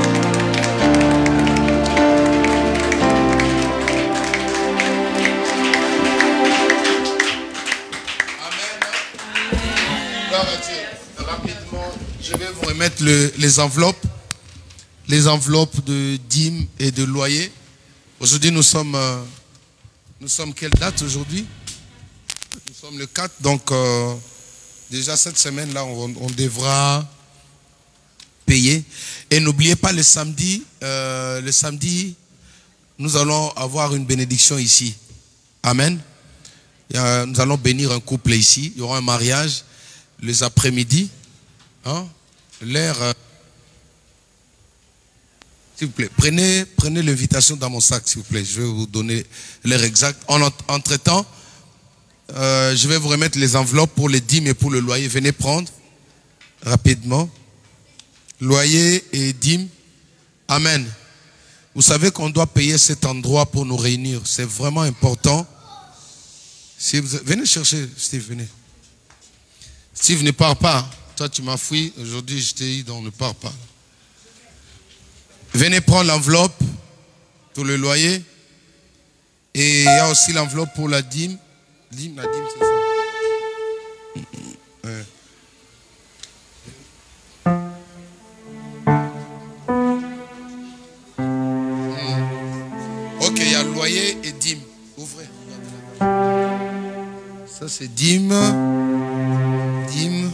Gloire à Dieu. Rapidement, je vais vous remettre le, les enveloppes. Les enveloppes de dîmes et de loyers. Aujourd'hui, nous sommes... Euh, nous sommes quelle date aujourd'hui? Nous sommes le quatre, donc... Euh, déjà cette semaine-là, on, on devra payer. Et n'oubliez pas le samedi, euh, le samedi, nous allons avoir une bénédiction ici. Amen. A, nous allons bénir un couple ici. Il y aura un mariage les après-midi. Hein? L'air... Euh, s'il vous plaît, prenez, prenez l'invitation dans mon sac, s'il vous plaît. Je vais vous donner l'heure exacte. En, entre-temps, Euh, je vais vous remettre les enveloppes pour les dîmes et pour le loyer. Venez prendre rapidement. Loyer et dîmes. Amen. Vous savez qu'on doit payer cet endroit pour nous réunir. C'est vraiment important. Si vous... Venez chercher, Steve, venez. Steve, ne pars pas. Toi, tu m'as fui. Aujourd'hui, je t'ai dit, donc ne pars pas. Venez prendre l'enveloppe pour le loyer. Et il y a aussi l'enveloppe pour la dîme. Dîme, la dîme, c'est ça. Ouais. Ok, il y a loyer et dîme. Ouvrez. Ça, c'est dîme. Dîme.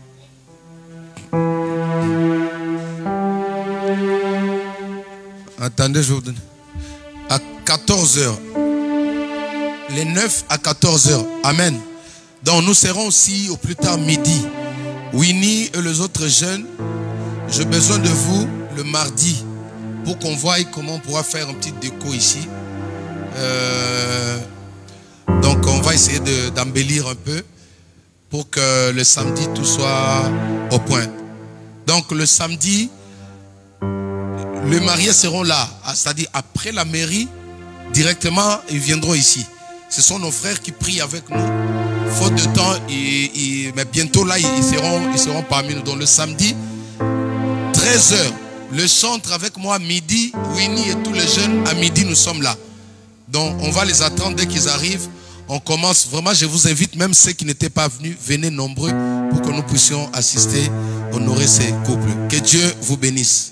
Attendez, je vais vous donner. À quatorze heures. Les neuf à quatorze heures. Amen. Donc nous serons aussi au plus tard midi. Winnie et les autres jeunes, j'ai besoin de vous le mardi pour qu'on voie comment on pourra faire un petit déco ici. Euh, donc on va essayer d'embellir un peu pour que le samedi tout soit au point. Donc le samedi, les mariés seront là, c'est-à-dire après la mairie, directement ils viendront ici. Ce sont nos frères qui prient avec nous. Faute de temps, ils, ils, mais bientôt là, ils seront, ils seront parmi nous. Donc le samedi, treize heures, le chantre avec moi, midi, Winnie et tous les jeunes, à midi, nous sommes là. Donc on va les attendre dès qu'ils arrivent. On commence, vraiment, je vous invite, même ceux qui n'étaient pas venus, venez nombreux pour que nous puissions assister, honorer ces couples. Que Dieu vous bénisse.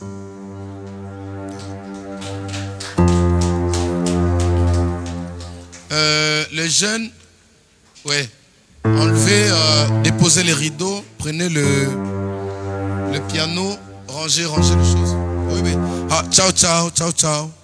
Euh, les jeunes, ouais, enlevez, euh, déposez les rideaux, prenez le, le piano, rangez, rangez les choses. Oui, oui. Ah, ciao, ciao, ciao, ciao.